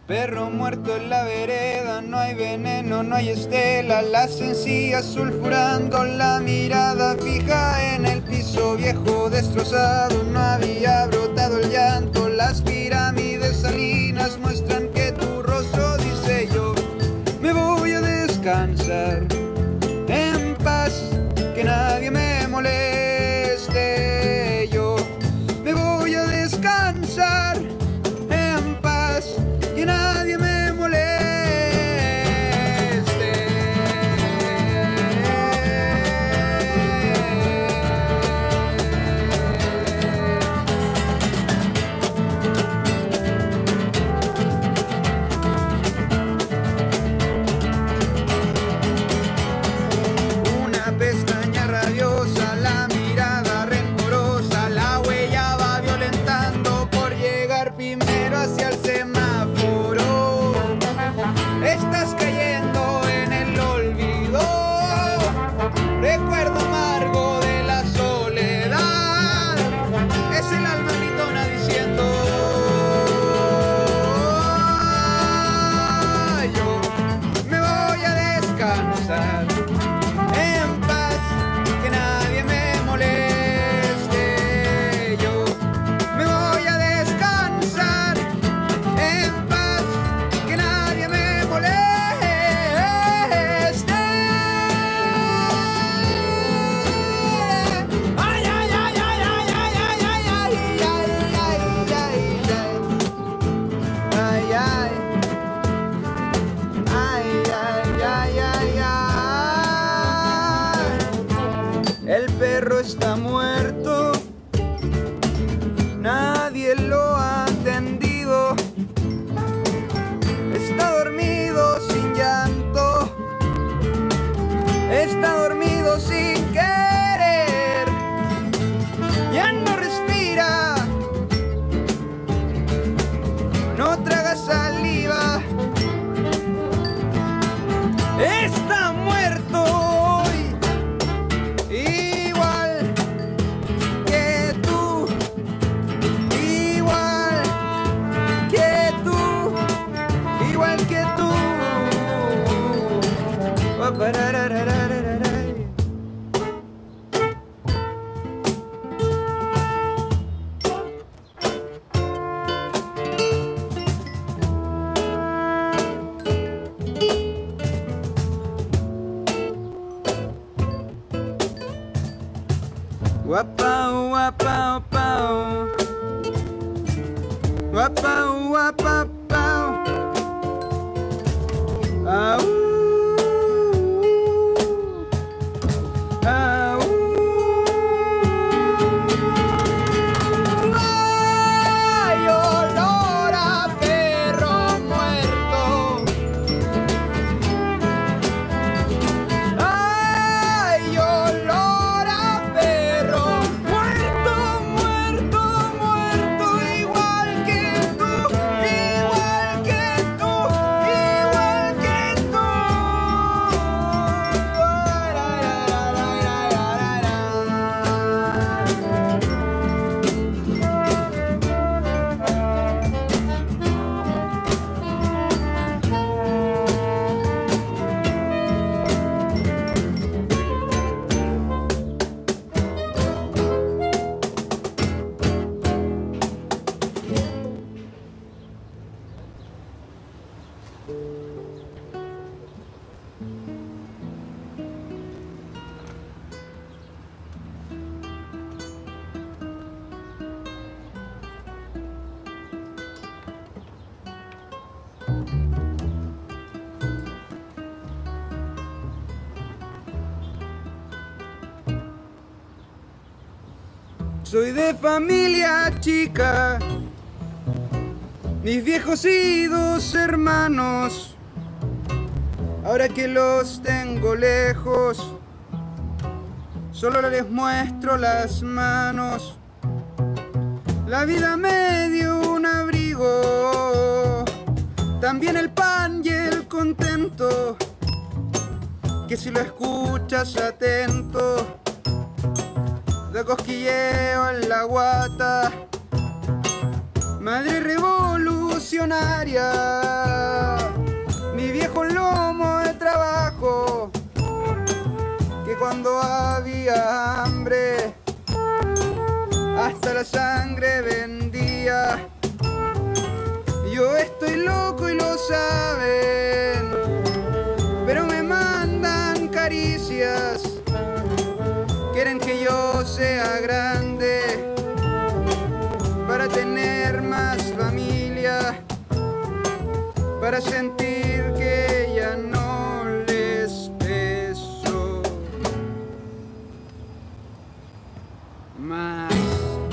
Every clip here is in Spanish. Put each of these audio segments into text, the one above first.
Perro muerto en la vereda, no hay veneno, no hay estela. Las encías sulfurando, la mirada fija en el piso viejo destrozado. No había brotado el llanto, las pirámides salinas muestran que tu rostro dice: yo me voy a descansar en paz, que nadie me moleste. Yo me voy a descansar en paz, que nadie me moleste. Una pestaña rabiosa, la mirada rencorosa, la huella va violentando por llegar primero hacia el semáforo. Estás cayendo en el olvido, recuerdo amargo de la soledad. Es el alma gritona diciendo: yo me voy a descansar en paz, que nadie me moleste. Yo me voy a descansar en paz, que nadie me moleste. Ay, ay, ay, ay, ay, ay, ay, ay, ay, ay, ay, ay, ay, ay, ay, ay. El perro está muerto, nadie lo ha atendido. Está dormido sin llanto, está dormido sin querer. Ya no respira, no traga saliva. Está muerto hoy, igual que tú, igual que tú, igual que tú. Guapau, guapau, pau. Guapau, guapau, pau. Au. Au. Ay, olor a perro muerto. Ay, olor a perro muerto, muerto, muerto, igual que tú, igual que tú, igual que tú. Soy de familia chica, mis viejos y 2 hermanos. Ahora que los tengo lejos, solo les muestro las manos. La vida me dio un abrigo, también el pan y el contento, que si lo escuchas atento, da cosquilleo en la guata. Madre revolución revolucionaria. Mi viejo lomo de trabajo, que cuando había hambre hasta la sangre vendía. Yo estoy loco y lo saben, pero me mandan caricias. Quieren que yo sea grande para tener más familia, para sentir que ya no les peso más.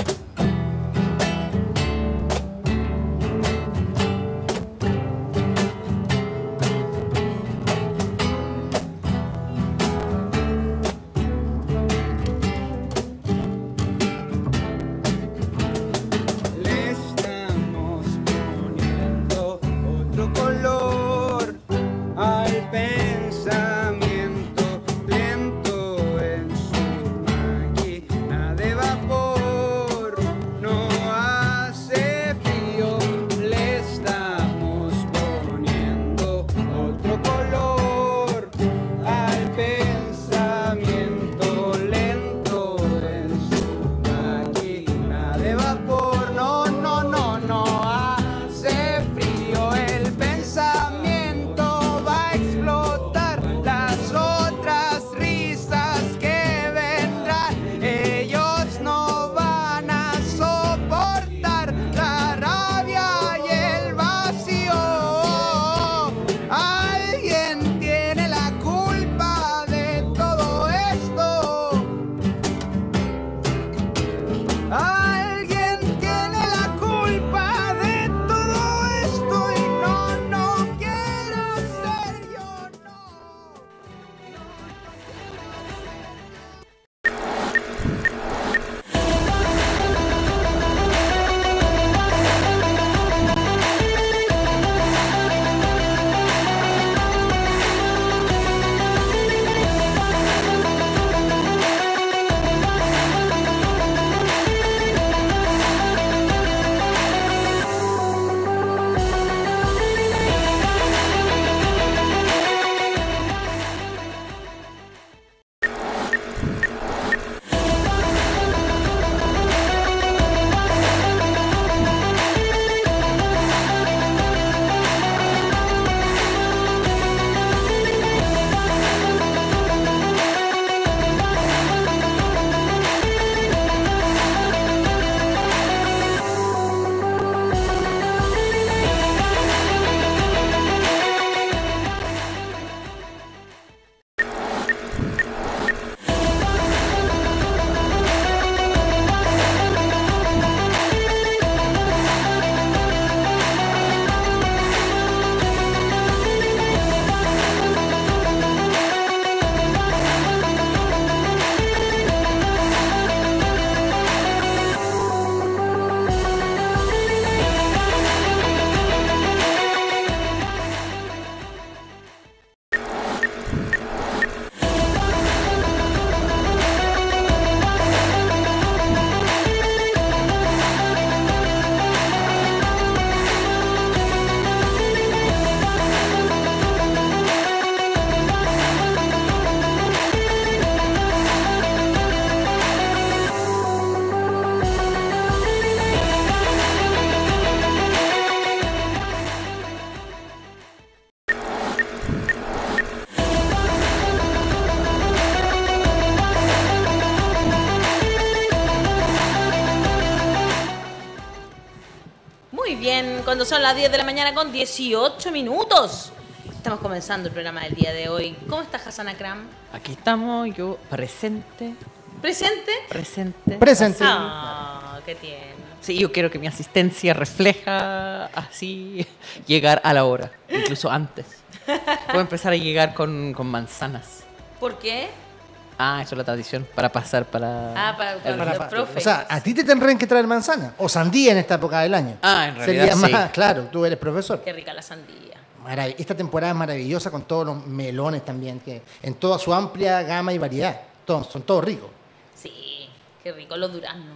bien, cuando son las 10 de la mañana con 18 minutos. Estamos comenzando el programa del día de hoy. ¿Cómo estás, Hassan Akram? Aquí estamos, yo presente. ¿Presente? Presente. Presente. Ah, qué tierno. Sí, yo quiero que mi asistencia refleja así llegar a la hora, incluso antes. Puedo empezar a llegar con manzanas. ¿Por qué? Ah, eso es la tradición, para pasar para... para los profes. O sea, a ti te tendrían que traer manzana o sandía en esta época del año. Ah, en realidad sería sí. más, claro, tú eres profesor. Qué rica la sandía. Esta temporada es maravillosa con todos los melones también, que en toda su amplia gama y variedad. Son todos ricos. Sí, qué rico los duraznos.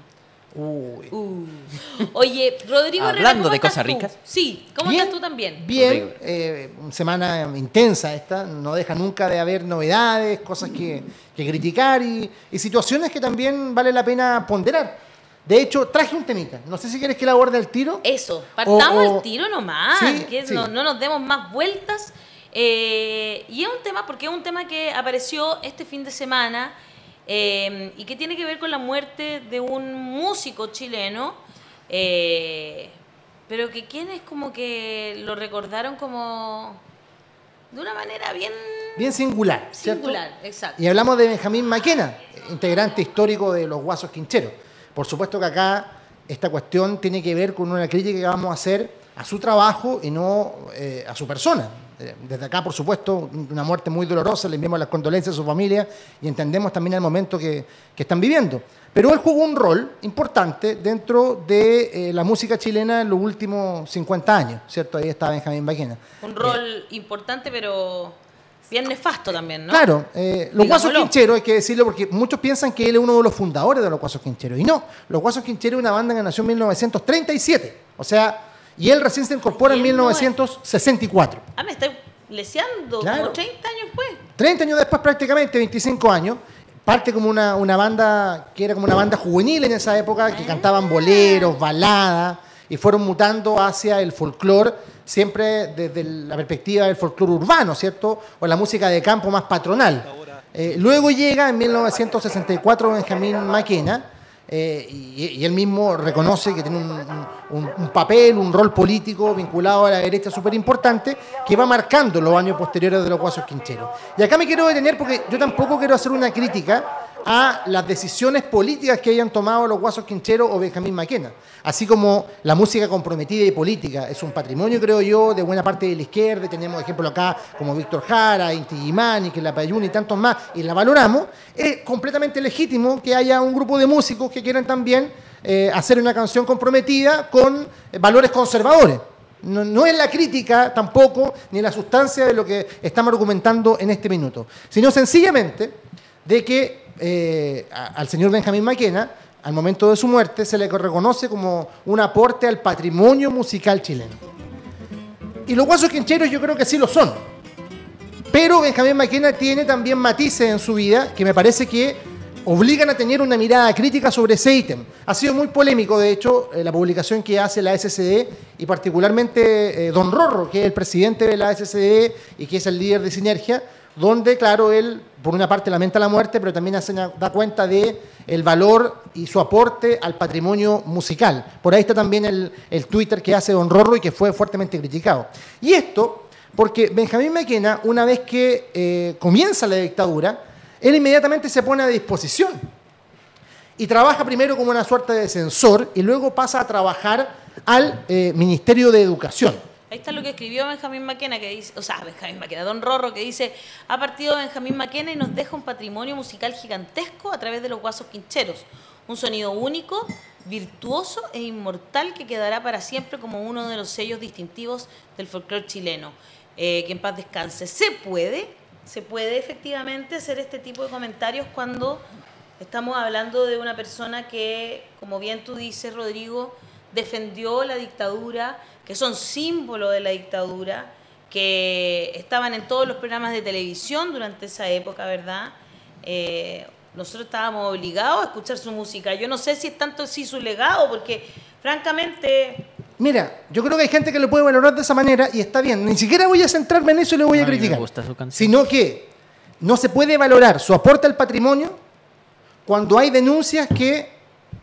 Uy. Oye, Rodrigo Herrera, Hablando ¿cómo de estás cosas tú? ricas. Sí, ¿cómo Bien, estás tú también? Bien, semana intensa esta, no deja nunca de haber novedades, cosas que criticar y situaciones que también vale la pena ponderar. De hecho, traje un temita, no sé si quieres que la aborde al tiro. Eso, partamos O- el tiro nomás, Sí, que sí. no nos demos más vueltas. Y es un tema, porque es un tema que apareció este fin de semana y que tiene que ver con la muerte de un músico chileno, pero que quienes como que lo recordaron como de una manera Bien singular, ¿cierto? singular, exacto. Y hablamos de Benjamín Maquena, integrante histórico de los Guasos Quincheros. Por supuesto que acá esta cuestión tiene que ver con una crítica que vamos a hacer a su trabajo y no a su persona. Desde acá, por supuesto, una muerte muy dolorosa, le enviamos las condolencias a su familia y entendemos también el momento que están viviendo. Pero él jugó un rol importante dentro de la música chilena en los últimos 50 años, ¿cierto? Ahí está Benjamín Maquena. Un rol importante, pero bien nefasto también, ¿no? Claro, los Guasos Digámoslo. Quincheros, hay que decirlo porque muchos piensan que él es uno de los fundadores de los Guasos Quincheros. Y no, los Guasos Quincheros es una banda que nació en 1937. O sea, y él recién se incorpora en Y él no es- 1964. Ah, me estoy leseando, Claro. como 30 años después. 30 años después, prácticamente, 25 años. Parte como una banda que era como una banda juvenil en esa época, que cantaban boleros, baladas, y fueron mutando hacia el folclore, siempre desde la perspectiva del folclore urbano, ¿cierto? O la música de campo más patronal. Luego llega en 1964 Benjamín Maquena, y él mismo reconoce que tiene un papel, un rol político vinculado a la derecha súper importante, que va marcando los años posteriores de los Guasos Quincheros. Y acá me quiero detener porque yo tampoco quiero hacer una crítica a las decisiones políticas que hayan tomado los Guasos Quincheros o Benjamín Maquena. Así como la música comprometida y política es un patrimonio, creo yo, de buena parte de la izquierda. Tenemos ejemplos acá como Víctor Jara, Inti Gimani, que la Payún y tantos más, y la valoramos. Es completamente legítimo que haya un grupo de músicos que quieran también hacer una canción comprometida con valores conservadores. No es la crítica tampoco, ni la sustancia de lo que estamos argumentando en este minuto, sino sencillamente de que al señor Benjamín Maquena, al momento de su muerte, se le reconoce como un aporte al patrimonio musical chileno. Y los Guasos Quincheros yo creo que sí lo son. Pero Benjamín Maquena tiene también matices en su vida que me parece que obligan a tener una mirada crítica sobre ese ítem. Ha sido muy polémico, de hecho, la publicación que hace la SCD y particularmente Don Rorro, que es el presidente de la SCD y que es el líder de Sinergia, donde, claro, él, por una parte, lamenta la muerte, pero también da cuenta de el valor y su aporte al patrimonio musical. Por ahí está también el Twitter que hace Don Rorro y que fue fuertemente criticado. Y esto porque Benjamín Maquena, una vez que comienza la dictadura, él inmediatamente se pone a disposición y trabaja primero como una suerte de censor y luego pasa a trabajar al Ministerio de Educación. Ahí está lo que escribió Benjamín Maquena, que dice, o sea, Benjamín Maquena, Don Rorro, que dice: ha partido Benjamín Maquena y nos deja un patrimonio musical gigantesco a través de los Guasos Quincheros. Un sonido único, virtuoso e inmortal que quedará para siempre como uno de los sellos distintivos del folclore chileno. Que en paz descanse. Se puede efectivamente hacer este tipo de comentarios cuando estamos hablando de una persona que, como bien tú dices, Rodrigo, defendió la dictadura, que son símbolos de la dictadura, que estaban en todos los programas de televisión durante esa época, ¿verdad? Nosotros estábamos obligados a escuchar su música. Yo no sé si es tanto así su legado, porque francamente... Mira, yo creo que hay gente que lo puede valorar de esa manera y está bien. Ni siquiera voy a centrarme en eso y le voy a A mí me criticar. gusta su canción. Sino que no se puede valorar su aporte al patrimonio cuando hay denuncias que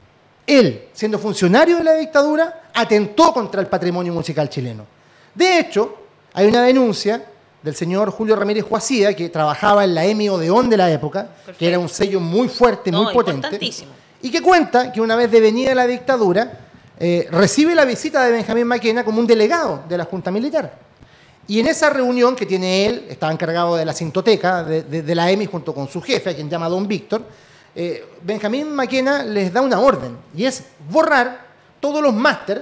él, siendo funcionario de la dictadura, atentó contra el patrimonio musical chileno. De hecho, hay una denuncia del señor Julio Ramírez Huacía, que trabajaba en la EMI Odeón de la época, Perfecto. que era un sello muy fuerte, No, muy potente, importantísimo. y que cuenta que una vez devenida la dictadura, recibe la visita de Benjamín Maquena como un delegado de la Junta Militar. Y en esa reunión que tiene él, estaba encargado de la cintoteca de la EMI junto con su jefe, a quien llama Don Víctor, Benjamín Maquena les da una orden, y es borrar todos los máster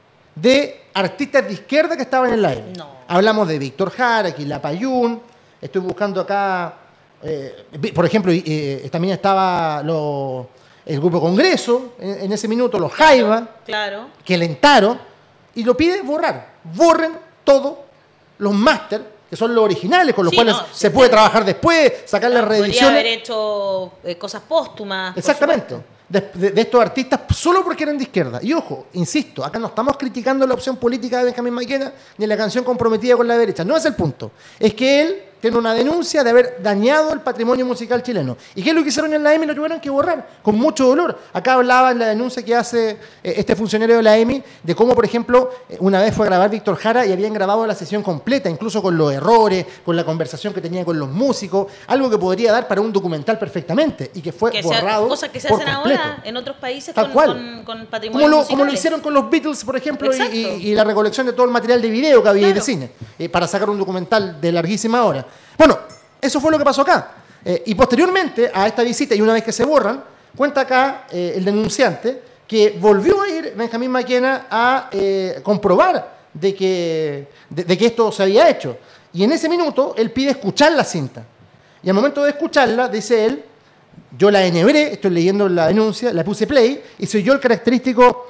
de artistas de izquierda que estaban en la EMI. No. Hablamos de Víctor Jara, Quilapayún, estoy buscando acá, por ejemplo, también estaba el Grupo Congreso, en ese minuto, los Jaiba, Claro. que Lentaro, y lo pide borrar. Borren todos los máster, que son los originales, con los Sí, cuales no, se sí, puede sí. trabajar después, sacar las Podría reediciones. haber hecho cosas póstumas. por Exactamente. supuesto. De estos artistas solo porque eran de izquierda. Y ojo, insisto, acá no estamos criticando la opción política de Benjamín Maquena ni la canción comprometida con la derecha. No es el punto. Es que él tiene una denuncia de haber dañado el patrimonio musical chileno. ¿Y qué es lo que hicieron en la EMI? Lo tuvieron que borrar, con mucho dolor. Acá hablaba en la denuncia que hace este funcionario de la EMI de cómo, por ejemplo, una vez fue a grabar Víctor Jara y habían grabado la sesión completa, incluso con los errores, con la conversación que tenía con los músicos, algo que podría dar para un documental perfectamente y que fue borrado Cosas que se por hacen completo. ahora en otros países Tal cual. con patrimonio Como lo musicales. hicieron con los Beatles, por ejemplo, Exacto. y la recolección de todo el material de video que había y de Claro. cine, para sacar un documental de larguísima hora. Bueno, eso fue lo que pasó acá. Y posteriormente a esta visita, y una vez que se borran, cuenta acá el denunciante que volvió a ir Benjamín Maquena a comprobar de que esto se había hecho. Y en ese minuto él pide escuchar la cinta. Y al momento de escucharla, dice él, yo la enhebré, estoy leyendo la denuncia, la puse play y se oyó el característico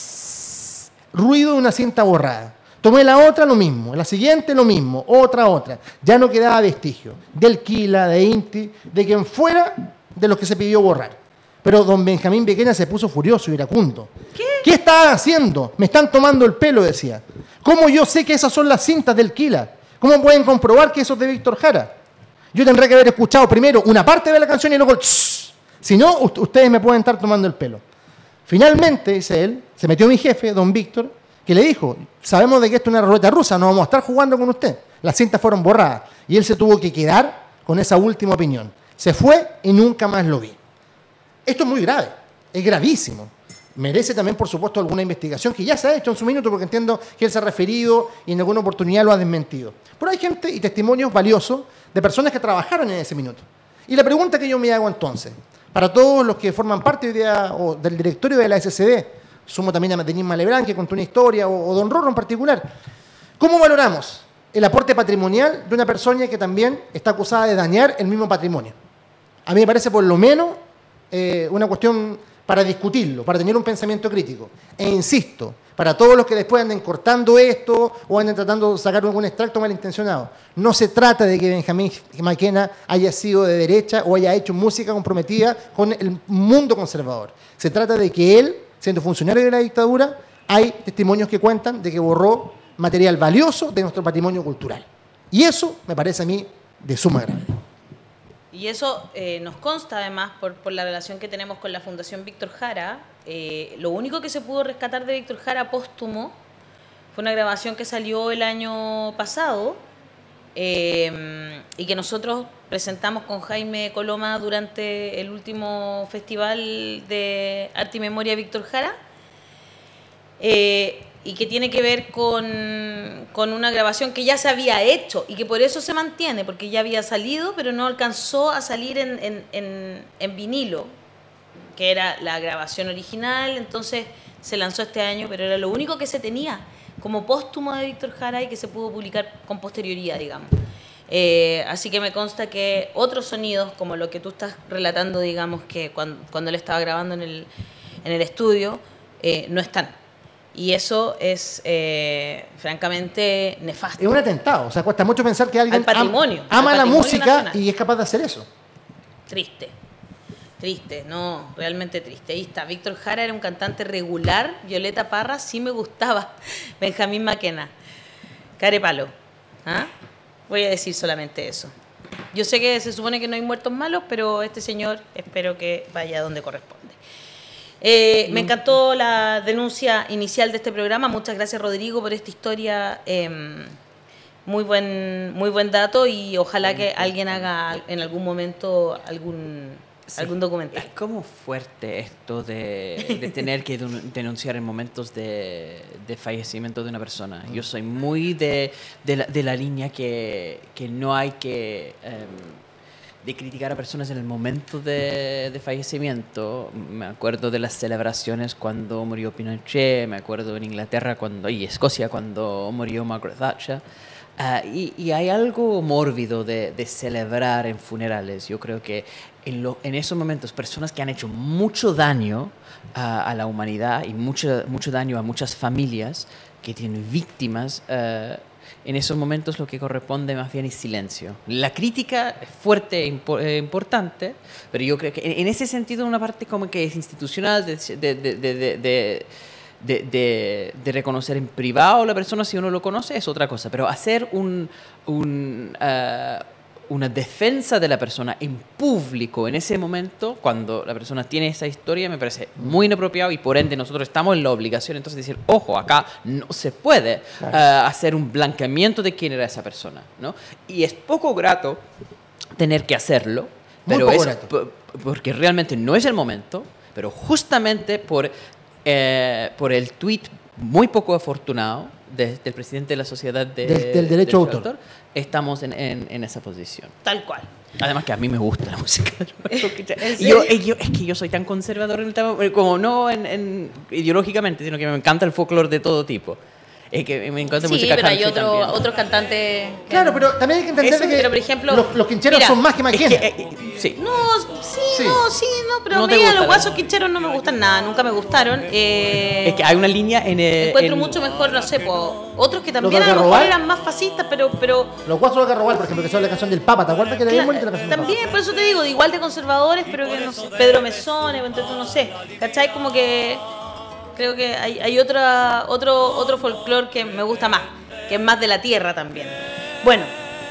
ruido de una cinta borrada. Tomé la otra, lo mismo. La siguiente, lo mismo. Otra. Ya no quedaba vestigio del Quila, de Inti, de quien fuera de los que se pidió borrar. Pero don Benjamín Maquena se puso furioso, iracundo. ¿Qué estaban haciendo? Me están tomando el pelo, decía. ¿Cómo yo sé que esas son las cintas del Quila? ¿Cómo pueden comprobar que eso es de Víctor Jara? Yo tendré que haber escuchado primero una parte de la canción y luego el tss. Si no, ustedes me pueden estar tomando el pelo. Finalmente, dice él, se metió mi jefe, don Víctor, que le dijo, sabemos de que esto es una ruleta rusa, no vamos a estar jugando con usted. Las cintas fueron borradas. Y él se tuvo que quedar con esa última opinión. Se fue y nunca más lo vi. Esto es muy grave, es gravísimo. Merece también, por supuesto, alguna investigación que ya se ha hecho en su minuto, porque entiendo que él se ha referido y en alguna oportunidad lo ha desmentido. Pero hay gente y testimonios valiosos de personas que trabajaron en ese minuto. Y la pregunta que yo me hago entonces, para todos los que forman parte hoy día, o del directorio de la SCD, sumo también a Denis Malebrán, que contó una historia, o don Rorro en particular, ¿cómo valoramos el aporte patrimonial de una persona que también está acusada de dañar el mismo patrimonio? A mí me parece por lo menos una cuestión para discutirlo, para tener un pensamiento crítico. E insisto, para todos los que después anden cortando esto o anden tratando de sacar algún extracto malintencionado, no se trata de que Benjamín Maquena haya sido de derecha o haya hecho música comprometida con el mundo conservador. Se trata de que él, siendo funcionario de la dictadura, hay testimonios que cuentan de que borró material valioso de nuestro patrimonio cultural. Y eso me parece a mí de suma gravedad. Y eso nos consta además por la relación que tenemos con la Fundación Víctor Jara. Lo único que se pudo rescatar de Víctor Jara póstumo fue una grabación que salió el año pasado y que nosotros presentamos con Jaime Coloma durante el último Festival de Arte y Memoria Víctor Jara. Y que tiene que ver con una grabación que ya se había hecho y que por eso se mantiene, porque ya había salido, pero no alcanzó a salir en vinilo, que era la grabación original, entonces se lanzó este año, pero era lo único que se tenía como póstumo de Víctor Jara y que se pudo publicar con posterioridad, digamos. Así que me consta que otros sonidos, como lo que tú estás relatando, digamos, que cuando él estaba grabando en el estudio, no están. Y eso es francamente nefasto. Es un atentado, o sea, cuesta mucho pensar que alguien Al patrimonio, ama al la patrimonio música nacional. y es capaz de hacer eso. Triste, no, realmente triste. Ahí está, Víctor Jara era un cantante regular, Violeta Parra sí me gustaba, Benjamín Maquena, carepalo. ¿Ah? Voy a decir solamente eso. Yo sé que se supone que no hay muertos malos, pero este señor espero que vaya donde corresponde. Me encantó la denuncia inicial de este programa. Muchas gracias, Rodrigo, por esta historia. Muy buen dato y ojalá que alguien haga en algún momento algún documental. Es como fuerte esto de tener que denunciar en momentos de fallecimiento de una persona. Yo soy muy de la línea que no hay que... de criticar a personas en el momento de fallecimiento. Me acuerdo de las celebraciones cuando murió Pinochet, me acuerdo en Inglaterra y Escocia cuando murió Margaret Thatcher. Y hay algo mórbido de celebrar en funerales. Yo creo que en esos momentos personas que han hecho mucho daño a la humanidad y mucho daño a muchas familias que tienen víctimas, en esos momentos lo que corresponde más bien es silencio. La crítica es fuerte e importante, pero yo creo que en ese sentido una parte como que es institucional de reconocer en privado a la persona si uno lo conoce es otra cosa, pero hacer una defensa de la persona en público en ese momento, cuando la persona tiene esa historia, me parece muy inapropiado y por ende nosotros estamos en la obligación entonces de decir, ojo, acá no se puede hacer un blanqueamiento de quién era esa persona, ¿no? Y es poco grato tener que hacerlo, pero es porque realmente no es el momento, pero justamente por el tuit muy poco afortunado del presidente de la Sociedad del Derecho de Autor, estamos en esa posición. Tal cual. Además que a mí me gusta la música. ¿En yo, serio? es que yo soy tan conservador en el tema, como no ideológicamente, sino que me encanta el folclore de todo tipo. Es que me encanta música pero hay country también. otros cantantes. Claro, pero también hay que entender que pero por ejemplo, los quincheros son más que Maquena. Sí. No, pero No a te mí gustan, los ¿no? guasos quincheros no me gustan nada, nunca me gustaron. Es que hay una línea encuentro mucho mejor, no sé, otros que también ¿Los a de lo mejor Algarrobal? eran más fascistas, pero Los Guasos de Algarrobal, por ejemplo, que son la canción del Papa, ¿te acuerdas que era bien bonita la canción del Papa? también, por eso te digo, igual de conservadores, pero que no sé, Pedro Mesones, no sé, ¿cachai? Como que creo que hay otro folclore que me gusta más, que es más de la tierra también. Bueno,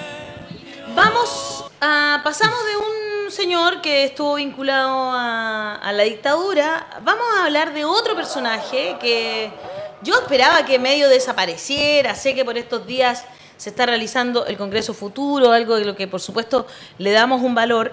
pasamos de un señor que estuvo vinculado a la dictadura, vamos a hablar de otro personaje que yo esperaba que medio desapareciera. Sé que por estos días se está realizando el Congreso Futuro, algo de lo que por supuesto le damos un valor,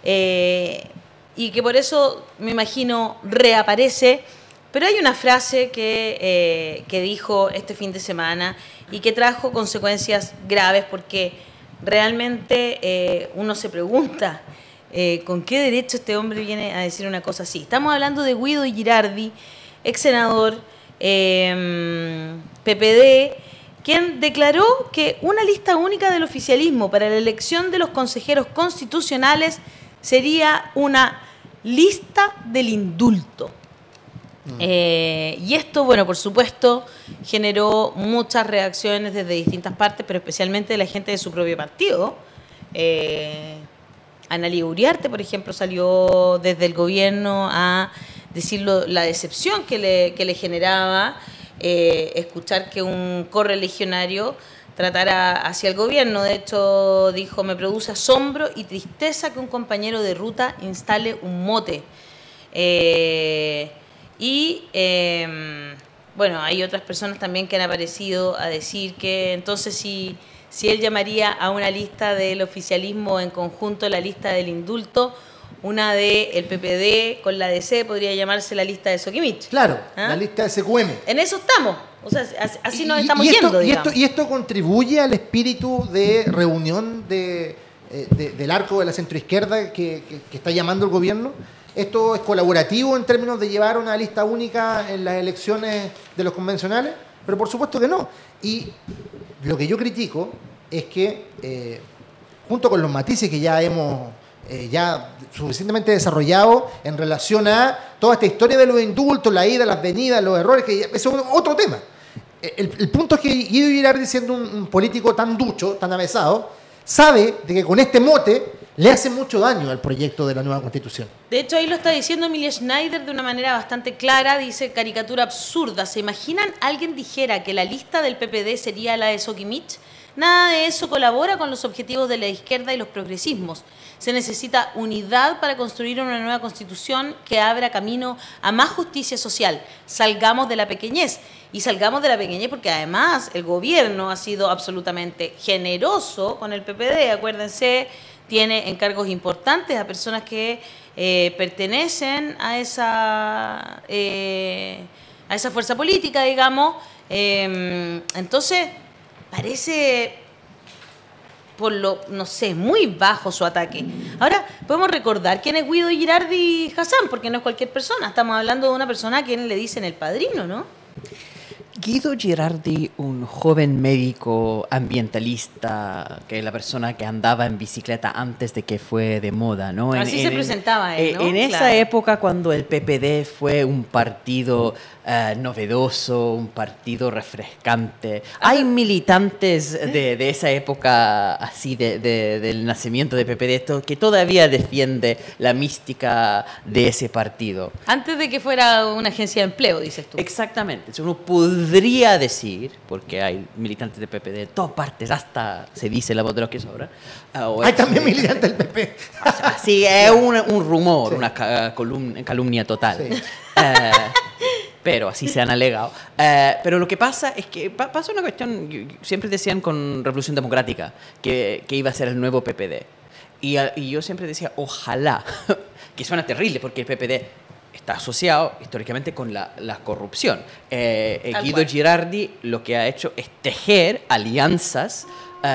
y que por eso me imagino reaparece. Pero hay una frase que dijo este fin de semana y que trajo consecuencias graves, porque realmente uno se pregunta con qué derecho este hombre viene a decir una cosa así. Estamos hablando de Guido Girardi, ex senador, PPD, quien declaró que una lista única del oficialismo para la elección de los consejeros constitucionales sería una lista del indulto. Y esto, bueno, por supuesto, generó muchas reacciones desde distintas partes, pero especialmente de la gente de su propio partido. Analía Uriarte, por ejemplo, salió desde el gobierno a decir la decepción que le generaba escuchar que un correligionario tratara hacia el gobierno. De hecho, dijo, me produce asombro y tristeza que un compañero de ruta instale un mote. Bueno, hay otras personas también que han aparecido a decir que entonces si él llamaría a una lista del oficialismo en conjunto la lista del indulto, una del PPD con la DC podría llamarse la lista de Soquimich. Claro, la lista de SQM. En eso estamos. O sea, así nos estamos yendo, digamos. Y esto contribuye al espíritu de reunión del arco de la centroizquierda que está llamando el gobierno. ¿Esto es colaborativo en términos de llevar una lista única en las elecciones de los convencionales? Pero por supuesto que no. Y lo que yo critico es que, junto con los matices que ya hemos suficientemente desarrollado en relación a toda esta historia de los indultos, la ida, las venidas, los errores, que eso es otro tema. El punto es que Guido Girardi, siendo un político tan ducho, tan avesado, sabe de que con este mote le hace mucho daño al proyecto de la nueva Constitución. De hecho, ahí lo está diciendo Emilia Schneider de una manera bastante clara. Dice, caricatura absurda. ¿Se imaginan alguien dijera que la lista del PPD sería la de Soquimich? Nada de eso colabora con los objetivos de la izquierda y los progresismos. Se necesita unidad para construir una nueva Constitución que abra camino a más justicia social. Salgamos de la pequeñez. Y salgamos de la pequeñez porque además el gobierno ha sido absolutamente generoso con el PPD. Acuérdense, tiene encargos importantes a personas que pertenecen a esa fuerza política, digamos. Entonces, parece, no sé, muy bajo su ataque. Ahora, podemos recordar quién es Guido Girardi Hassan, porque no es cualquier persona. Estamos hablando de una persona a quien le dicen el padrino, ¿no? Guido Girardi, un joven médico ambientalista, que es la persona que andaba en bicicleta antes de que fue de moda, ¿no? Así se presentaba él, ¿no? En esa Claro. época, cuando el PPD fue un partido novedoso, un partido refrescante. Hay militantes de esa época, así, del nacimiento de PPD, que todavía defiende la mística de ese partido. Antes de que fuera una agencia de empleo, dices tú. Exactamente. Entonces, uno podría decir, porque hay militantes de PPD de todas partes, hasta se dice la voz de los que sobra. Hay también militantes del PP. Sí, es un rumor, Sí. una calumnia total. Sí. Pero así se han alegado. Pero lo que pasa es que pasa una cuestión, siempre decían con Revolución Democrática que iba a ser el nuevo PPD. Y yo siempre decía, ojalá, que suena terrible porque el PPD está asociado históricamente con la corrupción. Guido cual. Girardi lo que ha hecho es tejer alianzas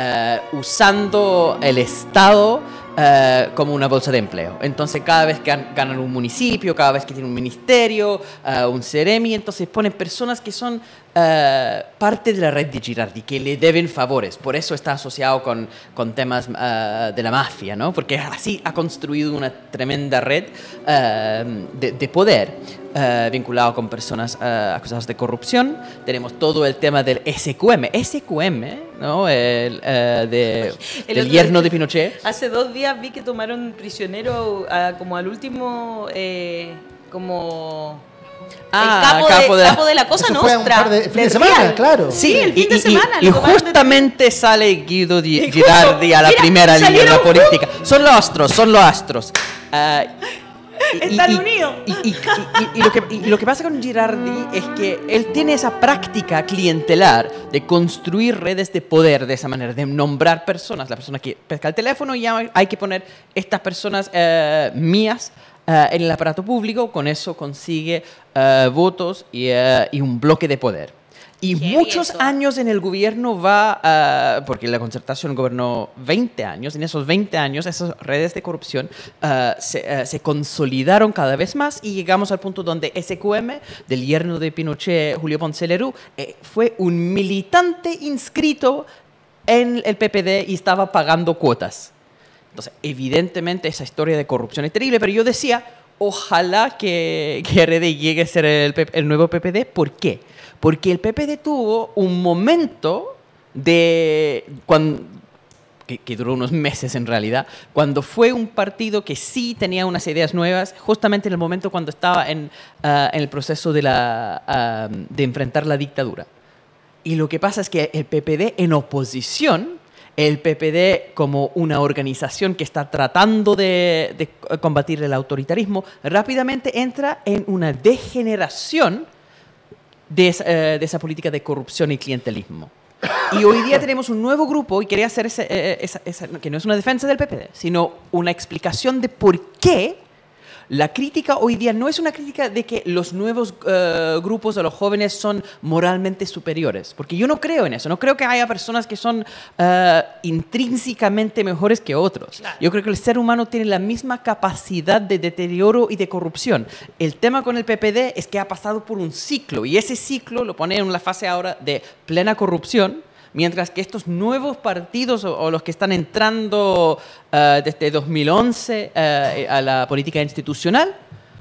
usando el Estado como una bolsa de empleo. Entonces, cada vez que ganan un municipio, cada vez que tienen un ministerio, un Ceremi, entonces ponen personas que son parte de la red de Girardi, que le deben favores. Por eso está asociado con temas de la mafia, ¿no? Porque así ha construido una tremenda red de poder vinculado con personas acusadas de corrupción. Tenemos todo el tema del SQM. SQM, ¿no? Del otro yerno día- de Pinochet. Hace 2 días vi que tomaron prisionero como al último, como... Ah, el capo de la Cosa Eso fue un Nostra. par de fin de del semana, Real. claro. Sí, el fin de y semana. y lo tomaron de- justamente sale Guido justo, Girardi a la mira, primera línea de la salieron política. Son los astros, son los astros. Están unidos. Y lo que pasa con Girardi es que él tiene esa práctica clientelar de construir redes de poder de esa manera, de nombrar personas. La persona que pesca el teléfono y llama, hay que poner estas personas mías en el aparato público. Con eso consigue votos y un bloque de poder. Y Heavy muchos eso. años en el gobierno va, porque la Concertación gobernó 20 años, en esos 20 años esas redes de corrupción se consolidaron cada vez más y llegamos al punto donde SQM, del yerno de Pinochet, Julio Ponce Lerú, fue un militante inscrito en el PPD y estaba pagando cuotas. Entonces, evidentemente esa historia de corrupción es terrible, pero yo decía, ojalá que RD llegue a ser el nuevo PPD. ¿Por qué? Porque el PPD tuvo un momento que duró unos meses en realidad, cuando fue un partido que sí tenía unas ideas nuevas, justamente en el momento cuando estaba en el proceso de enfrentar la dictadura. Y lo que pasa es que el PPD en oposición, el PPD como una organización que está tratando de combatir el autoritarismo, rápidamente entra en una degeneración de esa política de corrupción y clientelismo. Y hoy día tenemos un nuevo grupo, y quería hacer que no es una defensa del PPD, sino una explicación de por qué la crítica hoy día no es una crítica de que los nuevos grupos de los jóvenes son moralmente superiores, porque yo no creo en eso, no creo que haya personas que son intrínsecamente mejores que otros. Claro. Yo creo que el ser humano tiene la misma capacidad de deterioro y de corrupción. El tema con el PPD es que ha pasado por un ciclo, y ese ciclo lo pone en la fase ahora de plena corrupción, mientras que estos nuevos partidos o los que están entrando desde 2011 a la política institucional,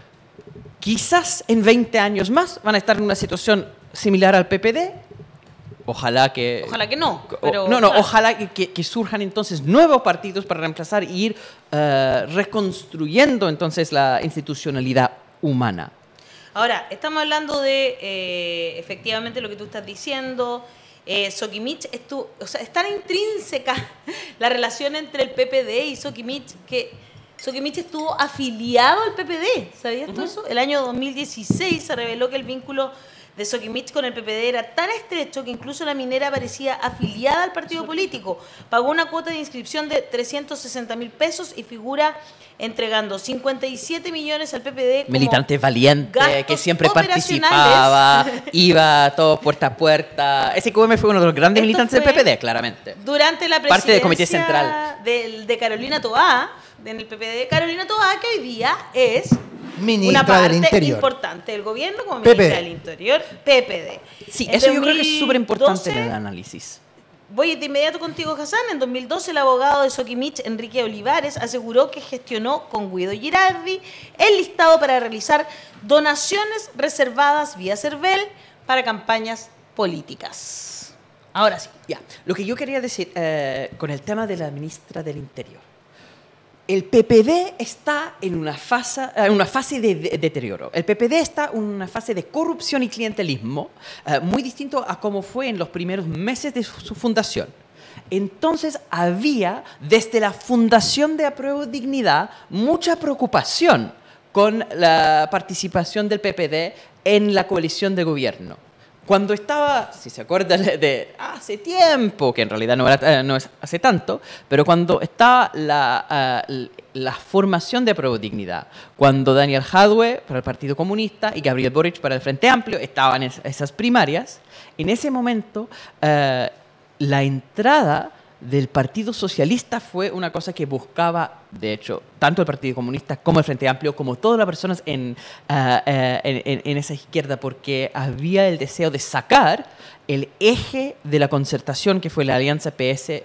quizás en 20 años más van a estar en una situación similar al PPD. Ojalá que no. Pero, no, claro. ojalá que surjan entonces nuevos partidos para reemplazar y ir reconstruyendo entonces la institucionalidad humana. Ahora, estamos hablando de efectivamente lo que tú estás diciendo. Sokimich, es tan intrínseca la relación entre el PPD y Sokimich que Sokimich estuvo afiliado al PPD. ¿Sabías tú eso? El año 2016 se reveló que el vínculo de Sokimich con el PPD era tan estrecho que incluso la minera parecía afiliada al partido político. Pagó una cuota de inscripción de 360.000 pesos y figura entregando 57 millones al PPD como Militante valiente, que gastos siempre operacionales. participaba, iba todo puerta a puerta. SQM fue uno de los grandes Esto militantes fue del PPD, claramente. Durante la presidencia Parte del Comité Central. de Carolina Toá, en el PPD, Carolina Toá, que hoy día es Ministra una parte del Interior. importante del gobierno como PPD. ministra del Interior, PPD. Sí, En eso yo creo que es 2012, súper importante en el análisis. Voy de inmediato contigo, Hassan. En 2012, el abogado de Soquimich, Enrique Olivares, aseguró que gestionó con Guido Girardi el listado para realizar donaciones reservadas vía CERVEL para campañas políticas. Ahora sí. Ya, lo que yo quería decir con el tema de la ministra del Interior. El PPD está en una fase de deterioro. El PPD está en una fase de corrupción y clientelismo, muy distinto a cómo fue en los primeros meses de su fundación. Entonces había, desde la fundación de Apruebo Dignidad, mucha preocupación con la participación del PPD en la coalición de gobierno. Cuando estaba, si se acuerdan de hace tiempo, que en realidad no es hace tanto, pero cuando estaba la formación de Apruebo Dignidad, cuando Daniel Jadwe para el Partido Comunista y Gabriel Boric para el Frente Amplio estaban en esas primarias, en ese momento la entrada del Partido Socialista fue una cosa que buscaba, de hecho, tanto el Partido Comunista como el Frente Amplio, como todas las personas en esa izquierda, porque había el deseo de sacar el eje de la concertación que fue la alianza PS-DC.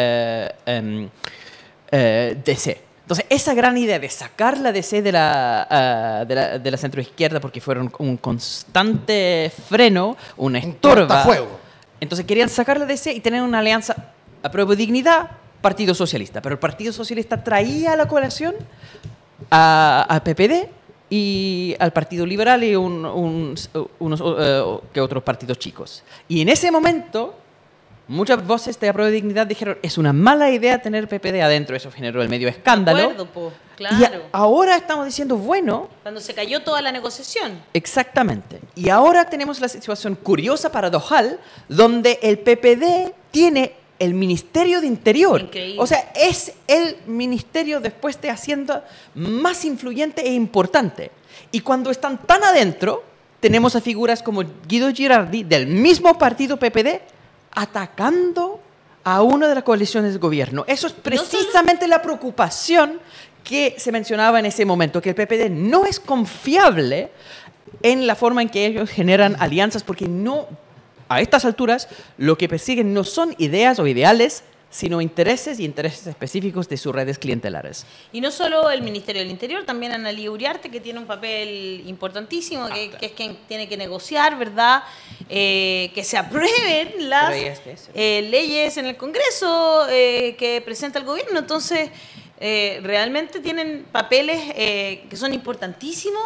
Entonces, esa gran idea de sacar la DC de la centroizquierda, porque fueron un constante freno, una estorba. cortafuego. Entonces querían sacar la DC y tener una alianza Apruebo Dignidad, Partido Socialista. Pero el Partido Socialista traía a la coalición al PPD y al Partido Liberal y unos que otros partidos chicos. Y en ese momento, muchas voces de Apruebo Dignidad dijeron es una mala idea tener PPD adentro. Eso generó el medio escándalo. De acuerdo, po, claro. Y ahora estamos diciendo, bueno... Cuando se cayó toda la negociación. Exactamente. Y ahora tenemos la situación curiosa, paradojal, donde el PPD tiene el Ministerio de Interior. Increíble. O sea, es el ministerio después de Hacienda más influyente e importante. Y cuando están tan adentro, tenemos a figuras como Guido Girardi, del mismo partido PPD, atacando a una de las coaliciones de gobierno. Eso es precisamente la preocupación que se mencionaba en ese momento, que el PPD no es confiable en la forma en que ellos generan alianzas, porque no, a estas alturas, lo que persiguen no son ideas o ideales, sino intereses y intereses específicos de sus redes clientelares. Y no solo el Ministerio del Interior, también Analía Uriarte, que tiene un papel importantísimo, que es quien tiene que negociar, ¿verdad? Que se aprueben las leyes en el Congreso que presenta el gobierno. Entonces, realmente tienen papeles que son importantísimos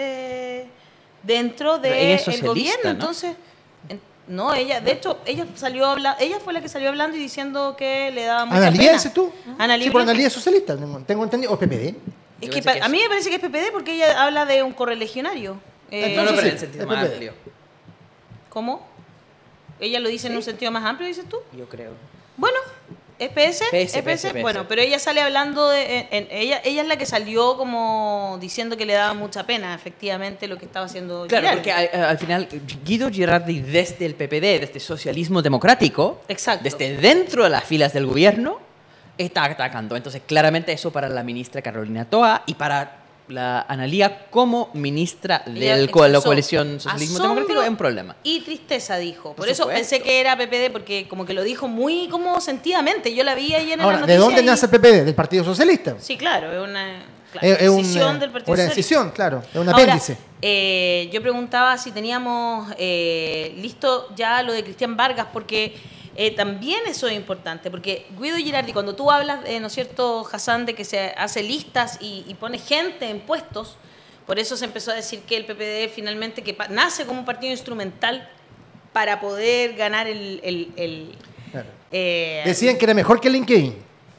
dentro del gobierno. ¿No? Entonces... No, ella, de hecho, ella fue la que salió hablando y diciendo que le daba mucha ¿Analía pena. dices tú? Analía Sí, por Uriarte. Analía es socialista, tengo entendido, o PPD. Es que a mí me parece que es PPD porque ella habla de un correligionario. No, Entonces, pero sí, en el sentido es más PPD. amplio, ¿Cómo? ¿Ella lo dice en un sentido más amplio, dices tú? yo creo. Bueno, ¿es PS? ¿Es PS? Bueno, pero ella sale hablando de... ella es la que salió como diciendo que le daba mucha pena, efectivamente, lo que estaba haciendo Claro, Girardi. porque al final Guido Girardi desde el PPD, desde el socialismo democrático, Exacto. desde dentro de las filas del gobierno, está atacando. Entonces, claramente eso para la ministra Carolina Toa y para la Analía como ministra Ella de la expresó coalición socialismo asombro democrático es un problema. Y tristeza, dijo. Por Por eso supuesto. pensé que era PPD, porque como que lo dijo muy como sentidamente. Yo la vi ayer en la Ahora, noticia. ¿de dónde y- nace el PPD? ¿Del Partido Socialista? Sí, claro, es una Es decisión del Partido una Socialista. decisión, claro, es un Ahora, apéndice. yo preguntaba si teníamos listo ya lo de Cristian Vargas, porque también eso es importante, porque Guido Girardi, cuando tú hablas, ¿no es cierto, Hassan, de que se hace listas y pone gente en puestos, por eso se empezó a decir que el PPD finalmente nace como un partido instrumental para poder ganar Claro. eh, Decían que era mejor que LinkedIn.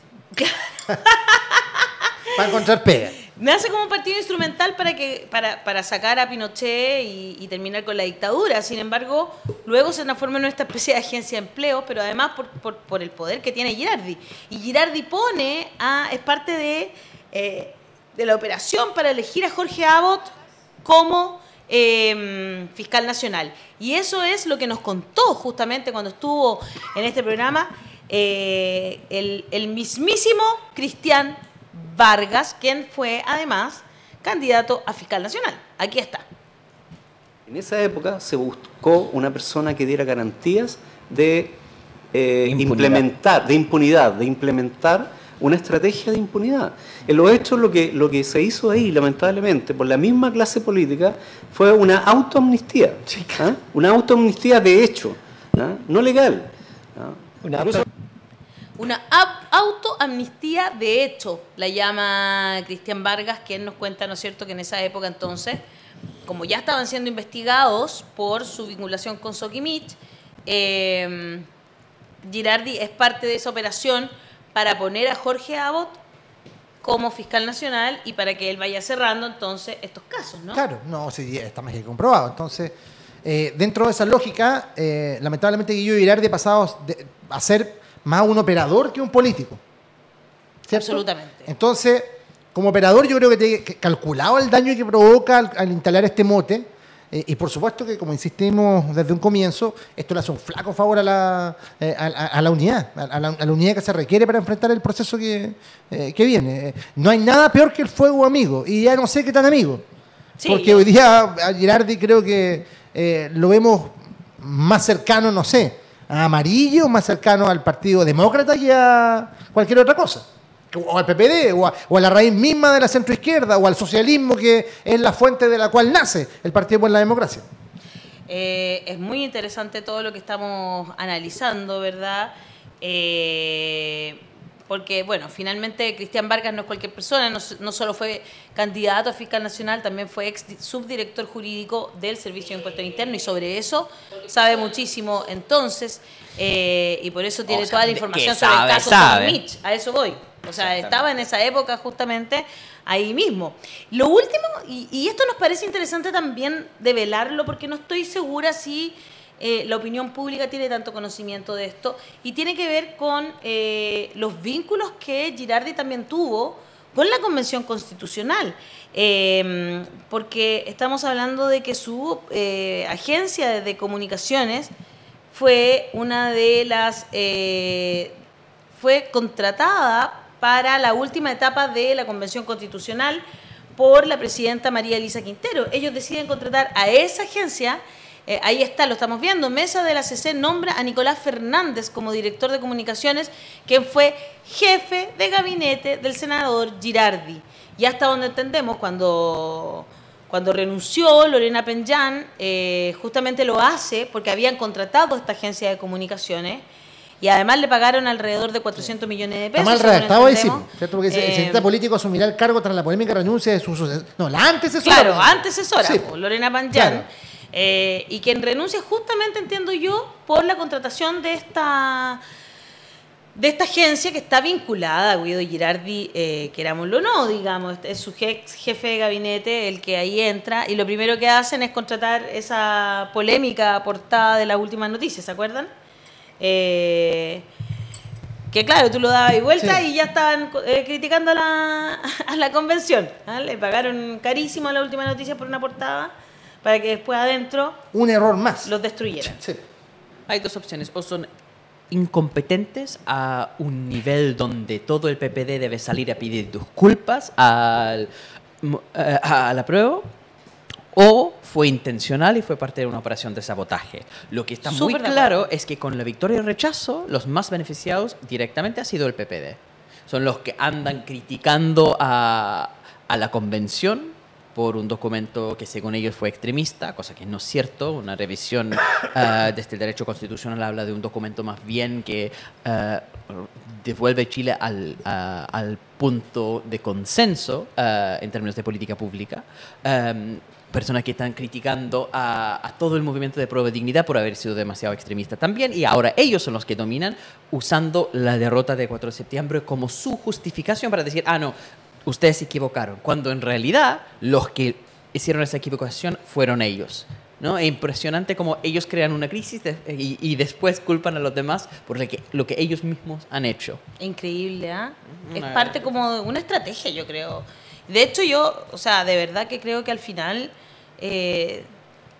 Para encontrar pega. Nace como un partido instrumental para sacar a Pinochet y terminar con la dictadura. Sin embargo, luego se transforma en esta especie de agencia de empleo, pero además por el poder que tiene Girardi. Y Girardi es parte de la operación para elegir a Jorge Abbott como fiscal nacional. Y eso es lo que nos contó justamente cuando estuvo en este programa el mismísimo Cristian Vargas, quien fue además candidato a fiscal nacional. Aquí está. En esa época se buscó una persona que diera garantías de implementar una estrategia de impunidad. En los hechos lo que se hizo ahí, lamentablemente, por la misma clase política, fue una autoamnistía. ¿Ah? Una autoamnistía de hecho, ¿ah? No legal. ¿Ah? Una autoamnistía de hecho, la llama Cristian Vargas, quien nos cuenta, ¿no es cierto?, que en esa época entonces, como ya estaban siendo investigados por su vinculación con Soquimich, Girardi es parte de esa operación para poner a Jorge Abbott como fiscal nacional y para que él vaya cerrando entonces estos casos, ¿no? Claro, no, sí, está más que comprobado. Entonces, dentro de esa lógica, lamentablemente Guillermo Girardi ha pasado a ser más un operador que un político. ¿Cierto? Absolutamente. Entonces, como operador yo creo que calculado el daño que provoca al instalar este mote, y por supuesto que, como insistimos desde un comienzo, esto le hace un flaco favor a la unidad, a la unidad que se requiere para enfrentar el proceso que viene. No hay nada peor que el fuego amigo, y ya no sé qué tan amigo. Sí, porque hoy día a Girardi creo que lo vemos más cercano, no sé, a Amarillo, más cercano al Partido Demócrata que a cualquier otra cosa. O al PPD, o a la raíz misma de la centroizquierda, o al socialismo, que es la fuente de la cual nace el Partido por la Democracia. Es muy interesante todo lo que estamos analizando, ¿verdad? Porque, bueno, finalmente Cristian Vargas no es cualquier persona, no solo fue candidato a fiscal nacional, también fue ex subdirector jurídico del Servicio de Impuestos Internos, y sobre eso sabe muchísimo entonces, y por eso tiene toda la información sobre el caso Soquimich. A eso voy. O sea, estaba en esa época justamente ahí mismo. Lo último, y esto nos parece interesante también develarlo, porque no estoy segura si la opinión pública tiene tanto conocimiento de esto, y tiene que ver con los vínculos que Girardi también tuvo con la Convención Constitucional. Porque estamos hablando de que su agencia de comunicaciones fue una de las... fue contratada para la última etapa de la Convención Constitucional por la presidenta María Elisa Quintero. Ellos deciden contratar a esa agencia, ahí está, lo estamos viendo, Mesa de la CC nombra a Nicolás Fernández como director de comunicaciones, quien fue jefe de gabinete del senador Girardi. Y hasta donde entendemos, cuando renunció Lorena Penjan, justamente lo hace porque habían contratado a esta agencia de comunicaciones, y además le pagaron alrededor de 400 millones de pesos. Está mal redactado ahí, sí, ¿cierto? Porque el cientista político asumirá el cargo tras la polémica renuncia de su sucesor. No, la antecesora. Claro, antecesora, sí, Lorena Penjan. Claro. Y quien renuncia justamente, entiendo yo, por la contratación de esta agencia que está vinculada a Guido Girardi, querámoslo o no, digamos, es su jefe de gabinete el que ahí entra, y lo primero que hacen es contratar esa polémica portada de las últimas noticias, ¿se acuerdan? Que claro, tú lo dabas y vuelta, sí, y ya estaban criticando a la convención, ¿eh? Le pagaron carísimo a la última noticia por una portada para que después adentro un error más los destruyeran. Sí. Hay dos opciones: o son incompetentes a un nivel donde todo el PPD debe salir a pedir disculpas a la prueba, o fue intencional y fue parte de una operación de sabotaje. Lo que está muy claro es que con la victoria y el rechazo, los más beneficiados directamente ha sido el PPD. Son los que andan criticando a la convención por un documento que según ellos fue extremista, cosa que no es cierto. Una revisión desde el derecho constitucional habla de un documento más bien que devuelve Chile al punto de consenso en términos de política pública. Personas que están criticando a todo el movimiento de Prueba de Dignidad por haber sido demasiado extremista también, y ahora ellos son los que dominan, usando la derrota de 4 de septiembre como su justificación para decir, no, ustedes se equivocaron, cuando en realidad los que hicieron esa equivocación fueron ellos, ¿no? Es impresionante cómo ellos crean una crisis y después culpan a los demás por lo que ellos mismos han hecho. Increíble, ¿ah? Es parte como de una estrategia, yo creo. De hecho, yo, o sea, de verdad que creo que al final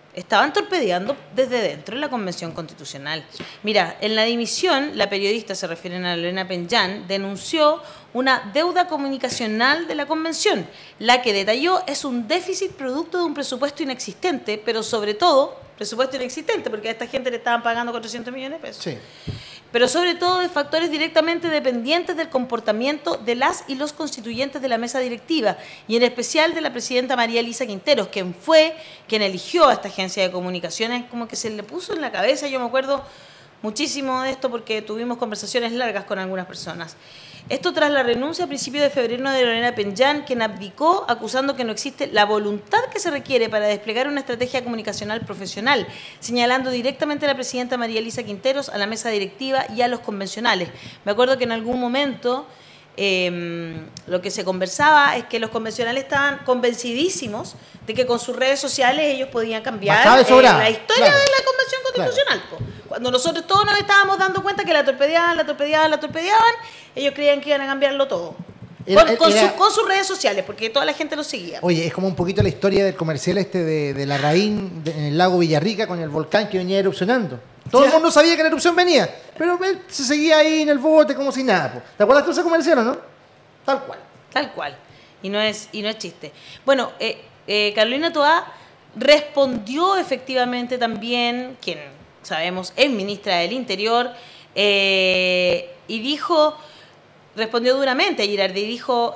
estaban torpedeando desde dentro de la Convención Constitucional. Mira, en la dimisión, la periodista, se refieren a Lorena Penjan, denunció una deuda comunicacional de la Convención, la que detalló es un déficit producto de un presupuesto inexistente, pero sobre todo, presupuesto inexistente, porque a esta gente le estaban pagando 400 millones de pesos. Sí. Pero sobre todo de factores directamente dependientes del comportamiento de las y los constituyentes de la mesa directiva, y en especial de la presidenta María Elisa Quinteros, quien eligió a esta agencia de comunicaciones, como que se le puso en la cabeza. Yo me acuerdo muchísimo de esto porque tuvimos conversaciones largas con algunas personas. Esto tras la renuncia a principios de febrero de Lorena Penjan, quien abdicó acusando que no existe la voluntad que se requiere para desplegar una estrategia comunicacional profesional, señalando directamente a la presidenta María Elisa Quinteros, a la mesa directiva y a los convencionales. Me acuerdo que en algún momento lo que se conversaba es que los convencionales estaban convencidísimos de que con sus redes sociales ellos podían cambiar la historia de la Convención Constitucional. Claro. Cuando nosotros todos nos estábamos dando cuenta que la torpedeaban, ellos creían que iban a cambiarlo todo. Con sus redes sociales, porque toda la gente lo seguía. Oye, es como un poquito la historia del comercial de la Larraín en el lago Villarrica con el volcán que venía erupcionando. Todo el mundo sabía que la erupción venía, pero él se seguía ahí en el bote como si nada. Po. ¿Te acuerdas tú de ese comercial o no? Tal cual. Tal cual. Y no es chiste. Bueno, Carolina Toá respondió efectivamente también, quien sabemos es ministra del Interior, y respondió duramente a Girardi, y dijo,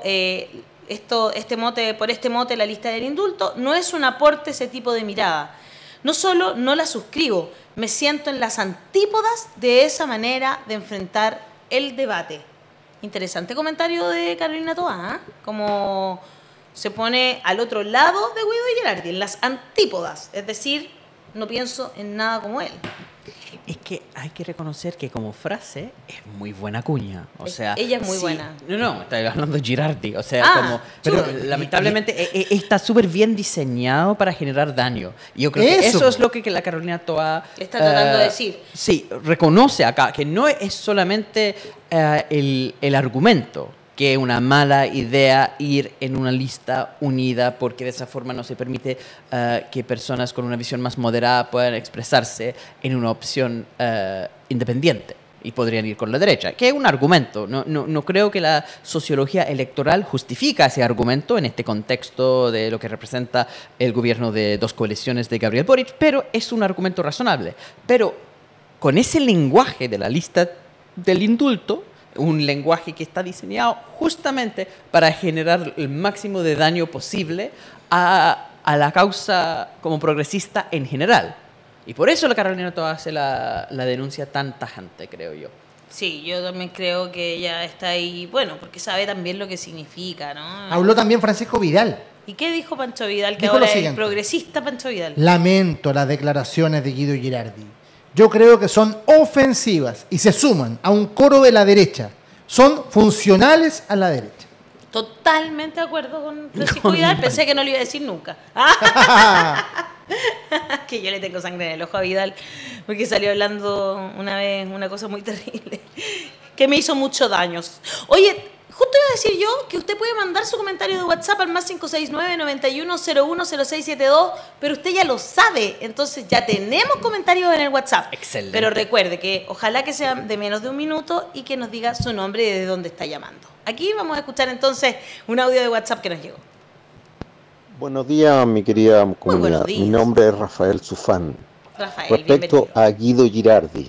por este mote la lista del indulto, no es un aporte ese tipo de mirada. No solo no la suscribo, me siento en las antípodas de esa manera de enfrentar el debate. Interesante comentario de Carolina Toá, ¿eh? Como se pone al otro lado de Guido Girardi, en las antípodas, es decir, no pienso en nada como él. Es que hay que reconocer que como frase es muy buena cuña. O sea, ella es muy buena. No, estoy hablando de Girardi. O sea, pero lamentablemente está súper bien diseñado para generar daño. Y yo creo que eso es lo que la Carolina Toá está tratando de decir. Sí, reconoce acá que no es solamente el argumento, que es una mala idea ir en una lista unida porque de esa forma no se permite que personas con una visión más moderada puedan expresarse en una opción independiente y podrían ir con la derecha, que es un argumento. No creo que la sociología electoral justifica ese argumento en este contexto de lo que representa el gobierno de dos coaliciones de Gabriel Boric, pero es un argumento razonable. Pero con ese lenguaje de la lista del indulto, un lenguaje que está diseñado justamente para generar el máximo de daño posible a la causa como progresista en general. Y por eso la Carolina Toá hace la denuncia tan tajante, creo yo. Sí, yo también creo que ella está ahí, bueno, porque sabe también lo que significa, ¿no? Habló también Francisco Vidal. ¿Y qué dijo Pancho Vidal? Que dijo ahora es progresista Pancho Vidal. Lamento las declaraciones de Guido Girardi. Yo creo que son ofensivas y se suman a un coro de la derecha. Son funcionales a la derecha. Totalmente de acuerdo con Francisco Vidal. Pensé que no lo iba a decir nunca. Que yo le tengo sangre en el ojo a Vidal, porque salió hablando una vez una cosa muy terrible que me hizo mucho daños. Oye, justo iba a decir yo que usted puede mandar su comentario de WhatsApp al más 569-9101-0672, pero usted ya lo sabe, entonces ya tenemos comentarios en el WhatsApp. Excelente. Pero recuerde que ojalá que sean de menos de un minuto y que nos diga su nombre y de dónde está llamando. Aquí vamos a escuchar entonces un audio de WhatsApp que nos llegó. Buenos días, mi querida comunidad. Buenos días. Mi nombre es Rafael Sufán. Rafael, respecto bienvenido. a Guido Girardi,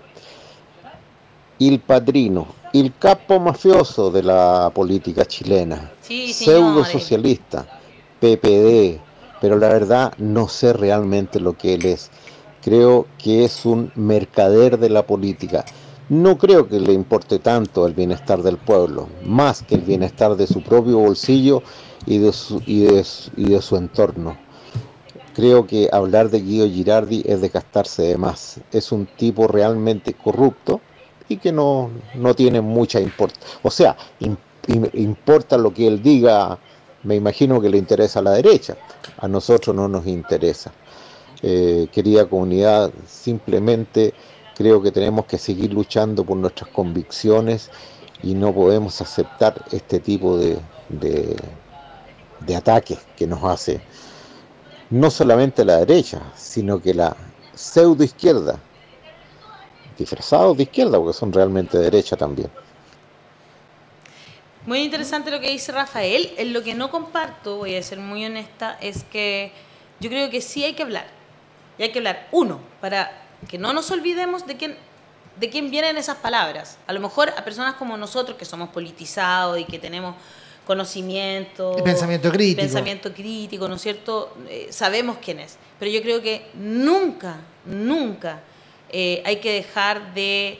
il padrino, il capo mafioso de la política chilena, Sí, pseudo señores. socialista, PPD, pero la verdad no sé realmente lo que él es. Creo que es un mercader de la política. No creo que le importe tanto el bienestar del pueblo, más que el bienestar de su propio bolsillo y de su entorno. Creo que hablar de Guido Girardi es desgastarse de más. Es un tipo realmente corrupto y que no tiene mucha importancia. O sea, importa lo que él diga, me imagino que le interesa a la derecha. A nosotros no nos interesa. Querida comunidad, simplemente creo que tenemos que seguir luchando por nuestras convicciones y no podemos aceptar este tipo de ataques que nos hace. no solamente la derecha, sino que la pseudo izquierda, disfrazados de izquierda porque son realmente de derecha también. Muy interesante lo que dice Rafael. En lo que no comparto, voy a ser muy honesta, es que yo creo que sí hay que hablar. Y hay que hablar, uno, para que no nos olvidemos de quién vienen esas palabras. A lo mejor a personas como nosotros, que somos politizados y que tenemos conocimiento... Y pensamiento crítico, ¿no es cierto? Sabemos quién es. Pero yo creo que nunca hay que dejar de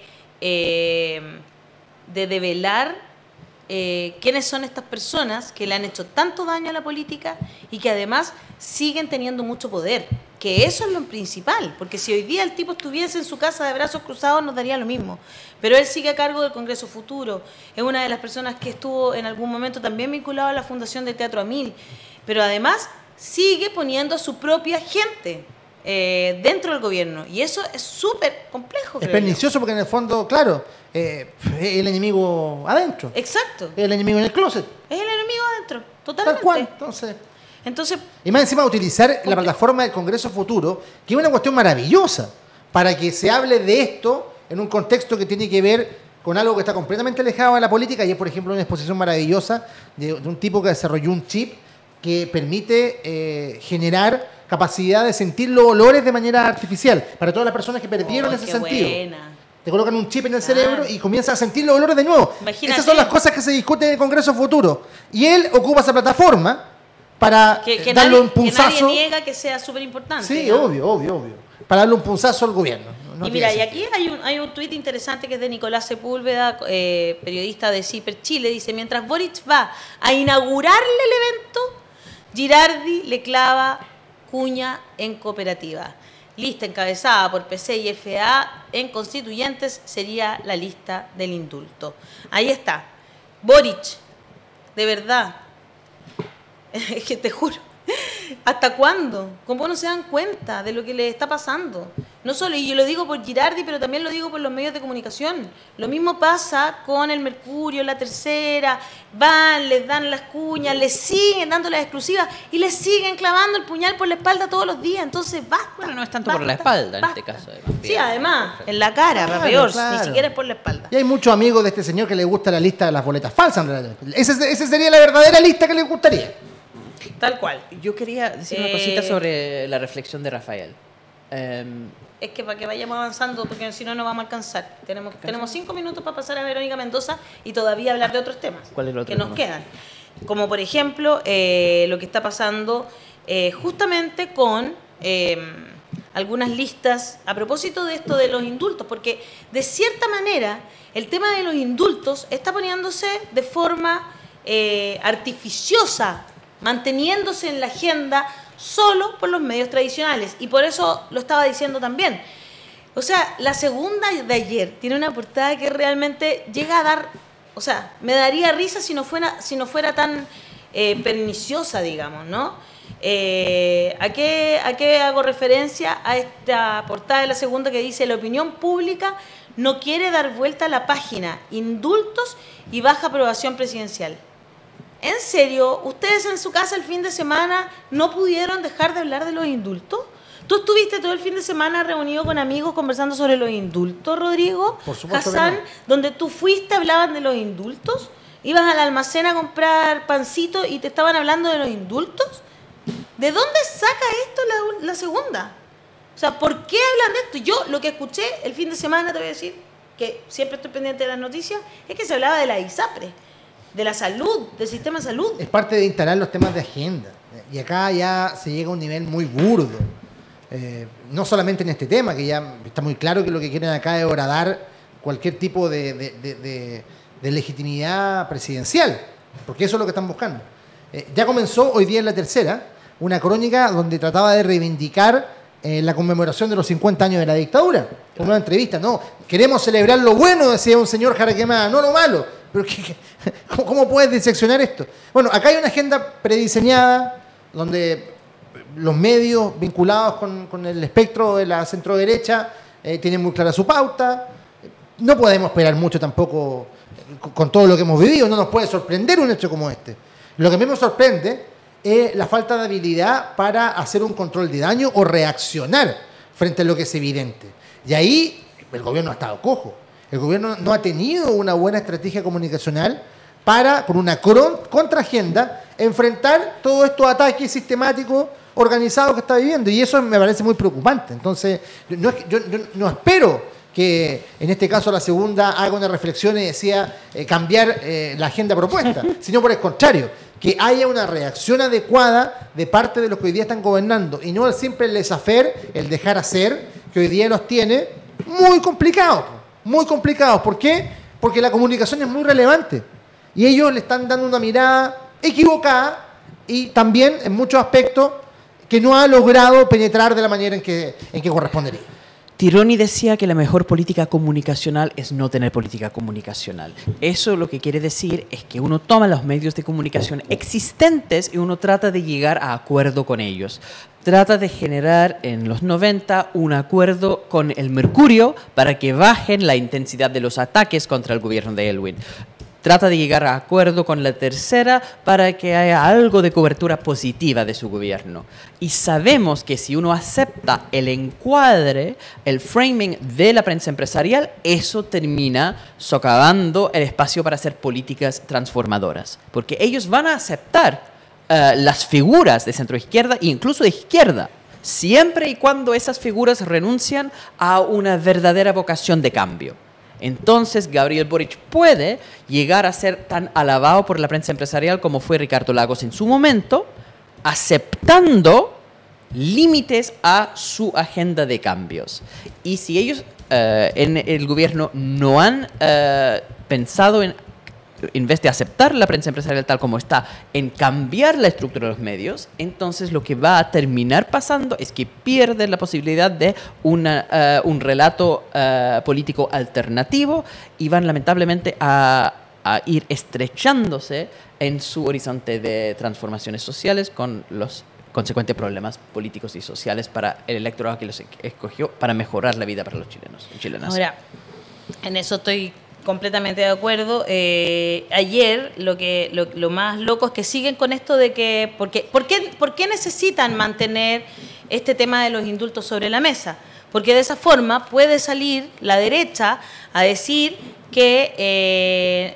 develar quiénes son estas personas que le han hecho tanto daño a la política y que además siguen teniendo mucho poder, que eso es lo principal, porque si hoy día el tipo estuviese en su casa de brazos cruzados nos daría lo mismo, pero él sigue a cargo del Congreso Futuro, es una de las personas que estuvo en algún momento también vinculado a la Fundación de Teatro Amil, pero además sigue poniendo a su propia gente dentro del gobierno, y eso es súper complejo. Es pernicioso porque en el fondo, claro, es el enemigo adentro. Exacto. Es el enemigo en el closet. Es el enemigo adentro, totalmente. Tal cual, entonces, y más encima utilizar la plataforma del Congreso Futuro, que es una cuestión maravillosa, para que se hable de esto en un contexto que tiene que ver con algo que está completamente alejado de la política, y es, por ejemplo, una exposición maravillosa de un tipo que desarrolló un chip que permite generar capacidad de sentir los olores de manera artificial, para todas las personas que perdieron ese sentido. Buena. Te colocan un chip en el cerebro y comienzas a sentir los olores de nuevo. Imagínate. Esas son las cosas que se discuten en el Congreso Futuro. Y él ocupa esa plataforma para darle un punzazo. Que nadie niega que sea súper importante. Sí, ¿no? obvio. Para darle un punzazo al gobierno. Y mira, y aquí hay un tuit interesante que es de Nicolás Sepúlveda, periodista de CIPER Chile. Dice, mientras Boric va a inaugurarle el evento, Girardi le clava cuña en cooperativa. Lista encabezada por PC y FA en constituyentes sería la lista del indulto. Ahí está. Boric, de verdad, es que te juro, ¿hasta cuándo? ¿Cómo no se dan cuenta de lo que les está pasando? No solo, y yo lo digo por Girardi, pero también lo digo por los medios de comunicación. Lo mismo pasa con el Mercurio, la Tercera, van, les dan las cuñas, les siguen dando las exclusivas y les siguen clavando el puñal por la espalda todos los días. Entonces, basta. Bueno, no es tanto por la espalda en este caso. Sí, además, en la cara, para peor, ni siquiera es por la espalda. Y hay muchos amigos de este señor que le gusta la lista de las boletas falsas. Esa sería la verdadera lista que les gustaría. Tal cual. Yo quería decir una cosita sobre la reflexión de Rafael. Es que para que vayamos avanzando, porque si no, no vamos a alcanzar. Tenemos 5 minutos para pasar a Verónica Mendoza y todavía hablar de otros temas que nos quedan. Como por ejemplo, lo que está pasando justamente con algunas listas a propósito de esto de los indultos, porque de cierta manera el tema de los indultos está poniéndose de forma artificiosa, manteniéndose en la agenda solo por los medios tradicionales. Y por eso lo estaba diciendo también. O sea, la segunda de ayer tiene una portada que realmente llega a dar... O sea, me daría risa si no fuera tan perniciosa, digamos, ¿no? ¿A qué hago referencia? A esta portada de la segunda que dice: la opinión pública no quiere dar vuelta a la página, indultos y baja aprobación presidencial. ¿En serio? ¿Ustedes en su casa el fin de semana no pudieron dejar de hablar de los indultos? ¿Tú estuviste todo el fin de semana reunido con amigos conversando sobre los indultos, Rodrigo? Por supuesto. Hassan, que no. donde tú fuiste hablaban de los indultos. ¿Ibas al almacén a comprar pancito y te estaban hablando de los indultos? ¿De dónde saca esto la segunda? O sea, ¿por qué hablan de esto? Yo lo que escuché el fin de semana, te voy a decir, que siempre estoy pendiente de las noticias, es que se hablaba de la ISAPRE, de la salud, del sistema de salud. Es parte de instalar los temas de agenda. Y acá ya se llega a un nivel muy burdo. No solamente en este tema, que ya está muy claro que lo que quieren acá es horadar cualquier tipo de legitimidad presidencial, porque eso es lo que están buscando. Ya comenzó hoy día en La Tercera una crónica donde trataba de reivindicar la conmemoración de los 50 años de la dictadura. Una entrevista, no, queremos celebrar lo bueno, decía un señor Jaraquemada, no lo malo. Pero ¿cómo puedes diseccionar esto? Bueno, acá hay una agenda prediseñada donde los medios vinculados con el espectro de la centroderecha tienen muy clara su pauta. No podemos esperar mucho tampoco con todo lo que hemos vivido. No nos puede sorprender un hecho como este. Lo que a mí me sorprende la falta de habilidad para hacer un control de daño o reaccionar frente a lo que es evidente. Y ahí el gobierno ha estado cojo. El gobierno no ha tenido una buena estrategia comunicacional para, con una contraagenda, enfrentar todos estos ataques sistemáticos organizados que está viviendo. Y eso me parece muy preocupante. Entonces, yo no espero que en este caso la segunda haga una reflexión y decía cambiar la agenda propuesta, sino por el contrario, que haya una reacción adecuada de parte de los que hoy día están gobernando y no el simple laissez-faire, el dejar hacer, que hoy día los tiene muy complicados. Muy complicados. ¿Por qué? Porque la comunicación es muy relevante y ellos le están dando una mirada equivocada y también en muchos aspectos que no ha logrado penetrar de la manera en que correspondería. Tironi decía que la mejor política comunicacional es no tener política comunicacional. Eso lo que quiere decir es que uno toma los medios de comunicación existentes y uno trata de llegar a acuerdo con ellos. Trata de generar en los 90 un acuerdo con el Mercurio para que bajen la intensidad de los ataques contra el gobierno de Aylwin. Trata de llegar a acuerdo con la Tercera para que haya algo de cobertura positiva de su gobierno. Y sabemos que si uno acepta el encuadre, el framing de la prensa empresarial, eso termina socavando el espacio para hacer políticas transformadoras. Porque ellos van a aceptar las figuras de centroizquierda e incluso de izquierda, siempre y cuando esas figuras renuncian a una verdadera vocación de cambio. Entonces, Gabriel Boric puede llegar a ser tan alabado por la prensa empresarial como fue Ricardo Lagos en su momento, aceptando límites a su agenda de cambios. Y si ellos en el gobierno no han pensado en vez de aceptar la prensa empresarial tal como está, en cambiar la estructura de los medios, entonces lo que va a terminar pasando es que pierden la posibilidad de un relato político alternativo y van lamentablemente a ir estrechándose en su horizonte de transformaciones sociales con los consecuentes problemas políticos y sociales para el electorado que los escogió para mejorar la vida para los chilenos y chilenas. Ahora, en eso estoy completamente de acuerdo. Ayer lo más loco es que siguen con esto de que ¿por qué necesitan mantener este tema de los indultos sobre la mesa? Porque de esa forma puede salir la derecha a decir que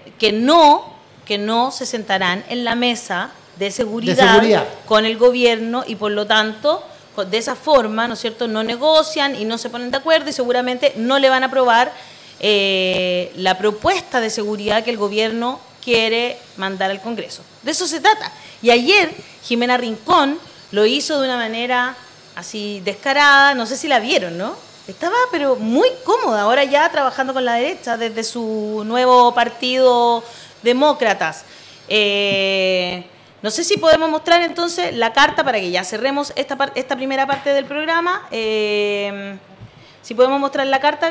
no se sentarán en la mesa de seguridad con el gobierno y por lo tanto de esa forma, ¿no es cierto?, no negocian y no se ponen de acuerdo y seguramente no le van a aprobar la propuesta de seguridad que el gobierno quiere mandar al Congreso. De eso se trata. Y ayer Jimena Rincón lo hizo de una manera así descarada, no sé si la vieron, ¿no? Estaba pero muy cómoda, ahora ya trabajando con la derecha desde su nuevo partido Demócratas. No sé si podemos mostrar entonces la carta para que ya cerremos esta primera parte del programa. Si podemos mostrar la carta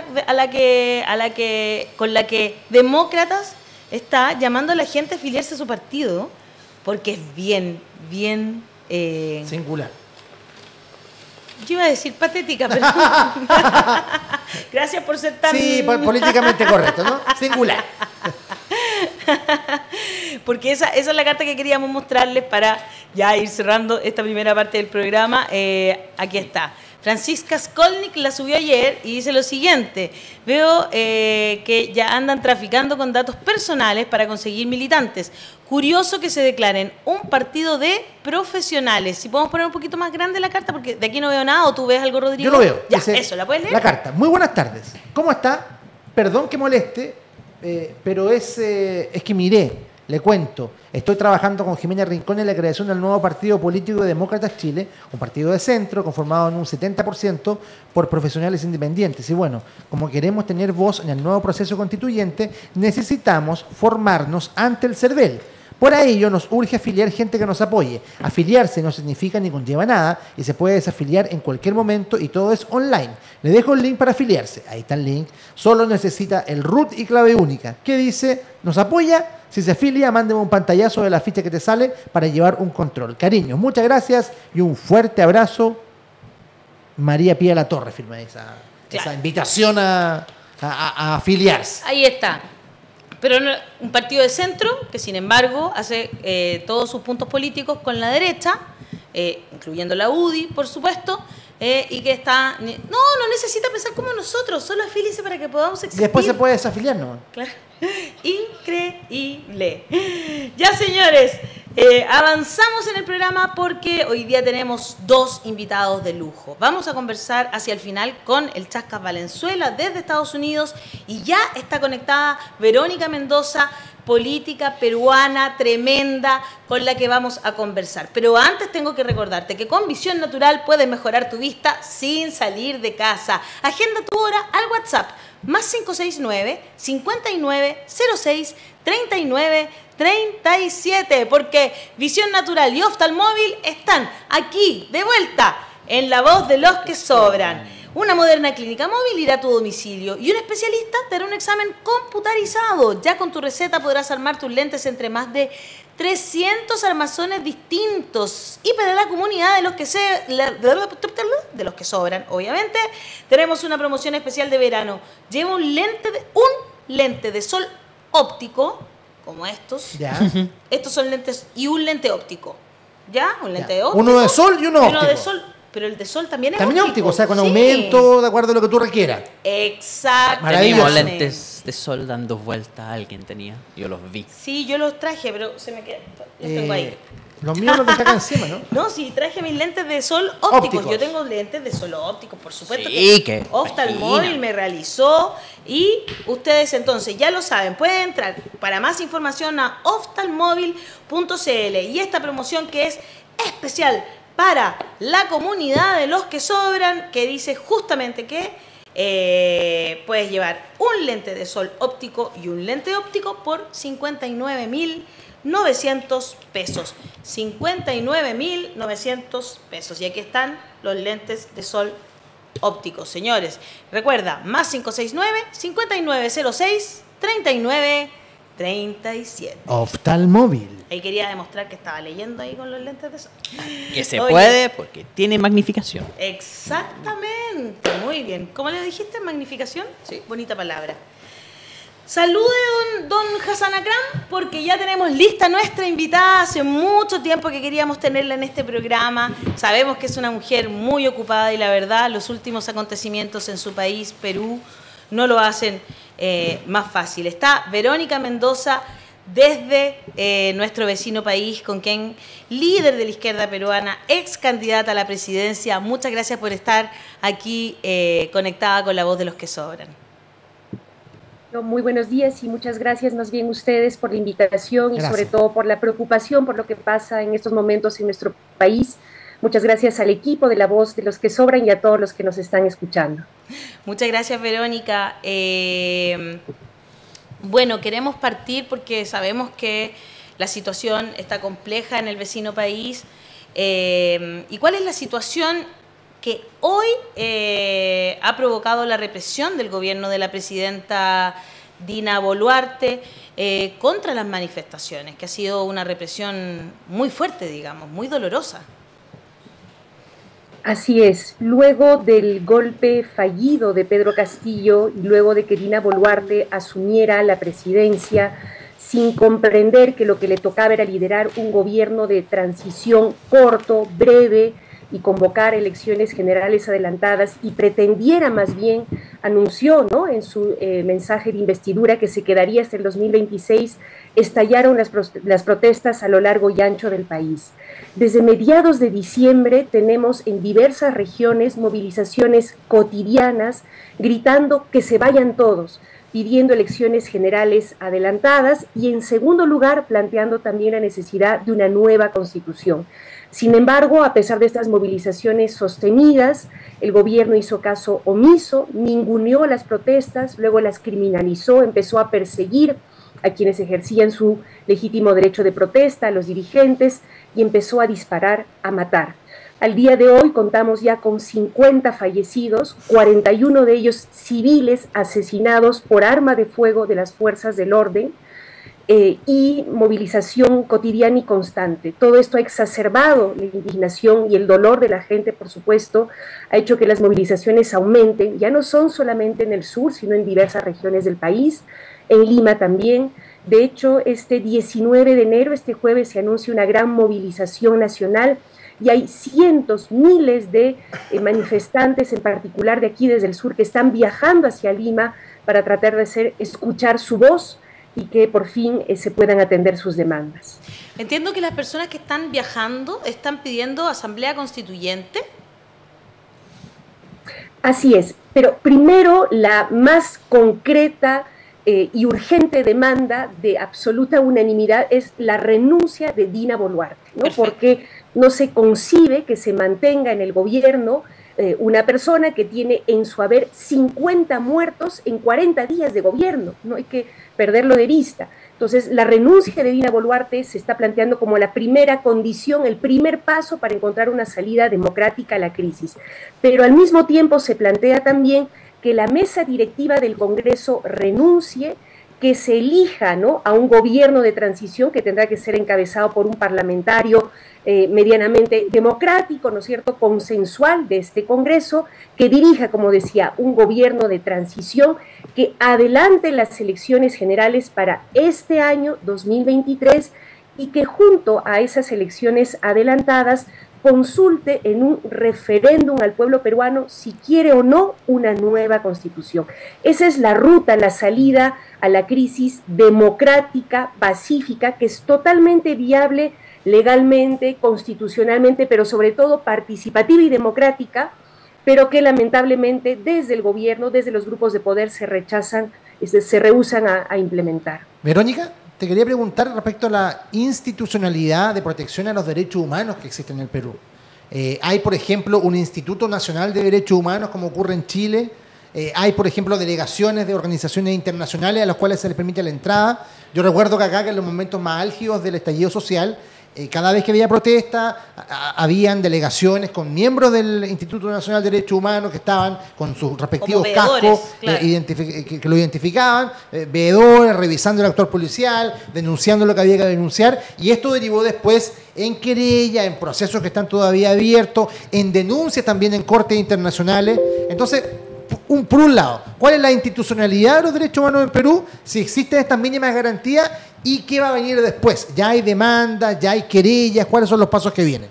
con la que Demócratas está llamando a la gente a afiliarse a su partido, porque es bien singular. Yo iba a decir patética, pero gracias por ser tan... Sí, políticamente correcto, ¿no? Singular. Porque esa es la carta que queríamos mostrarles para ya ir cerrando esta primera parte del programa. Aquí está. Francisca Skolnik la subió ayer y dice lo siguiente: veo que ya andan traficando con datos personales para conseguir militantes. Curioso que se declaren un partido de profesionales. Si podemos poner un poquito más grande la carta, porque de aquí no veo nada, ¿o tú ves algo, Rodrigo? Yo lo veo. Ya, eso, ¿la puedes leer? La carta. Muy buenas tardes. ¿Cómo está? Perdón que moleste, pero es que miré. Le cuento, estoy trabajando con Jimena Rincón en la creación del nuevo partido político de Demócratas Chile, un partido de centro conformado en un 70% por profesionales independientes. Y bueno, como queremos tener voz en el nuevo proceso constituyente, necesitamos formarnos ante el CERVEL. Por ello nos urge afiliar gente que nos apoye. Afiliarse no significa ni conlleva nada y se puede desafiliar en cualquier momento y todo es online. Le dejo el link para afiliarse. Ahí está el link. Solo necesita el root y clave única. ¿Qué dice? ¿Nos apoya? Si se afilia, mándeme un pantallazo de la ficha que te sale para llevar un control. Cariño, muchas gracias y un fuerte abrazo. María Pía La Torre firma esa invitación a afiliarse. Ahí está. Pero un partido de centro que, sin embargo, hace todos sus puntos políticos con la derecha, incluyendo la UDI, por supuesto, y que está... No necesita pensar como nosotros, solo afíliese para que podamos existir. Y después se puede desafiliar, ¿no? Claro. Increíble. Ya, señores, avanzamos en el programa porque hoy día tenemos 2 invitados de lujo. Vamos a conversar hacia el final con el Chascas Valenzuela desde Estados Unidos y ya está conectada Verónica Mendoza, política peruana tremenda con la que vamos a conversar. Pero antes tengo que recordarte que con Visión Natural puedes mejorar tu vista sin salir de casa. Agenda tu hora al WhatsApp más 569-5906-3937, porque Visión Natural y Oftalmóvil están aquí de vuelta en La Voz de los que Sobran. Una moderna clínica móvil irá a tu domicilio y un especialista te hará un examen computarizado. Ya con tu receta podrás armar tus lentes entre más de 300 armazones distintos. Y para la comunidad de los que sobran, obviamente, tenemos una promoción especial de verano. Lleva un lente de sol óptico, como estos. Ya. Estos son lentes y un lente óptico. ¿Ya? Un lente óptico. Uno de sol y uno óptico. Uno de sol. Pero el de sol también es También óptico. óptico, o sea, con Sí. aumento de acuerdo a lo que tú requieras. Exactamente. Teníamos lentes de sol dando vueltas, alguien tenía, yo los vi. Sí, yo los traje, pero se me quedan. Los tengo ahí. Los míos los dejé acá encima, ¿no? No, sí, traje mis lentes de sol ópticos. Ópticos. Yo tengo lentes de sol ópticos, por supuesto. Sí, que Oftalmóvil imagina. me realizó. Y ustedes entonces ya lo saben, pueden entrar para más información a oftalmóvil.cl. Y esta promoción que es especial para la comunidad de los que sobran, que dice justamente que puedes llevar un lente de sol óptico y un lente óptico por 59.900 pesos. 59.900 pesos. Y aquí están los lentes de sol ópticos, señores. Recuerda, más 569-5906-3937. Oftalmóvil. Ahí quería demostrar que estaba leyendo ahí con los lentes de sol. Que se Oye. puede porque tiene magnificación. Exactamente, muy bien. ¿Cómo le dijiste? ¿Magnificación? Sí, bonita palabra. Salude, don Hassan Akram, porque ya tenemos lista nuestra invitada. Hace mucho tiempo que queríamos tenerla en este programa. Sabemos que es una mujer muy ocupada y la verdad, los últimos acontecimientos en su país, Perú, no lo hacen más fácil. Está Verónica Mendoza desde nuestro vecino país, con quien, líder de la izquierda peruana, ex candidata a la presidencia. Muchas gracias por estar aquí conectada con La Voz de los que Sobran. Muy buenos días y muchas gracias más bien ustedes por la invitación y sobre todo por la preocupación por lo que pasa en estos momentos en nuestro país. Muchas gracias al equipo de La Voz de los que Sobran y a todos los que nos están escuchando. Muchas gracias, Verónica. Bueno, queremos partir porque sabemos que la situación está compleja en el vecino país. ¿Y cuál es la situación que hoy ha provocado la represión del gobierno de la presidenta Dina Boluarte contra las manifestaciones, que ha sido una represión muy fuerte, digamos, muy dolorosa? Así es, luego del golpe fallido de Pedro Castillo y luego de que Dina Boluarte asumiera la presidencia sin comprender que lo que le tocaba era liderar un gobierno de transición corto, breve, y convocar elecciones generales adelantadas y pretendiera más bien, anunció, ¿no?, en su mensaje de investidura que se quedaría hasta el 2026, estallaron las protestas a lo largo y ancho del país. Desde mediados de diciembre tenemos en diversas regiones movilizaciones cotidianas gritando que se vayan todos, pidiendo elecciones generales adelantadas y en segundo lugar planteando también la necesidad de una nueva constitución. Sin embargo, a pesar de estas movilizaciones sostenidas, el gobierno hizo caso omiso, ninguneó las protestas, luego las criminalizó, empezó a perseguir a quienes ejercían su legítimo derecho de protesta, a los dirigentes, y empezó a disparar, a matar. Al día de hoy contamos ya con 50 fallecidos, 41 de ellos civiles asesinados por arma de fuego de las fuerzas del orden, y movilización cotidiana y constante. Todo esto ha exacerbado la indignación y el dolor de la gente, por supuesto, ha hecho que las movilizaciones aumenten, ya no son solamente en el sur, sino en diversas regiones del país. en Lima también. De hecho, este 19 de enero, este jueves, se anuncia una gran movilización nacional y hay cientos, miles de manifestantes, en particular de aquí desde el sur, que están viajando hacia Lima para tratar de escuchar su voz y que por fin se puedan atender sus demandas. Entiendo que las personas que están viajando están pidiendo asamblea constituyente. Así es, pero primero la más concreta y urgente demanda de absoluta unanimidad es la renuncia de Dina Boluarte, ¿no? Porque no se concibe que se mantenga en el gobierno una persona que tiene en su haber 50 muertos en 40 días de gobierno, no hay que perderlo de vista. Entonces, la renuncia de Dina Boluarte se está planteando como la primera condición, el primer paso para encontrar una salida democrática a la crisis. Pero al mismo tiempo se plantea también que la mesa directiva del Congreso renuncie, que se elija, ¿no?, a un gobierno de transición que tendrá que ser encabezado por un parlamentario medianamente democrático, ¿no es cierto?, consensual de este Congreso, que dirija, como decía, un gobierno de transición que adelante las elecciones generales para este año 2023 y que junto a esas elecciones adelantadas consulte en un referéndum al pueblo peruano si quiere o no una nueva constitución. Esa es la ruta, la salida a la crisis democrática, pacífica, que es totalmente viable legalmente, constitucionalmente, pero sobre todo participativa y democrática, pero que lamentablemente desde el gobierno, desde los grupos de poder se rehúsan a implementar. Verónica, te quería preguntar respecto a la institucionalidad de protección a los derechos humanos que existe en el Perú. Hay, por ejemplo, un Instituto Nacional de Derechos Humanos, como ocurre en Chile. Hay, por ejemplo, delegaciones de organizaciones internacionales a las cuales se les permite la entrada. Yo recuerdo que acá, que en los momentos más álgidos del estallido social, cada vez que había protesta, habían delegaciones con miembros del Instituto Nacional de Derechos Humanos que estaban con sus respectivos cascos, claro, que lo identificaban, veedores, revisando el actuar policial, denunciando lo que había que denunciar, y esto derivó después en querella, en procesos que están todavía abiertos, en denuncias también en cortes internacionales. Entonces, por un lado, ¿cuál es la institucionalidad de los derechos humanos en Perú? Si existen estas mínimas garantías, ¿y qué va a venir después? ¿Ya hay demandas, ya hay querellas? ¿Cuáles son los pasos que vienen?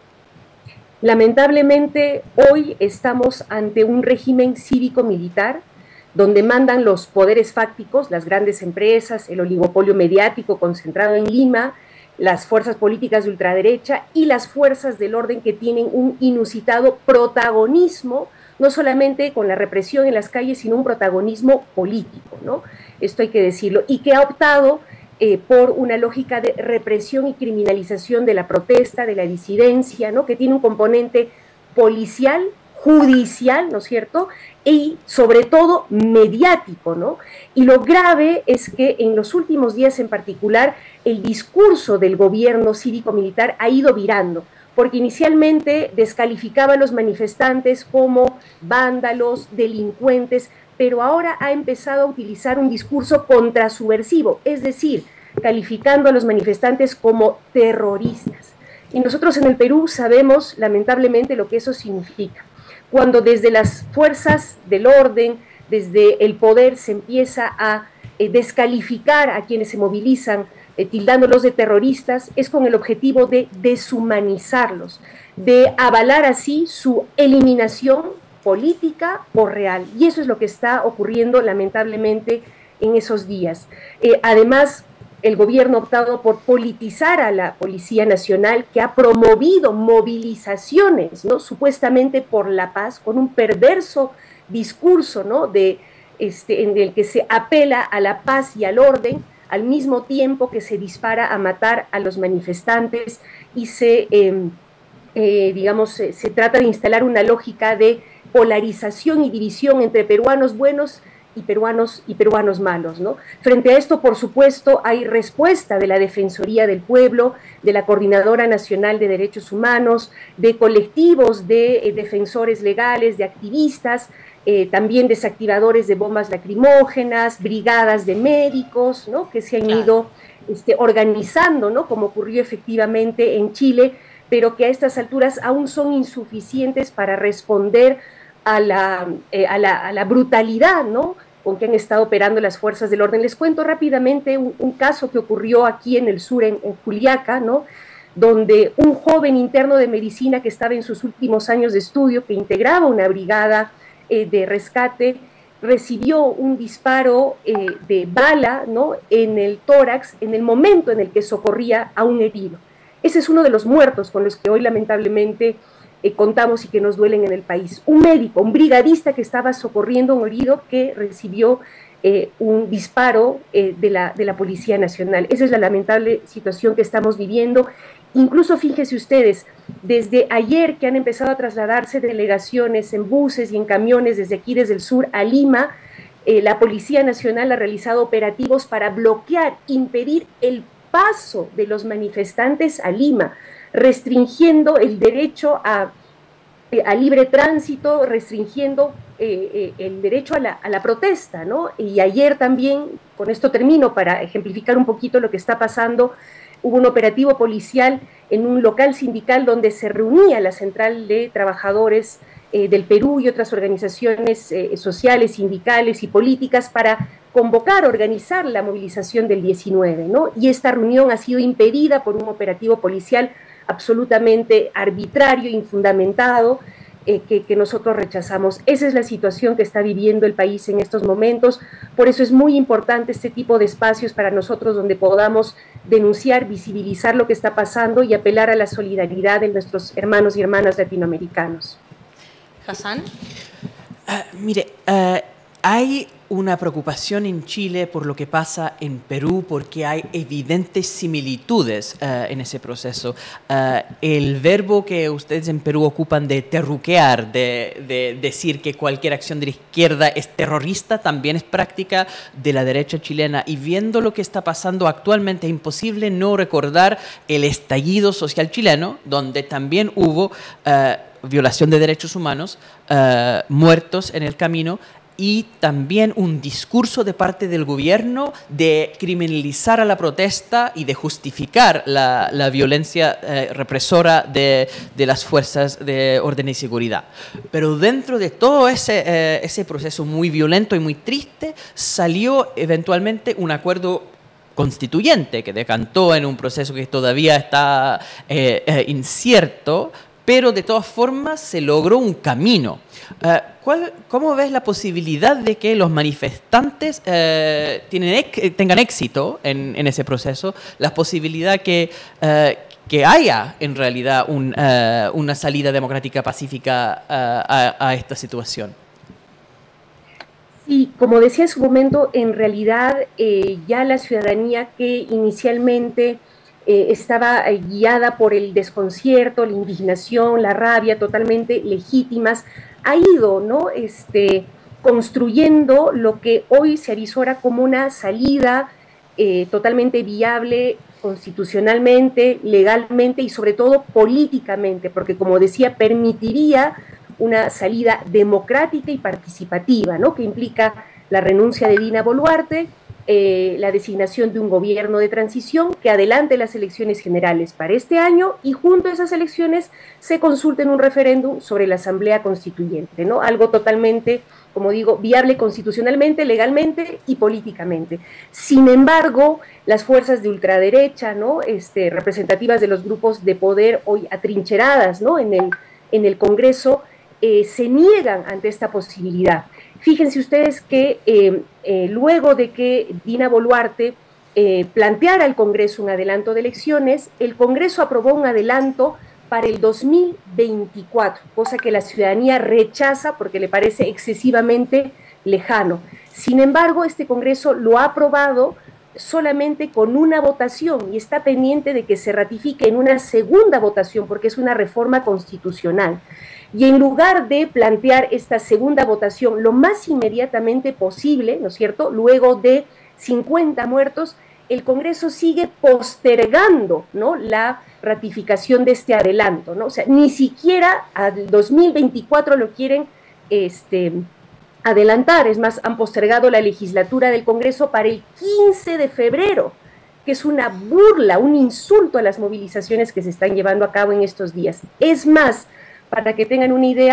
Lamentablemente, hoy estamos ante un régimen cívico-militar donde mandan los poderes fácticos, las grandes empresas, el oligopolio mediático concentrado en Lima, las fuerzas políticas de ultraderecha y las fuerzas del orden que tienen un inusitado protagonismo, no solamente con la represión en las calles, sino un protagonismo político, ¿no? Esto hay que decirlo, y que ha optado por una lógica de represión y criminalización de la protesta, de la disidencia, ¿no?, que tiene un componente policial, judicial, ¿no es cierto?, y sobre todo mediático, ¿no? Y lo grave es que en los últimos días en particular el discurso del gobierno cívico-militar ha ido virando, porque inicialmente descalificaba a los manifestantes como vándalos, delincuentes, pero ahora ha empezado a utilizar un discurso contrasubversivo, es decir, calificando a los manifestantes como terroristas. Y nosotros en el Perú sabemos lamentablemente lo que eso significa. Cuando desde las fuerzas del orden, desde el poder se empieza a descalificar a quienes se movilizan, tildándolos de terroristas, es con el objetivo de deshumanizarlos, de avalar así su eliminación política o real. Y eso es lo que está ocurriendo lamentablemente en esos días. Además, el gobierno ha optado por politizar a la Policía Nacional, que ha promovido movilizaciones, ¿no?, supuestamente por la paz, con un perverso discurso, ¿no?, en el que se apela a la paz y al orden, al mismo tiempo que se dispara a matar a los manifestantes y se trata de instalar una lógica de polarización y división entre peruanos buenos y peruanos malos, ¿no? Frente a esto, por supuesto, hay respuesta de la Defensoría del Pueblo, de la Coordinadora Nacional de Derechos Humanos, de colectivos de defensores legales, de activistas, también desactivadores de bombas lacrimógenas, brigadas de médicos, ¿no?, que se han ido organizando, ¿no?, como ocurrió efectivamente en Chile, pero que a estas alturas aún son insuficientes para responder a la brutalidad, ¿no?, con que han estado operando las fuerzas del orden. Les cuento rápidamente un caso que ocurrió aquí en el sur, en Juliaca, ¿no? Donde un joven interno de medicina que estaba en sus últimos años de estudio, que integraba una brigada de rescate, recibió un disparo de bala, ¿no?, en el tórax en el momento en el que socorría a un herido. Ese es uno de los muertos con los que hoy lamentablemente contamos y que nos duelen en el país. Un médico, un brigadista que estaba socorriendo a un herido que recibió un disparo de la Policía Nacional. Esa es la lamentable situación que estamos viviendo. Incluso fíjense ustedes, desde ayer que han empezado a trasladarse delegaciones en buses y en camiones desde aquí, desde el sur a Lima, la Policía Nacional ha realizado operativos para bloquear, impedir el paso de los manifestantes a Lima, restringiendo el derecho a libre tránsito, restringiendo el derecho a la protesta, ¿no? Y ayer también, con esto termino para ejemplificar un poquito lo que está pasando, hubo un operativo policial en un local sindical donde se reunía la Central de Trabajadores del Perú y otras organizaciones sociales, sindicales y políticas para convocar, organizar la movilización del 19, ¿no? Y esta reunión ha sido impedida por un operativo policial absolutamente arbitrario, infundamentado, que nosotros rechazamos. Esa es la situación que está viviendo el país en estos momentos. Por eso es muy importante este tipo de espacios para nosotros donde podamos denunciar, visibilizar lo que está pasando y apelar a la solidaridad de nuestros hermanos y hermanas latinoamericanos. Hassan. Mire, hay una preocupación en Chile por lo que pasa en Perú, porque hay evidentes similitudes en ese proceso. El verbo que ustedes en Perú ocupan de terruquear, de decir que cualquier acción de la izquierda es terrorista, también es práctica de la derecha chilena. Y viendo lo que está pasando actualmente, es imposible no recordar el estallido social chileno, donde también hubo violación de derechos humanos, muertos en el camino, y también un discurso de parte del gobierno de criminalizar a la protesta y de justificar la violencia represora de las fuerzas de orden y seguridad. Pero dentro de todo ese proceso muy violento y muy triste, salió eventualmente un acuerdo constituyente que decantó en un proceso que todavía está incierto, pero de todas formas se logró un camino. ¿Cómo ves la posibilidad de que los manifestantes tengan éxito en ese proceso? La posibilidad que haya en realidad una salida democrática pacífica a esta situación. Sí, como decía en su momento, en realidad ya la ciudadanía que inicialmente estaba guiada por el desconcierto, la indignación, la rabia, totalmente legítimas, ha ido, ¿no?, construyendo lo que hoy se avisora como una salida totalmente viable constitucionalmente, legalmente y sobre todo políticamente, porque como decía, permitiría una salida democrática y participativa, ¿no?, que implica la renuncia de Dina Boluarte, la designación de un gobierno de transición que adelante las elecciones generales para este año y junto a esas elecciones se consulte en un referéndum sobre la Asamblea Constituyente, ¿no? Algo totalmente, como digo, viable constitucionalmente, legalmente y políticamente. Sin embargo, las fuerzas de ultraderecha, ¿no?, representativas de los grupos de poder hoy atrincheradas, ¿no?, en el Congreso, se niegan ante esta posibilidad. Fíjense ustedes que luego de que Dina Boluarte planteara al Congreso un adelanto de elecciones, el Congreso aprobó un adelanto para el 2024, cosa que la ciudadanía rechaza porque le parece excesivamente lejano. Sin embargo, este Congreso lo ha aprobado solamente con una votación y está pendiente de que se ratifique en una segunda votación porque es una reforma constitucional. Y en lugar de plantear esta segunda votación lo más inmediatamente posible, ¿no es cierto?, luego de 50 muertos, el Congreso sigue postergando, ¿no?, la ratificación de este adelanto, ¿no? O sea, ni siquiera al 2024 lo quieren adelantar, es más, han postergado la legislatura del Congreso para el 15 de febrero, que es una burla, un insulto a las movilizaciones que se están llevando a cabo en estos días. Es más, para que tengan una idea,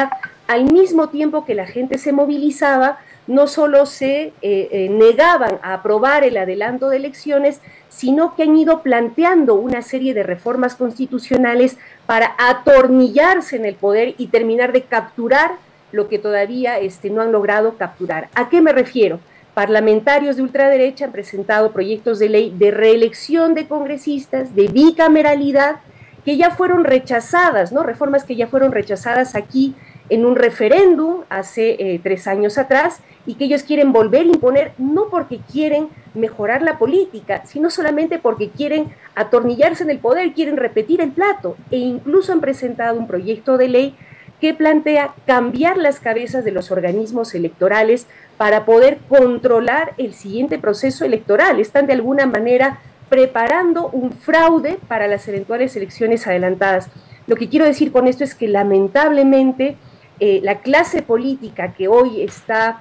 al mismo tiempo que la gente se movilizaba, no solo se negaban a aprobar el adelanto de elecciones, sino que han ido planteando una serie de reformas constitucionales para atornillarse en el poder y terminar de capturar lo que todavía no han logrado capturar. ¿A qué me refiero? Parlamentarios de ultraderecha han presentado proyectos de ley de reelección de congresistas, de bicameralidad, que ya fueron rechazadas, ¿no? Reformas que ya fueron rechazadas aquí en un referéndum hace 3 años atrás, y que ellos quieren volver a imponer, no porque quieren mejorar la política, sino solamente porque quieren atornillarse en el poder, quieren repetir el plato, e incluso han presentado un proyecto de ley que plantea cambiar las cabezas de los organismos electorales para poder controlar el siguiente proceso electoral. Están de alguna manera preparando un fraude para las eventuales elecciones adelantadas. Lo que quiero decir con esto es que lamentablemente la clase política que hoy está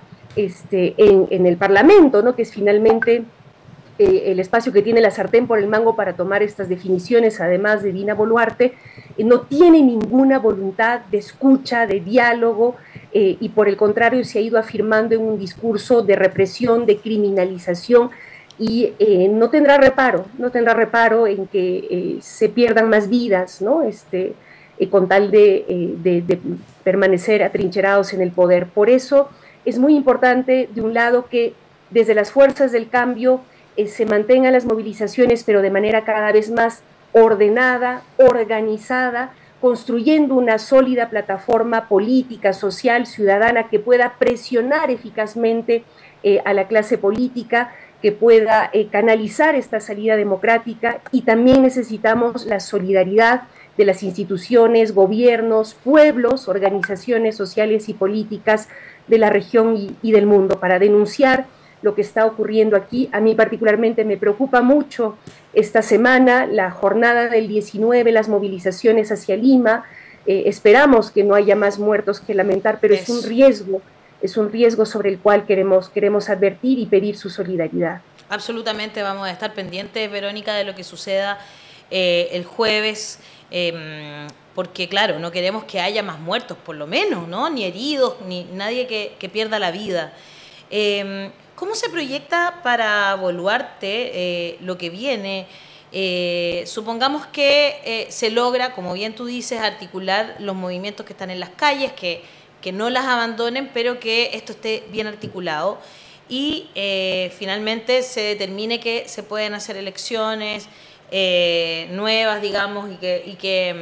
en el Parlamento, ¿no?, que es finalmente el espacio que tiene la sartén por el mango para tomar estas definiciones, además de Dina Boluarte, no tiene ninguna voluntad de escucha, de diálogo, y por el contrario se ha ido afirmando en un discurso de represión, de criminalización, y no tendrá reparo en que se pierdan más vidas, ¿no?, con tal de permanecer atrincherados en el poder. Por eso es muy importante, de un lado, que desde las fuerzas del cambio se mantengan las movilizaciones, pero de manera cada vez más ordenada, organizada, construyendo una sólida plataforma política, social, ciudadana, que pueda presionar eficazmente a la clase política, que pueda canalizar esta salida democrática, y también necesitamos la solidaridad de las instituciones, gobiernos, pueblos, organizaciones sociales y políticas de la región y del mundo para denunciar lo que está ocurriendo aquí. A mí particularmente me preocupa mucho esta semana la jornada del 19, las movilizaciones hacia Lima. Esperamos que no haya más muertos que lamentar, pero es un riesgo sobre el cual queremos advertir y pedir su solidaridad. Absolutamente, vamos a estar pendientes, Verónica, de lo que suceda el jueves, porque claro, no queremos que haya más muertos, por lo menos, ¿no?, ni heridos, ni nadie que pierda la vida. ¿Cómo se proyecta para Boluarte lo que viene? Supongamos que se logra, como bien tú dices, articular los movimientos que están en las calles, que no las abandonen, pero que esto esté bien articulado, y finalmente se determine que se pueden hacer elecciones nuevas, digamos, y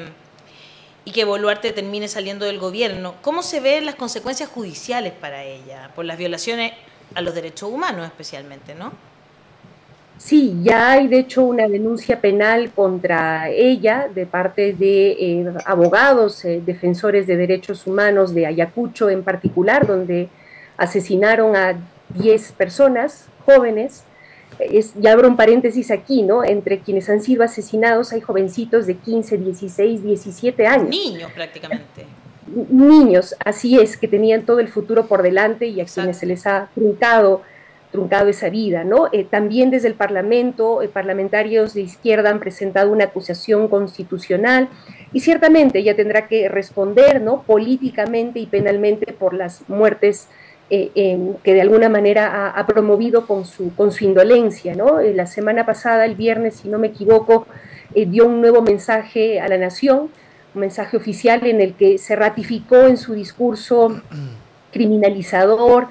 que Boluarte termine saliendo del gobierno. ¿Cómo se ven las consecuencias judiciales para ella, por las violaciones a los derechos humanos especialmente, ¿no? Sí, ya hay de hecho una denuncia penal contra ella de parte de abogados, defensores de derechos humanos de Ayacucho en particular, donde asesinaron a 10 personas jóvenes. Ya abro un paréntesis aquí, ¿no? Entre quienes han sido asesinados hay jovencitos de 15, 16, 17 años. Niños prácticamente. Niños, así es, que tenían todo el futuro por delante y a quienes se les ha truncado esa vida, ¿no? También desde el Parlamento, parlamentarios de izquierda han presentado una acusación constitucional, y ciertamente ella tendrá que responder, ¿no?, políticamente y penalmente por las muertes que de alguna manera ha promovido con su indolencia, ¿no? La semana pasada, el viernes, si no me equivoco, dio un nuevo mensaje a la nación, un mensaje oficial en el que se ratificó en su discurso criminalizador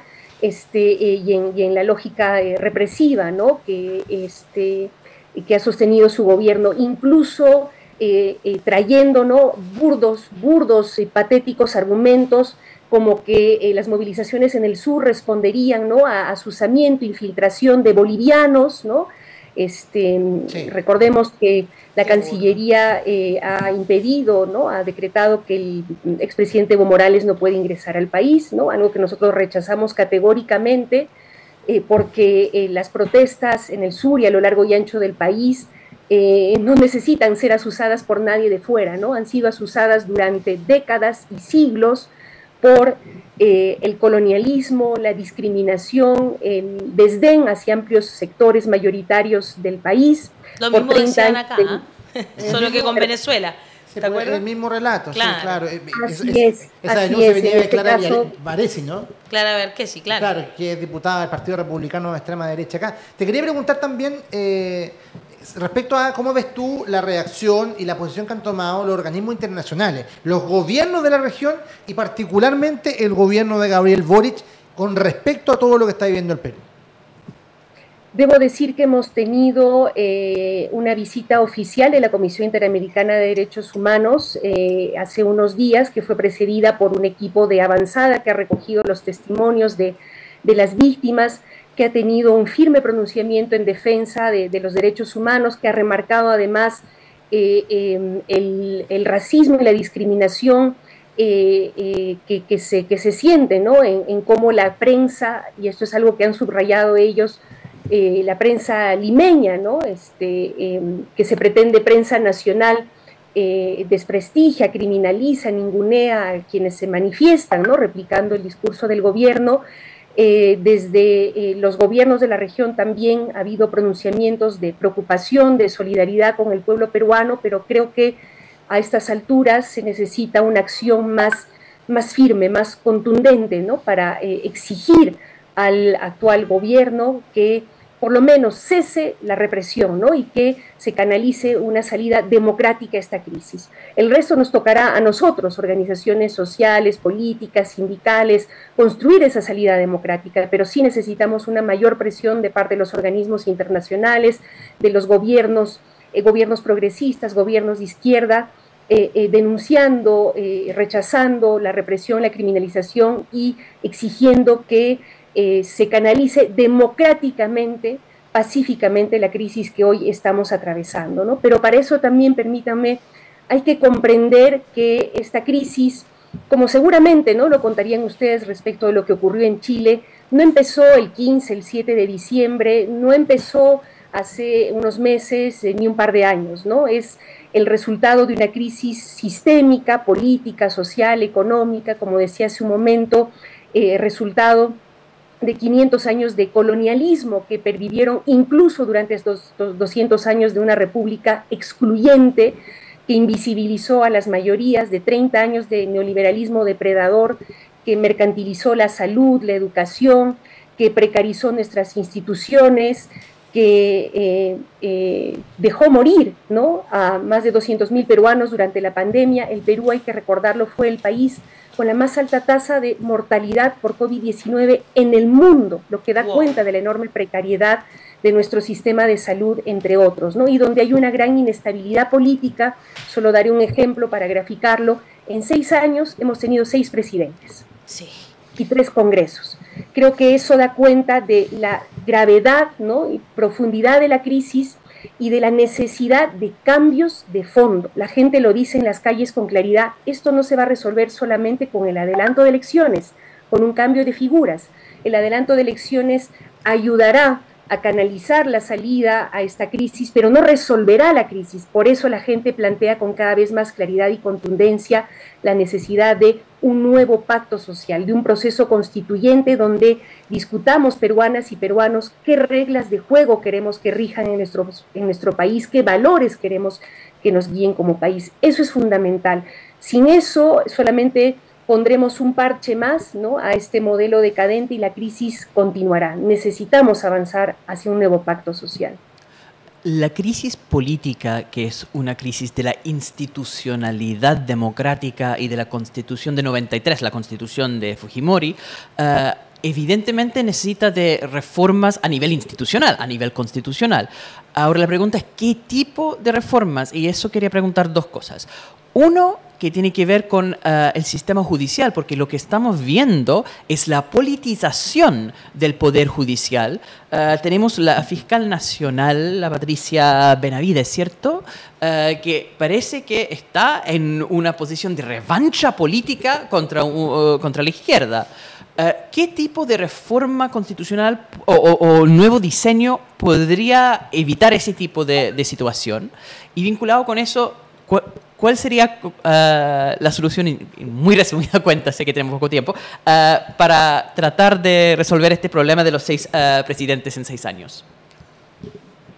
y en la lógica represiva, ¿no?, que ha sostenido su gobierno, incluso trayendo, ¿no?, burdos y patéticos argumentos como que las movilizaciones en el sur responderían, ¿no?, a asusamiento, infiltración de bolivianos, ¿no? Sí. Recordemos que la Cancillería ha impedido, ¿no?, ha decretado que el expresidente Evo Morales no puede ingresar al país, ¿no?, algo que nosotros rechazamos categóricamente, porque las protestas en el sur y a lo largo y ancho del país no necesitan ser asusadas por nadie de fuera, ¿no? Han sido asusadas durante décadas y siglos por el colonialismo, la discriminación, el desdén hacia amplios sectores mayoritarios del país. Lo mismo decían acá, solo que con Venezuela. ¿Te acuerdas? El mismo relato, Claro. sí, claro. Esa así denuncia es, venía en de este Clara caso- Varesi, ¿no? Clara Berkesi, claro. Claro, que es diputada del Partido Republicano de extrema derecha acá. Te quería preguntar también respecto a cómo ves tú la reacción y la posición que han tomado los organismos internacionales, los gobiernos de la región y particularmente el gobierno de Gabriel Boric con respecto a todo lo que está viviendo el Perú. Debo decir que hemos tenido una visita oficial de la Comisión Interamericana de Derechos Humanos hace unos días, que fue precedida por un equipo de avanzada que ha recogido los testimonios de las víctimas, que ha tenido un firme pronunciamiento en defensa de los derechos humanos, que ha remarcado además el racismo y la discriminación que se siente, ¿no? en cómo la prensa, y esto es algo que han subrayado ellos, la prensa limeña, ¿no? Que se pretende prensa nacional, desprestigia, criminaliza, ningunea a quienes se manifiestan, ¿no? Replicando el discurso del gobierno. Desde los gobiernos de la región también ha habido pronunciamientos de preocupación, de solidaridad con el pueblo peruano, pero creo que a estas alturas se necesita una acción más firme, más contundente, ¿no? Para exigir al actual gobierno que por lo menos cese la represión, ¿no? Y que se canalice una salida democrática a esta crisis. El resto nos tocará a nosotros, organizaciones sociales, políticas, sindicales, construir esa salida democrática, pero sí necesitamos una mayor presión de parte de los organismos internacionales, de los gobiernos progresistas, gobiernos de izquierda, denunciando, rechazando la represión, la criminalización y exigiendo que se canalice democráticamente, pacíficamente la crisis que hoy estamos atravesando, ¿no? Pero para eso también, permítanme, hay que comprender que esta crisis, como seguramente, ¿no?, lo contarían ustedes respecto de lo que ocurrió en Chile, no empezó el 15, el 7 de diciembre, no empezó hace unos meses ni un par de años, ¿no? Es el resultado de una crisis sistémica, política, social, económica, como decía hace un momento, resultado de 500 años de colonialismo que pervivieron incluso durante estos 200 años de una república excluyente que invisibilizó a las mayorías, de 30 años de neoliberalismo depredador que mercantilizó la salud, la educación, que precarizó nuestras instituciones, que dejó morir, ¿no?, a más de 200.000 peruanos durante la pandemia. El Perú, hay que recordarlo, fue el país con la más alta tasa de mortalidad por COVID-19 en el mundo, lo que da cuenta de la enorme precariedad de nuestro sistema de salud, entre otros, ¿no? Y donde hay una gran inestabilidad política. Solo daré un ejemplo para graficarlo. En 6 años hemos tenido 6 presidentes. Sí. Y 3 congresos. Creo que eso da cuenta de la gravedad, ¿no?, y profundidad de la crisis y de la necesidad de cambios de fondo. La gente lo dice en las calles con claridad: esto no se va a resolver solamente con el adelanto de elecciones, con un cambio de figuras. El adelanto de elecciones ayudará a canalizar la salida a esta crisis, pero no resolverá la crisis. Por eso la gente plantea con cada vez más claridad y contundencia la necesidad de un nuevo pacto social, de un proceso constituyente donde discutamos, peruanas y peruanos, qué reglas de juego queremos que rijan en nuestro país, qué valores queremos que nos guíen como país. Eso es fundamental. Sin eso solamente pondremos un parche más, ¿no?, a este modelo decadente y la crisis continuará. Necesitamos avanzar hacia un nuevo pacto social. La crisis política, que es una crisis de la institucionalidad democrática y de la Constitución de 93, la Constitución de Fujimori, evidentemente necesita de reformas a nivel institucional, a nivel constitucional. Ahora la pregunta es, ¿qué tipo de reformas? Y eso quería preguntar 2 cosas. Uno, que tiene que ver con el sistema judicial, porque lo que estamos viendo es la politización del poder judicial. Tenemos la fiscal nacional, la Patricia Benavides, ¿cierto?, que parece que está en una posición de revancha política contra la izquierda. ¿Qué tipo de reforma constitucional o nuevo diseño podría evitar ese tipo de situación? Y vinculado con eso, ¿cuál sería la solución, muy resumida cuenta, sé que tenemos poco tiempo, para tratar de resolver este problema de los 6 presidentes en 6 años?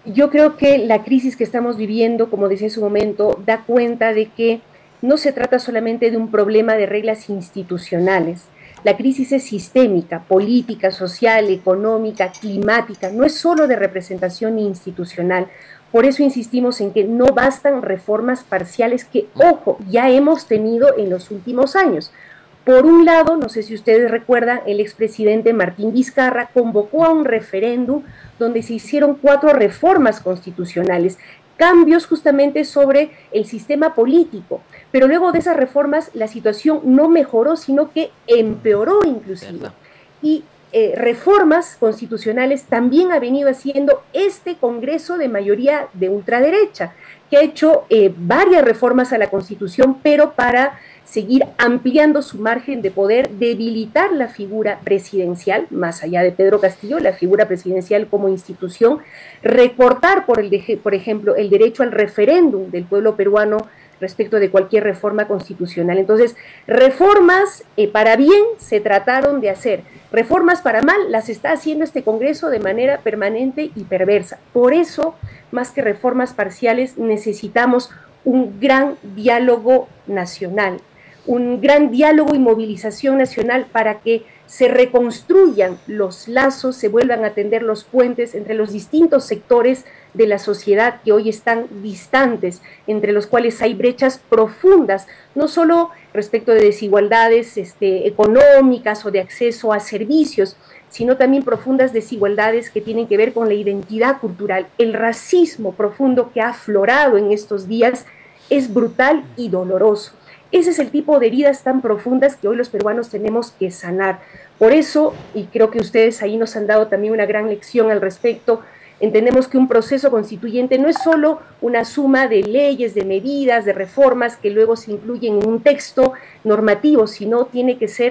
Yo creo que la crisis que estamos viviendo, como decía en su momento, da cuenta de que no se trata solamente de un problema de reglas institucionales. La crisis es sistémica, política, social, económica, climática, no es solo de representación institucional. Por eso insistimos en que no bastan reformas parciales que, ojo, ya hemos tenido en los últimos años. Por un lado, no sé si ustedes recuerdan, el expresidente Martín Vizcarra convocó a un referéndum donde se hicieron 4 reformas constitucionales, cambios justamente sobre el sistema político. Pero luego de esas reformas la situación no mejoró, sino que empeoró inclusive. Y reformas constitucionales también ha venido haciendo este Congreso de mayoría de ultraderecha, que ha hecho varias reformas a la Constitución, pero para seguir ampliando su margen de poder, debilitar la figura presidencial, más allá de Pedro Castillo, la figura presidencial como institución, recortar, por ejemplo, el derecho al referéndum del pueblo peruano respecto de cualquier reforma constitucional. Entonces, reformas para bien se trataron de hacer, reformas para mal las está haciendo este Congreso de manera permanente y perversa. Por eso, más que reformas parciales, necesitamos un gran diálogo nacional, un gran diálogo y movilización nacional para que se reconstruyan los lazos, se vuelvan a tender los puentes entre los distintos sectores de la sociedad que hoy están distantes, entre los cuales hay brechas profundas, no solo respecto de desigualdades económicas o de acceso a servicios, sino también profundas desigualdades que tienen que ver con la identidad cultural. El racismo profundo que ha aflorado en estos días es brutal y doloroso. Ese es el tipo de heridas tan profundas que hoy los peruanos tenemos que sanar. Por eso, y creo que ustedes ahí nos han dado también una gran lección al respecto, entendemos que un proceso constituyente no es solo una suma de leyes, de medidas, de reformas que luego se incluyen en un texto normativo, sino tiene que ser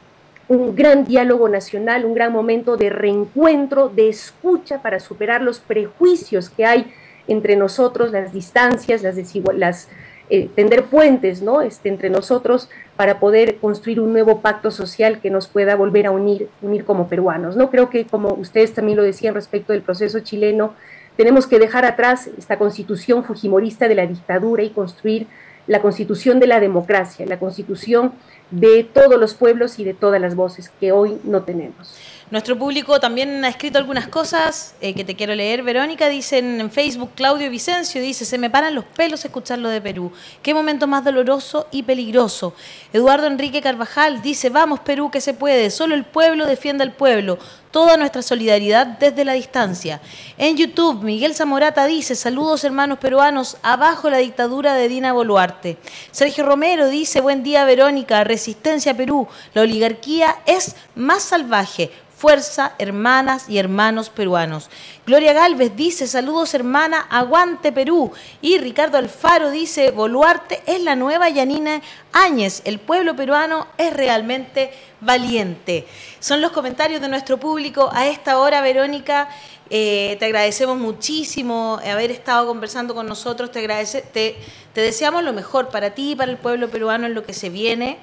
un gran diálogo nacional, un gran momento de reencuentro, de escucha para superar los prejuicios que hay entre nosotros, las distancias, las desigualdades, tender puentes, ¿no? Entre nosotros para poder construir un nuevo pacto social que nos pueda volver a unir como peruanos, ¿no? Creo que, como ustedes también lo decían respecto del proceso chileno, tenemos que dejar atrás esta constitución fujimorista de la dictadura y construir la constitución de la democracia, la constitución de todos los pueblos y de todas las voces que hoy no tenemos. Nuestro público también ha escrito algunas cosas que te quiero leer, Verónica. Dicen en Facebook, Claudio Vicencio dice: se me paran los pelos escucharlo de Perú. Qué momento más doloroso y peligroso. Eduardo Enrique Carvajal dice: vamos Perú, que se puede. Solo el pueblo defiende al pueblo. Toda nuestra solidaridad desde la distancia. En YouTube, Miguel Zamorata dice: saludos hermanos peruanos, abajo la dictadura de Dina Boluarte. Sergio Romero dice: buen día Verónica, resistencia Perú, la oligarquía es más salvaje. Fuerza, hermanas y hermanos peruanos. Gloria Galvez dice: saludos hermana, aguante Perú. Y Ricardo Alfaro dice: Boluarte es la nueva Yanina Áñez, el pueblo peruano es realmente valiente. Son los comentarios de nuestro público a esta hora, Verónica. Te agradecemos muchísimo haber estado conversando con nosotros, te deseamos lo mejor para ti y para el pueblo peruano en lo que se viene.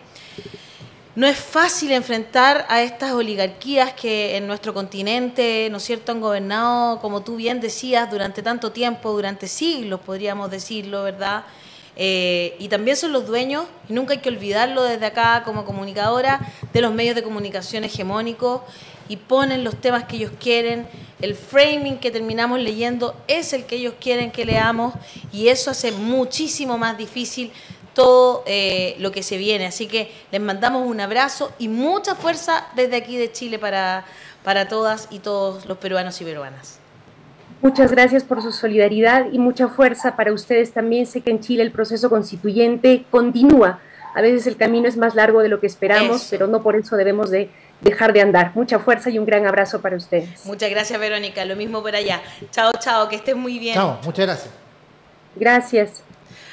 No es fácil enfrentar a estas oligarquías que en nuestro continente, ¿no es cierto?, han gobernado, como tú bien decías, durante tanto tiempo, durante siglos, podríamos decirlo, ¿verdad? Y también son los dueños, y nunca hay que olvidarlo desde acá como comunicadora, de los medios de comunicación hegemónicos, y ponen los temas que ellos quieren. El framing que terminamos leyendo es el que ellos quieren que leamos, y eso hace muchísimo más difícil todo lo que se viene. Así que les mandamos un abrazo y mucha fuerza desde aquí de Chile para todas y todos los peruanos y peruanas. Muchas gracias por su solidaridad y mucha fuerza para ustedes también. Sé que en Chile el proceso constituyente continúa. A veces el camino es más largo de lo que esperamos, pero no por eso debemos de dejar de andar. Mucha fuerza y un gran abrazo para ustedes. Muchas gracias, Verónica. Lo mismo por allá. Chao, chao, que estés muy bien. Chao, muchas gracias. Gracias.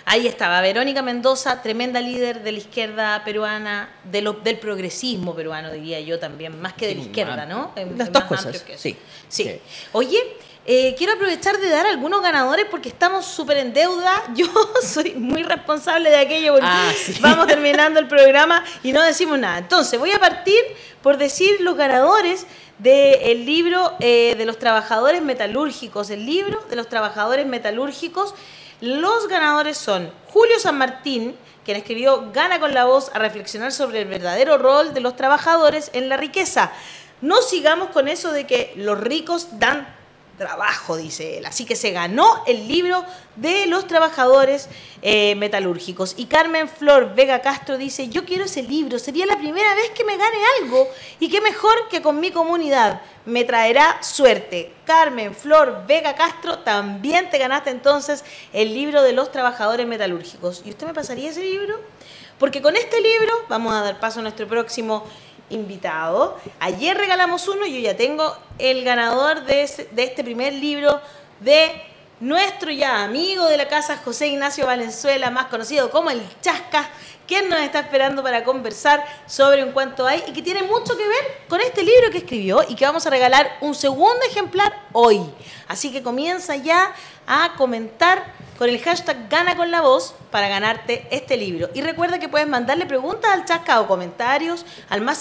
Ahí estaba Verónica Mendoza, tremenda líder de la izquierda peruana, del progresismo peruano, diría yo también, más que de la izquierda, ¿no? Las Es dos más cosas, amplio que eso. sí. Sí. Oye, quiero aprovechar de dar algunos ganadores porque estamos súper en deuda. Yo soy muy responsable de aquello porque vamos terminando el programa y no decimos nada. Entonces, voy a partir por decir los ganadores del libro de los trabajadores metalúrgicos. El libro de los trabajadores metalúrgicos. Los ganadores son Julio San Martín, quien escribió Gana con la voz a reflexionar sobre el verdadero rol de los trabajadores en la riqueza. No sigamos con eso de que los ricos dan trabajo, dice él. Así que se ganó el libro de los trabajadores metalúrgicos. Y Carmen Flor Vega Castro dice, yo quiero ese libro, sería la primera vez que me gane algo y qué mejor que con mi comunidad, me traerá suerte. Carmen Flor Vega Castro, también te ganaste entonces el libro de los trabajadores metalúrgicos. ¿Y usted me pasaría ese libro? Porque con este libro vamos a dar paso a nuestro próximo invitado. Ayer regalamos uno y yo ya tengo el ganador de este primer libro de nuestro ya amigo de la casa, José Ignacio Valenzuela, más conocido como el Chascas, quien nos está esperando para conversar sobre un cuánto hay y que tiene mucho que ver con este libro que escribió y que vamos a regalar un segundo ejemplar hoy. Así que comienza ya a comentar con el hashtag Gana con la Voz para ganarte este libro. Y recuerda que puedes mandarle preguntas al Chasca o comentarios al más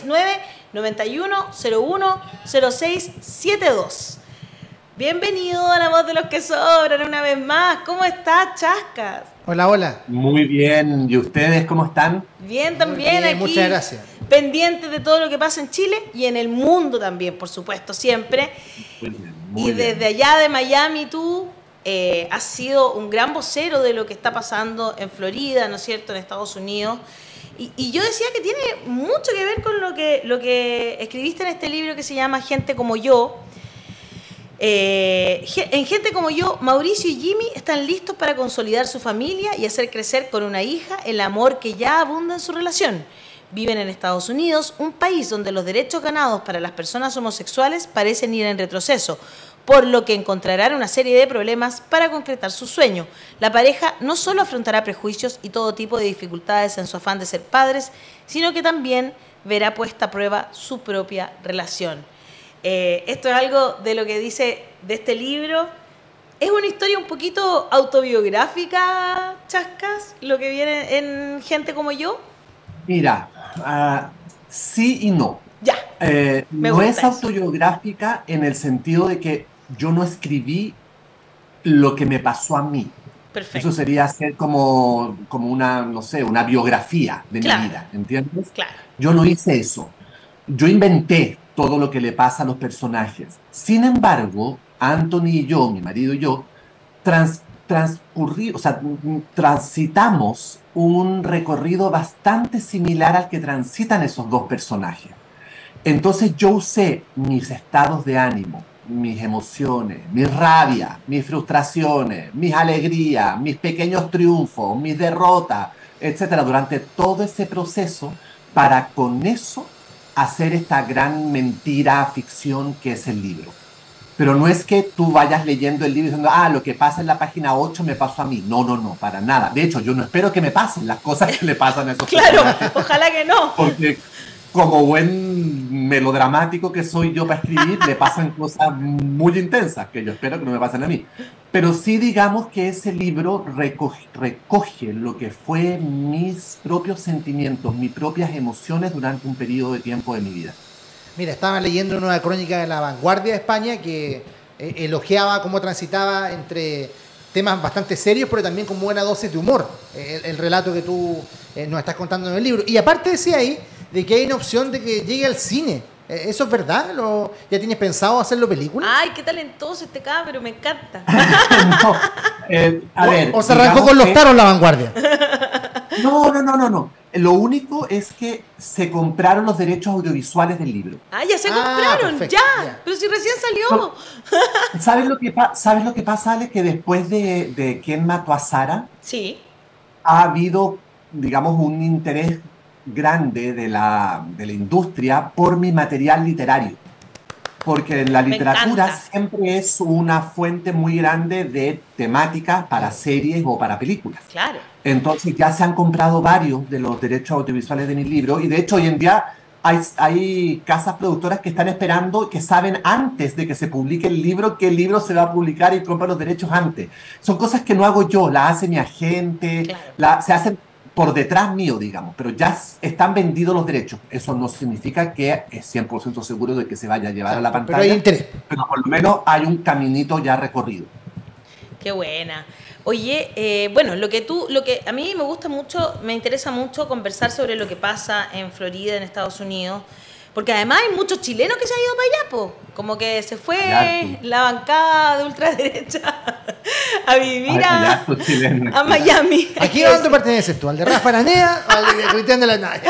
569-9101-0672. Bienvenido a La Voz de los que Sobran una vez más. ¿Cómo estás, Chascas? Hola, hola. Muy bien. ¿Y ustedes cómo están? Bien, también aquí. Muchas gracias. Pendientes de todo lo que pasa en Chile y en el mundo también, por supuesto, siempre. Muy bien. Desde allá de Miami tú has sido un gran vocero de lo que está pasando en Florida, ¿no es cierto?, en Estados Unidos. Y yo decía que tiene mucho que ver con lo que escribiste en este libro que se llama Gente como yo. En Gente como yo, Mauricio y Jimmy están listos para consolidar su familia y hacer crecer con una hija el amor que ya abunda en su relación. Viven en Estados Unidos, un país donde los derechos ganados para las personas homosexuales parecen ir en retroceso, por lo que encontrarán una serie de problemas para concretar su sueño. La pareja no solo afrontará prejuicios y todo tipo de dificultades en su afán de ser padres, sino que también verá puesta a prueba su propia relación. Esto es algo de lo que dice de este libro. Es una historia un poquito autobiográfica, Chascas, lo que viene en Gente como yo. Mira, sí y no. Ya. No es autobiográfica en el sentido de que yo no escribí lo que me pasó a mí. Perfecto. Eso sería ser como una, no sé, una biografía de Claro. mi vida, ¿entiendes? Claro. Yo no hice eso. Yo inventé todo lo que le pasa a los personajes. Sin embargo, Anthony y yo, mi marido y yo, transitamos un recorrido bastante similar al que transitan esos dos personajes. Entonces yo usé mis estados de ánimo, mis emociones, mi rabia, mis frustraciones, mis alegrías, mis pequeños triunfos, mis derrotas, etcétera, durante todo ese proceso para con eso hacer esta gran mentira, ficción que es el libro. Pero no es que tú vayas leyendo el libro diciendo, lo que pasa en la página 8 me pasó a mí. No, para nada. De hecho, yo no espero que me pasen las cosas que le pasan a esos personajes. Claro, ojalá que no. Porque como buen melodramático que soy yo para escribir, le pasan cosas muy intensas que yo espero que no me pasen a mí. Pero sí digamos que ese libro recoge lo que fue mis propios sentimientos, mis propias emociones durante un periodo de tiempo de mi vida. Mira, estaba leyendo una crónica de La Vanguardia de España que elogiaba cómo transitaba entre temas bastante serios, pero también con buena dosis de humor, el relato que tú nos estás contando en el libro. Y aparte decía ahí de que hay una opción de que llegue al cine. ¿Eso es verdad? ¿Ya tienes pensado hacerlo película? Ay, qué talentoso este cabrón, me encanta. No, a ver, ¿O se arrancó con los taros La Vanguardia? No. Lo único es que se compraron los derechos audiovisuales del libro. Ah, ya se compraron, perfecto, ya. Pero si recién salió. ¿Sabes lo que pasa, Ale? Que después de ¿Quién mató a Sara? Sí. Ha habido, digamos, un interés grande de la industria por mi material literario. porque la Me literatura encanta. siempre es una fuente muy grande de temáticas para series o para películas. Claro. Entonces ya se han comprado varios de los derechos audiovisuales de mis libros y de hecho hoy en día hay casas productoras que están esperando, que saben antes de que se publique el libro qué libro se va a publicar y compran los derechos antes. Son cosas que no hago yo, las hace mi agente, Claro. se hacen por detrás mío, digamos, pero ya están vendidos los derechos. Eso no significa que es 100% seguro de que se vaya a llevar a la Pero pantalla, hay interés. pero por lo menos hay un caminito ya recorrido. Qué buena. Oye, bueno, lo que a mí me gusta mucho, me interesa mucho conversar sobre lo que pasa en Florida, en Estados Unidos, porque además hay muchos chilenos que se han ido para allá, po. Como que se fue Claro. la bancada de ultraderecha a vivir Hay hartos chilenos. a Miami. ¿Aquí a dónde perteneces tú? ¿Al de Rafa Aranea o al de Cristian de la Naya?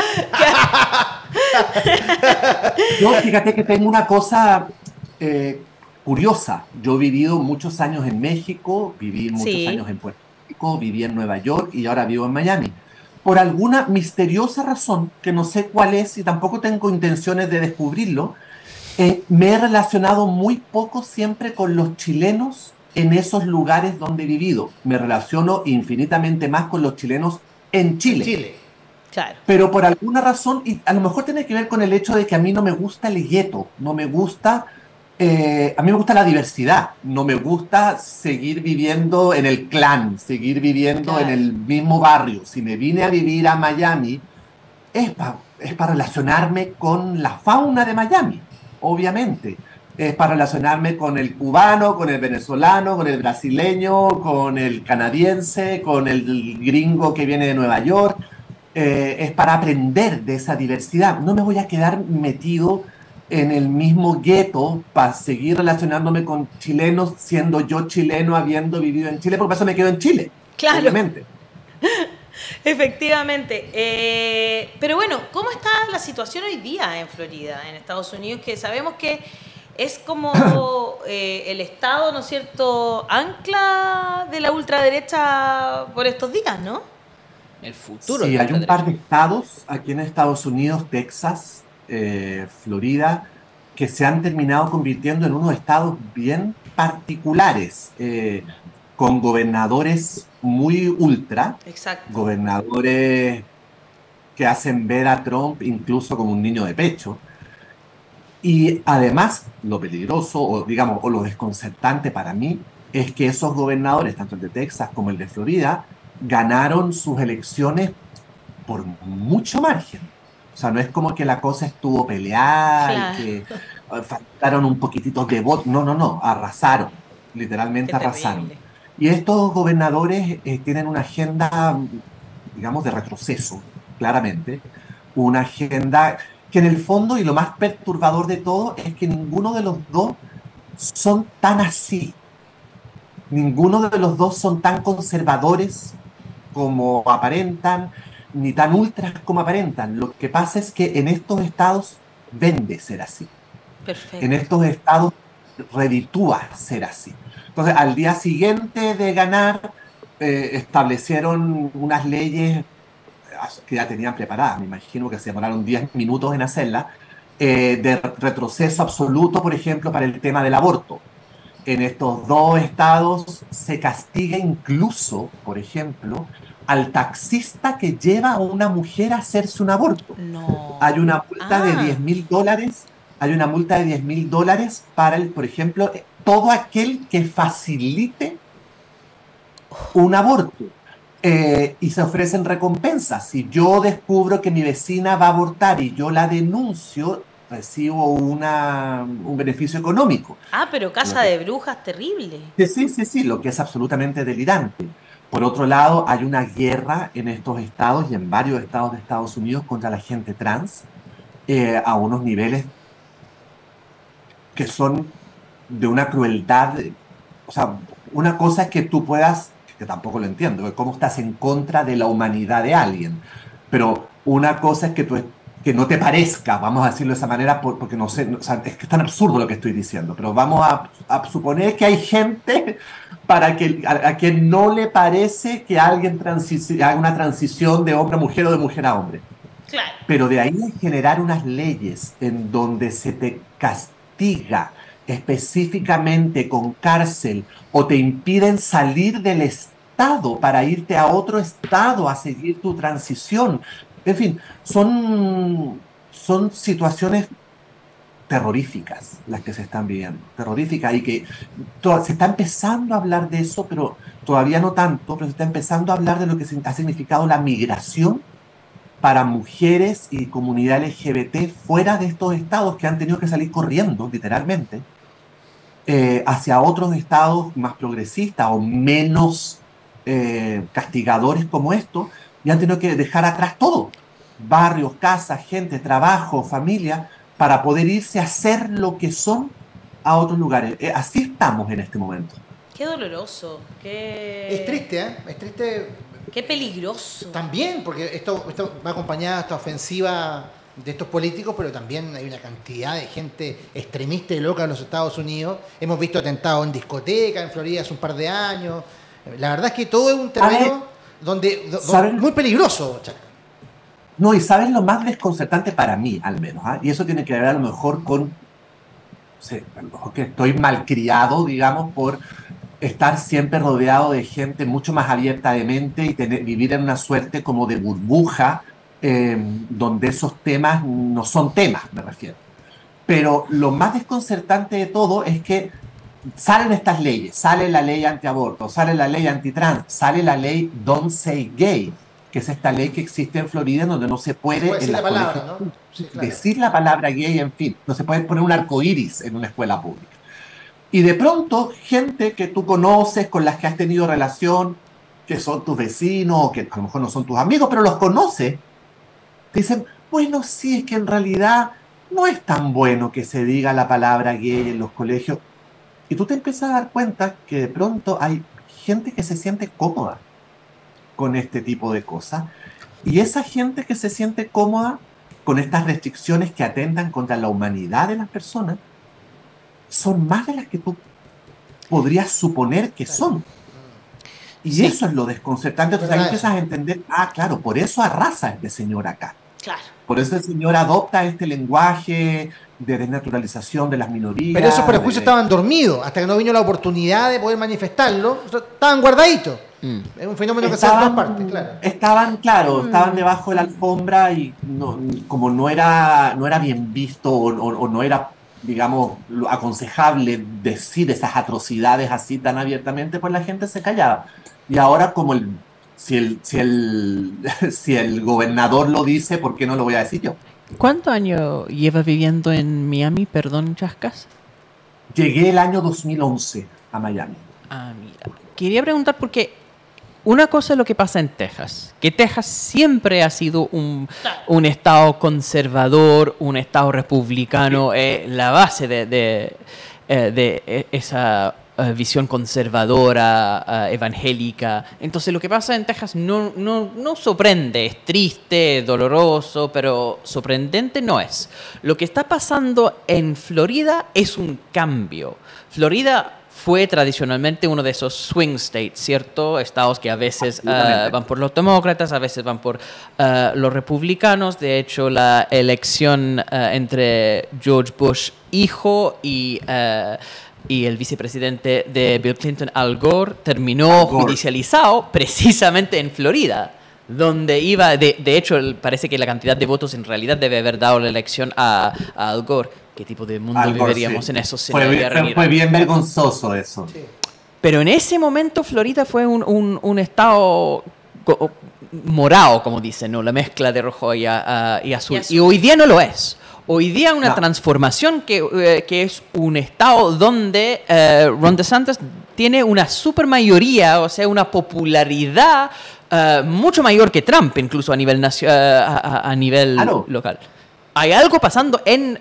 Yo, fíjate que tengo una cosa curiosa. Yo he vivido muchos años en México, viví muchos Sí. años en Puerto Rico, viví en Nueva York y ahora vivo en Miami. Por alguna misteriosa razón, que no sé cuál es y tampoco tengo intenciones de descubrirlo, me he relacionado muy poco siempre con los chilenos en esos lugares donde he vivido. Me relaciono infinitamente más con los chilenos en Chile. Chile. Claro. Pero por alguna razón, y a lo mejor tiene que ver con el hecho de que a mí no me gusta el gueto, no me gusta, a mí me gusta la diversidad, no me gusta seguir viviendo en el clan, seguir viviendo Claro. en el mismo barrio. Si me vine a vivir a Miami, es para relacionarme con la fauna de Miami, obviamente. Es para relacionarme con el cubano, con el venezolano, con el brasileño, con el canadiense, con el gringo que viene de Nueva York. Es para aprender de esa diversidad. No me voy a quedar metido en el mismo gueto para seguir relacionándome con chilenos, siendo yo chileno, habiendo vivido en Chile, porque por eso me quedo en Chile. Claro. Obviamente. Efectivamente. Pero bueno, ¿cómo está la situación hoy día en Florida, en Estados Unidos? Que sabemos que es como el estado, ¿no es cierto?, ancla de la ultraderecha por estos días, ¿no? El futuro. Sí, de la hay un par de ultraderecha. estados aquí en Estados Unidos, Texas, Florida, que se han terminado convirtiendo en unos estados bien particulares, con gobernadores muy ultra, Exacto. gobernadores que hacen ver a Trump incluso como un niño de pecho. Y además, lo peligroso, o digamos, o lo desconcertante para mí, es que esos gobernadores, tanto el de Texas como el de Florida, ganaron sus elecciones por mucho margen. O sea, no es como que la cosa estuvo peleada Claro. y que faltaron un poquitito de voto. No, no, no, arrasaron, literalmente Qué arrasaron. terrible. Y estos gobernadores tienen una agenda, digamos, de retroceso, claramente. Una agenda que en el fondo, y lo más perturbador de todo, es que ninguno de los dos son tan así. Ninguno de los dos son tan conservadores como aparentan, ni tan ultras como aparentan. Lo que pasa es que en estos estados vende ser así. Perfecto. En estos estados reditúa ser así. Entonces, al día siguiente de ganar, establecieron unas leyes que ya tenían preparadas, me imagino que se demoraron 10 minutos en hacerlas, de retroceso absoluto, por ejemplo, para el tema del aborto. En estos dos estados se castiga incluso, por ejemplo, al taxista que lleva a una mujer a hacerse un aborto. No. Hay una multa de Ah. $10,000. Hay una multa de $10,000 para, por ejemplo, todo aquel que facilite un aborto. Y se ofrecen recompensas. Si yo descubro que mi vecina va a abortar y yo la denuncio, recibo un beneficio económico. Ah, pero Casa de Brujas, terrible. Sí, lo que es absolutamente delirante. Por otro lado, hay una guerra en estos estados y en varios estados de Estados Unidos contra la gente trans, a unos niveles que son de una crueldad. O sea, una cosa es que tú puedas, que tampoco lo entiendo, que cómo estás en contra de la humanidad de alguien, pero una cosa es que que no te parezca, vamos a decirlo de esa manera, porque no sé, o sea, es que es tan absurdo lo que estoy diciendo, pero vamos a suponer que hay gente a quien no le parece que alguien haga una transición de hombre a mujer o de mujer a hombre. Claro. Pero de ahí a generar unas leyes en donde se te castiga específicamente con cárcel o te impiden salir del estado para irte a otro estado a seguir tu transición. En fin, son situaciones terroríficas las que se están viviendo, terroríficas, y que se está empezando a hablar de eso, pero todavía no tanto, pero se está empezando a hablar de lo que ha significado la migración para mujeres y comunidad LGBT fuera de estos estados, que han tenido que salir corriendo, literalmente, hacia otros estados más progresistas o menos castigadores como estos, y han tenido que dejar atrás todo, barrios, casas, gente, trabajo, familia, para poder irse a hacer lo que son a otros lugares. Así estamos en este momento. Qué doloroso, qué... Es triste, ¿eh? Es triste. Qué peligroso. También, porque esto va acompañada de esta ofensiva de estos políticos, pero también hay una cantidad de gente extremista y loca en los Estados Unidos. Hemos visto atentados en discotecas en Florida hace un par de años. La verdad es que todo es un terreno donde muy peligroso, Chaca. No, y ¿sabes lo más desconcertante para mí, al menos? Y eso tiene que ver a lo mejor con... a lo mejor que estoy malcriado, digamos, por estar siempre rodeado de gente mucho más abierta de mente y vivir en una suerte como de burbuja, donde esos temas no son temas, me refiero. Pero lo más desconcertante de todo es que salen estas leyes, sale la ley antiaborto, sale la ley antitrans, sale la ley Don't Say Gay, que es esta ley que existe en Florida, donde no se puede decir la palabra, ¿no? Sí, claro. Decir la palabra gay, en fin, no se puede poner un arco iris en una escuela pública. Y de pronto, gente que tú conoces, con las que has tenido relación, que son tus vecinos, que a lo mejor no son tus amigos, pero los conoces, te dicen, bueno, sí, es que en realidad no es tan bueno que se diga la palabra gay en los colegios. Y tú te empiezas a dar cuenta que de pronto hay gente que se siente cómoda con este tipo de cosas. Y esa gente que se siente cómoda con estas restricciones que atentan contra la humanidad de las personas son más de las que tú podrías suponer que son. Y sí, eso es lo desconcertante. Entonces ahí empiezas a entender, claro, por eso arrasa este señor acá. Claro. Por eso el señor adopta este lenguaje de desnaturalización de las minorías. Pero esos prejuicios estaban dormidos hasta que no vino la oportunidad de poder manifestarlo. Estaban guardaditos. Es un fenómeno que se da en todas partes, claro. Estaban debajo de la alfombra y como no era bien visto o no era, digamos, aconsejable decir esas atrocidades así tan abiertamente, pues la gente se callaba. Y ahora como si el gobernador lo dice, ¿por qué no lo voy a decir yo? ¿Cuántos años llevas viviendo en Miami, perdón, Chascas? Llegué el año 2011 a Miami. Mira. Quería preguntar porque una cosa es lo que pasa en Texas, que Texas siempre ha sido un estado conservador, un estado republicano, la base de esa visión conservadora, evangélica. Entonces lo que pasa en Texas no sorprende, es triste, doloroso, pero sorprendente no es. Lo que está pasando en Florida es un cambio. Florida fue tradicionalmente uno de esos swing states, ¿cierto? Estados que a veces van por los demócratas, a veces van por los republicanos. De hecho, la elección entre George Bush hijo y el vicepresidente de Bill Clinton, Al Gore, terminó judicializado precisamente en Florida, donde iba, de hecho, parece que la cantidad de votos en realidad debe haber dado la elección a Al Gore. ¿Qué tipo de mundo viviríamos en eso? Fue bien vergonzoso eso. Sí. Pero en ese momento Florida fue un estado morado, como dicen, ¿no? La mezcla de rojo y azul. Y hoy día no lo es. Hoy día una transformación que es un estado donde Ron DeSantis tiene una supermayoría, o sea, una popularidad mucho mayor que Trump, incluso a nivel local. Hay algo pasando en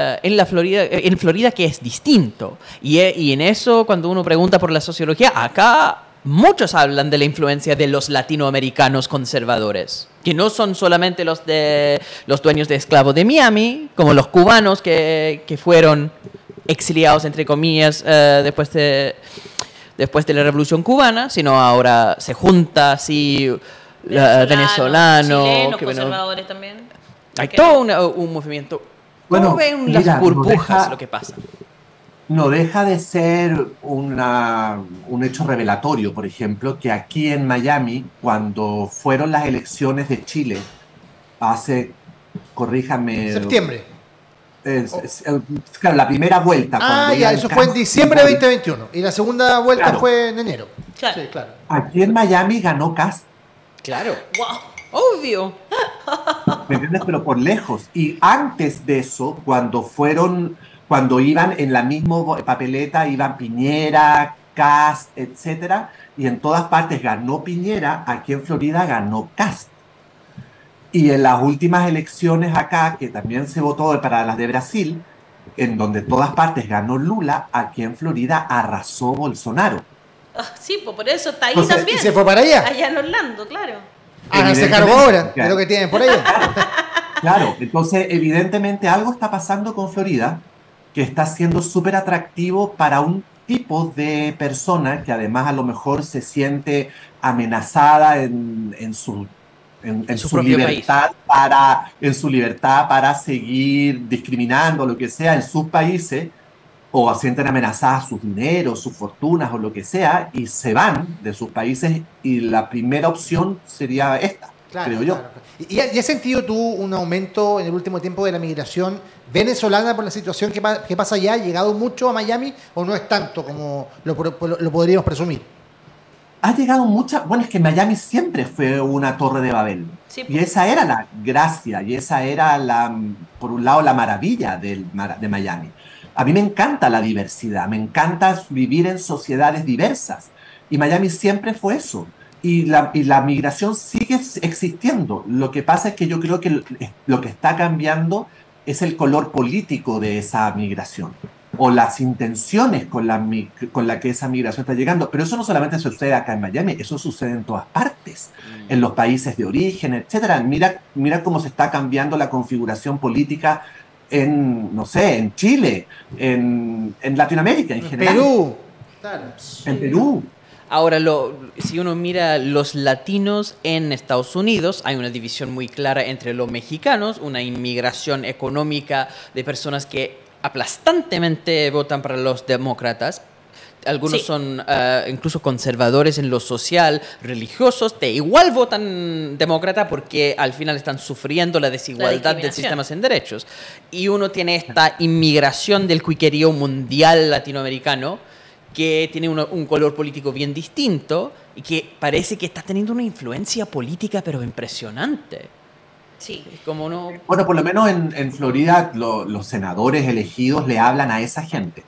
Florida que es distinto. Y en eso, cuando uno pregunta por la sociología, acá muchos hablan de la influencia de los latinoamericanos conservadores, que no son solamente los dueños de esclavos de Miami, como los cubanos que fueron exiliados, entre comillas, después de la Revolución Cubana, sino ahora se junta así venezolano, chilenos, conservadores también. Hay todo un movimiento. ¿Cómo ven las mira, burbujas lo que pasa? no deja de ser un hecho revelatorio, por ejemplo, que aquí en Miami, cuando fueron las elecciones de Chile, hace, corríjame, Septiembre. claro, la primera vuelta. cuando Ya, iban eso fue en Cast- diciembre de 2021. Y la segunda vuelta Claro. fue en enero. Claro. Sí, claro. Aquí en Miami ganó Cast, Claro. Wow. Obvio. ¿me entiendes? Pero por lejos. Y antes de eso, cuando iban en la misma papeleta, iban Piñera, Cast, etcétera, y en todas partes ganó Piñera, aquí en Florida ganó Cast. Y en las últimas elecciones acá, que también se votó para las de Brasil, en donde todas partes ganó Lula, aquí en Florida arrasó Bolsonaro. Sí, pues por eso está ahí Entonces, también. ¿Y se fue para allá? Allá en Orlando, claro. Háganse Evidentemente, cargo ahora claro. de lo que tienen por allá. Claro, entonces evidentemente algo está pasando con Florida que está siendo súper atractivo para un tipo de persona que además a lo mejor se siente amenazada en su su propio en su libertad para seguir discriminando lo que sea en sus países, o sienten amenazadas sus dineros, sus fortunas o lo que sea, y se van de sus países, y la primera opción sería esta, Claro, creo yo. claro. ¿Y has sentido tú un aumento en el último tiempo de la migración venezolana por la situación que pasa allá? ¿Ha llegado mucho a Miami o no es tanto como lo podríamos presumir? Ha llegado bueno, es que Miami siempre fue una torre de Babel. Sí, Y esa era la gracia, y esa era, por un lado, la maravilla de Miami. A mí me encanta la diversidad, me encanta vivir en sociedades diversas. Y Miami siempre fue eso. Y la migración sigue existiendo. Lo que pasa es que yo creo que lo que está cambiando es el color político de esa migración, o las intenciones con la que esa migración está llegando. Pero eso no solamente sucede acá en Miami, eso sucede en todas partes, en los países de origen, etcétera. Mira cómo se está cambiando la configuración política no sé, en Chile, en Latinoamérica en general. Perú. Claro. En Perú. Ahora, si uno mira los latinos en Estados Unidos, hay una división muy clara entre los mexicanos, una inmigración económica de personas que aplastantemente votan para los demócratas. Algunos Sí. son incluso conservadores en lo social, religiosos, que igual votan demócrata porque al final están sufriendo la desigualdad del sistema en derechos. Y uno tiene esta inmigración del cuiquerío mundial latinoamericano que tiene un color político bien distinto y que parece que está teniendo una influencia política pero impresionante. Sí. Es como no... Bueno, por lo menos en Florida los senadores elegidos le hablan a esa gente.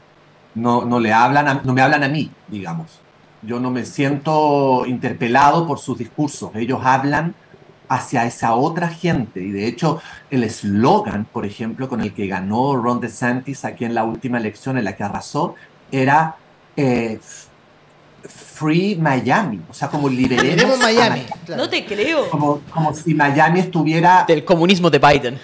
No me hablan a mí, digamos. Yo no me siento interpelado por sus discursos. Ellos hablan hacia esa otra gente. Y de hecho, el eslogan, por ejemplo, con el que ganó Ron DeSantis aquí en la última elección, en la que arrasó, era Free Miami. O sea, como liberemos Miami. a Claro. No te creo. como si Miami estuviera Del comunismo de Biden.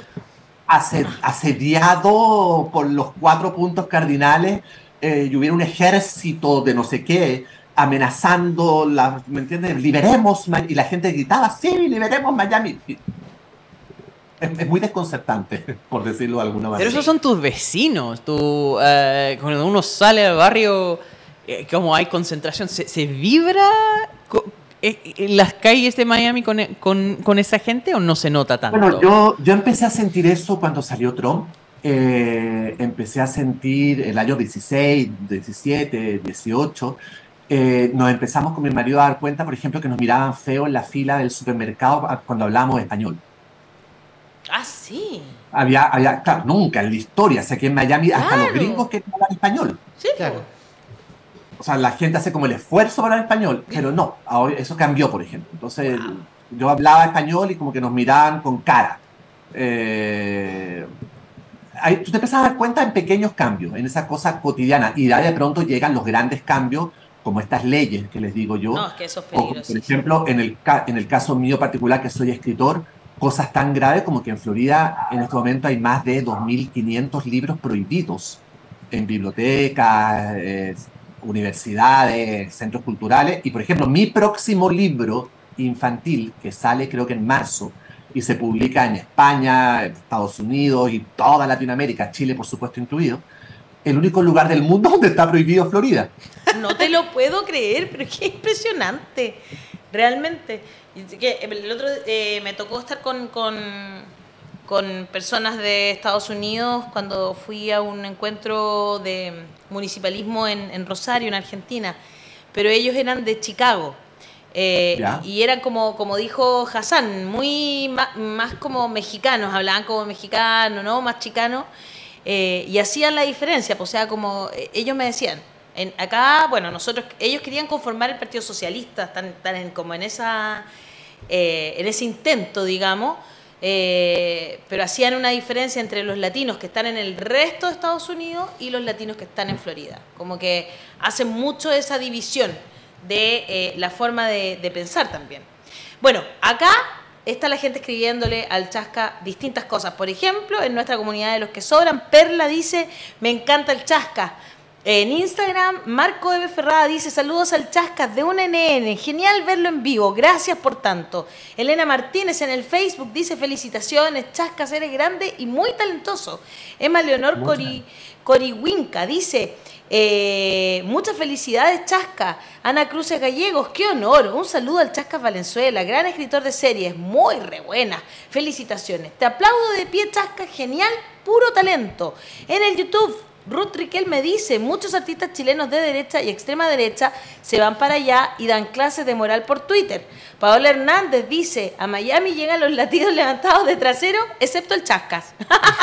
asediado por los 4 puntos cardinales, y hubiera un ejército de no sé qué amenazando, ¿me entiendes? Liberemos, y la gente gritaba, sí, liberemos Miami. Es muy desconcertante, por decirlo de alguna manera. Pero esos son tus vecinos. Cuando uno sale al barrio, como hay concentración, ¿se vibra en las calles de Miami con esa gente o no se nota tanto? Bueno, yo empecé a sentir eso cuando salió Trump. Empecé a sentir el año 16, 17, 18. Nos empezamos con mi marido a dar cuenta, por ejemplo, que nos miraban feo en la fila del supermercado cuando hablábamos español. Ah, sí. Claro, nunca en la historia, o sea, que en Miami hasta los Claro. gringos que hablan español. Sí, Claro. O sea, la gente hace como el esfuerzo para hablar español, pero no, ahora eso cambió, por ejemplo. Entonces, yo hablaba español y como que nos miraban con cara. Tú te empiezas a dar cuenta en pequeños cambios, en esa cosa cotidiana, y de pronto llegan los grandes cambios, como estas leyes que les digo yo. No, es que eso es O, peligroso. por ejemplo, en el caso mío particular, que soy escritor, cosas tan graves como que en Florida en este momento hay más de 2.500 libros prohibidos en bibliotecas, universidades, centros culturales. Y, por ejemplo, mi próximo libro infantil, que sale creo que en marzo, y se publica en España, en Estados Unidos y toda Latinoamérica, Chile por supuesto incluido, el único lugar del mundo donde está prohibido Florida. No te lo puedo creer, pero qué impresionante, realmente. El otro me tocó estar con personas de Estados Unidos cuando fui a un encuentro de municipalismo en Rosario, en Argentina, pero ellos eran de Chicago. Y eran como dijo Hassan, muy más como mexicanos, hablaban como mexicanos, ¿no? Más chicanos, y hacían la diferencia, pues, o sea, como ellos me decían, acá, bueno, ellos querían conformar el Partido Socialista, están como en ese intento, digamos, pero hacían una diferencia entre los latinos que están en el resto de Estados Unidos y los latinos que están en Florida, como que hacen mucho esa división de la forma de pensar también. Bueno, acá está la gente escribiéndole al Chasca distintas cosas. Por ejemplo, en nuestra comunidad de los que sobran, Perla dice, me encanta el Chasca. En Instagram, Marco Eve Ferrada dice, saludos al Chasca de un NN, genial verlo en vivo, gracias por tanto. Elena Martínez en el Facebook dice, felicitaciones, Chasca, eres grande y muy talentoso. Emma Leonor Corihuinca dice, muchas felicidades, Chasca. Ana Cruces Gallegos, qué honor. Un saludo al Chasca Valenzuela, gran escritor de series, muy re buena. Felicitaciones. Te aplaudo de pie, Chasca, genial, puro talento. En el YouTube, Ruth Riquel me dice, muchos artistas chilenos de derecha y extrema derecha se van para allá y dan clases de moral por Twitter. Paola Hernández dice, a Miami llegan los latidos levantados de trasero, excepto el Chascas.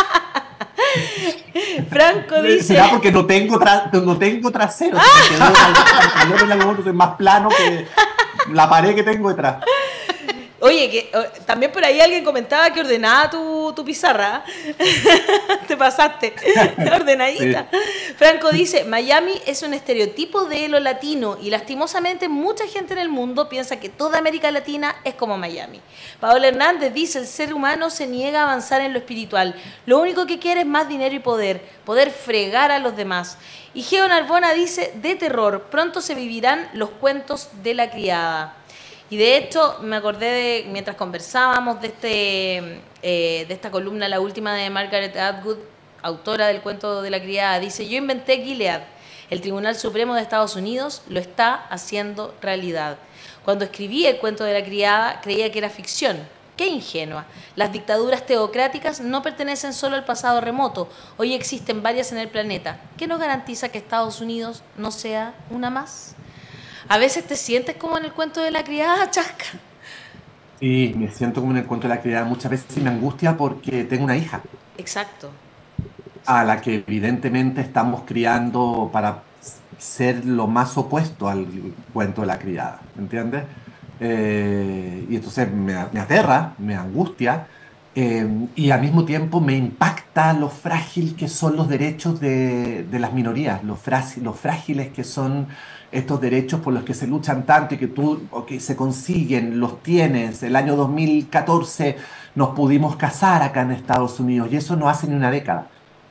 Franco dice... ¿Será porque no tengo trasero? Yo soy más plano que la pared que tengo detrás. Oye, que también por ahí alguien comentaba que ordenaba tu pizarra. Te pasaste. Ordenadita. Sí. Franco dice, Miami es un estereotipo de lo latino y lastimosamente mucha gente en el mundo piensa que toda América Latina es como Miami. Paola Hernández dice, el ser humano se niega a avanzar en lo espiritual. Lo único que quiere es más dinero y poder fregar a los demás. Y Geo Narbona dice, de terror, pronto se vivirán los cuentos de la criada. Y de hecho, me acordé mientras conversábamos de esta columna, la última de Margaret Atwood, autora del cuento de la criada, dice, yo inventé Gilead, el Tribunal Supremo de Estados Unidos lo está haciendo realidad. Cuando escribí el cuento de la criada, creía que era ficción. ¡Qué ingenua! Las dictaduras teocráticas no pertenecen solo al pasado remoto, hoy existen varias en el planeta. ¿Qué nos garantiza que Estados Unidos no sea una más? ¿A veces te sientes como en el cuento de la criada, Chasca? Sí, me siento como en el cuento de la criada. Muchas veces me angustia porque tengo una hija. Exacto. A la que evidentemente estamos criando para ser lo más opuesto al cuento de la criada, ¿entiendes? Y entonces me aterra, me angustia, y al mismo tiempo me impacta lo frágil que son los derechos de las minorías, lo frágiles que son estos derechos por los que se luchan tanto y que se consiguen, los tienes. El año 2014 nos pudimos casar acá en Estados Unidos y eso no hace ni una década.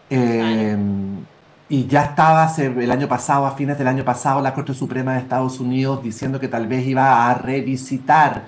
Y ya estaba el año pasado, a fines del año pasado, la Corte Suprema de Estados Unidos diciendo que tal vez iba a revisitar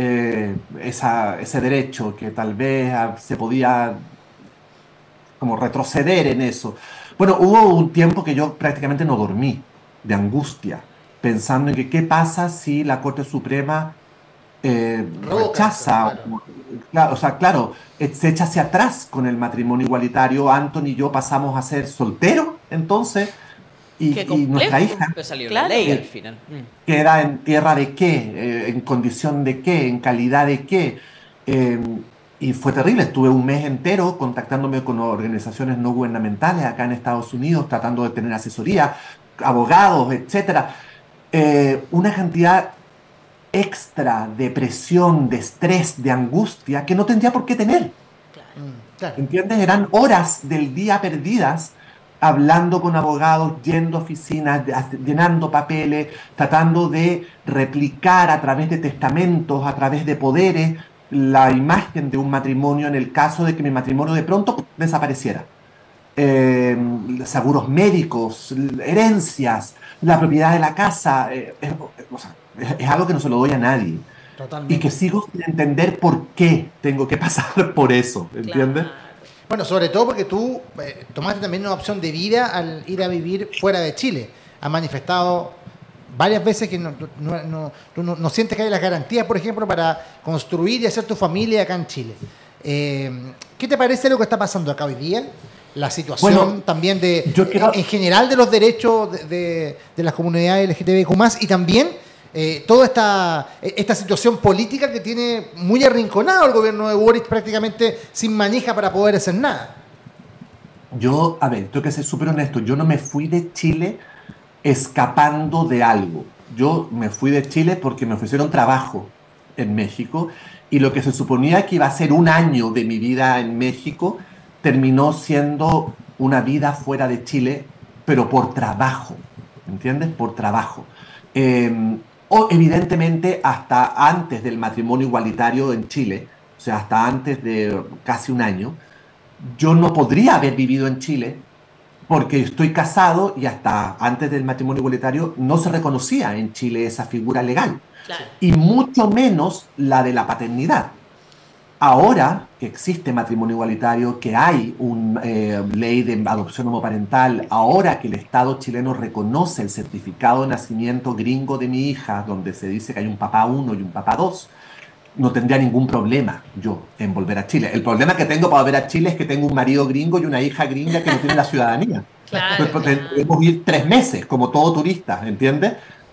ese derecho, que tal vez se podía como retroceder en eso. Bueno, hubo un tiempo que yo prácticamente no dormí de angustia, pensando en que qué pasa si la Corte Suprema rechaza, claro, se echa hacia atrás con el matrimonio igualitario. Anthony y yo pasamos a ser solteros, entonces, y nuestra hija salió la ley al final. Queda en tierra de qué, en condición de qué, en calidad de qué. Y fue terrible, estuve un mes entero contactándome con organizaciones no gubernamentales acá en Estados Unidos, tratando de tener asesoría, abogados, etcétera. Una cantidad extra de presión, de estrés, de angustia que no tendría por qué tener. Claro. ¿Entiendes? Eran horas del día perdidas hablando con abogados, yendo a oficinas, llenando papeles, tratando de replicar a través de testamentos, a través de poderes, la imagen de un matrimonio en el caso de que mi matrimonio de pronto desapareciera. Seguros médicos, herencias, la propiedad de la casa, es algo que no se lo doy a nadie. Totalmente. Y que sigo sin entender por qué tengo que pasar por eso, ¿entiendes? Claro. Bueno, sobre todo porque tú tomaste también una opción de vida al ir a vivir fuera de Chile. Has manifestado varias veces que no sientes que hay las garantías, por ejemplo, para construir y hacer tu familia acá en Chile. ¿Qué te parece lo que está pasando acá hoy día? La situación Bueno, también en general de los derechos de las comunidades LGTBIQ+, y también toda esta situación política que tiene muy arrinconado el gobierno de Boric, prácticamente sin manija para poder hacer nada. Yo, a ver, tengo que ser súper honesto, yo no me fui de Chile escapando de algo. Yo me fui de Chile porque me ofrecieron trabajo en México y lo que se suponía que iba a ser un año de mi vida en México terminó siendo una vida fuera de Chile, pero por trabajo, ¿entiendes? Por trabajo. O evidentemente hasta antes del matrimonio igualitario en Chile, o sea, hasta antes de casi un año, yo no podría haber vivido en Chile porque estoy casado y hasta antes del matrimonio igualitario no se reconocía en Chile esa figura legal, Claro. y mucho menos la de la paternidad. Ahora que existe matrimonio igualitario, que hay una ley de adopción homoparental, ahora que el Estado chileno reconoce el certificado de nacimiento gringo de mi hija, donde se dice que hay un papá 1 y un papá 2, no tendría ningún problema yo en volver a Chile. El problema que tengo para volver a Chile es que tengo un marido gringo y una hija gringa que no tiene la ciudadanía. Claro, Entonces, claro. debemos ir 3 meses, como todo turista, ¿entiendes?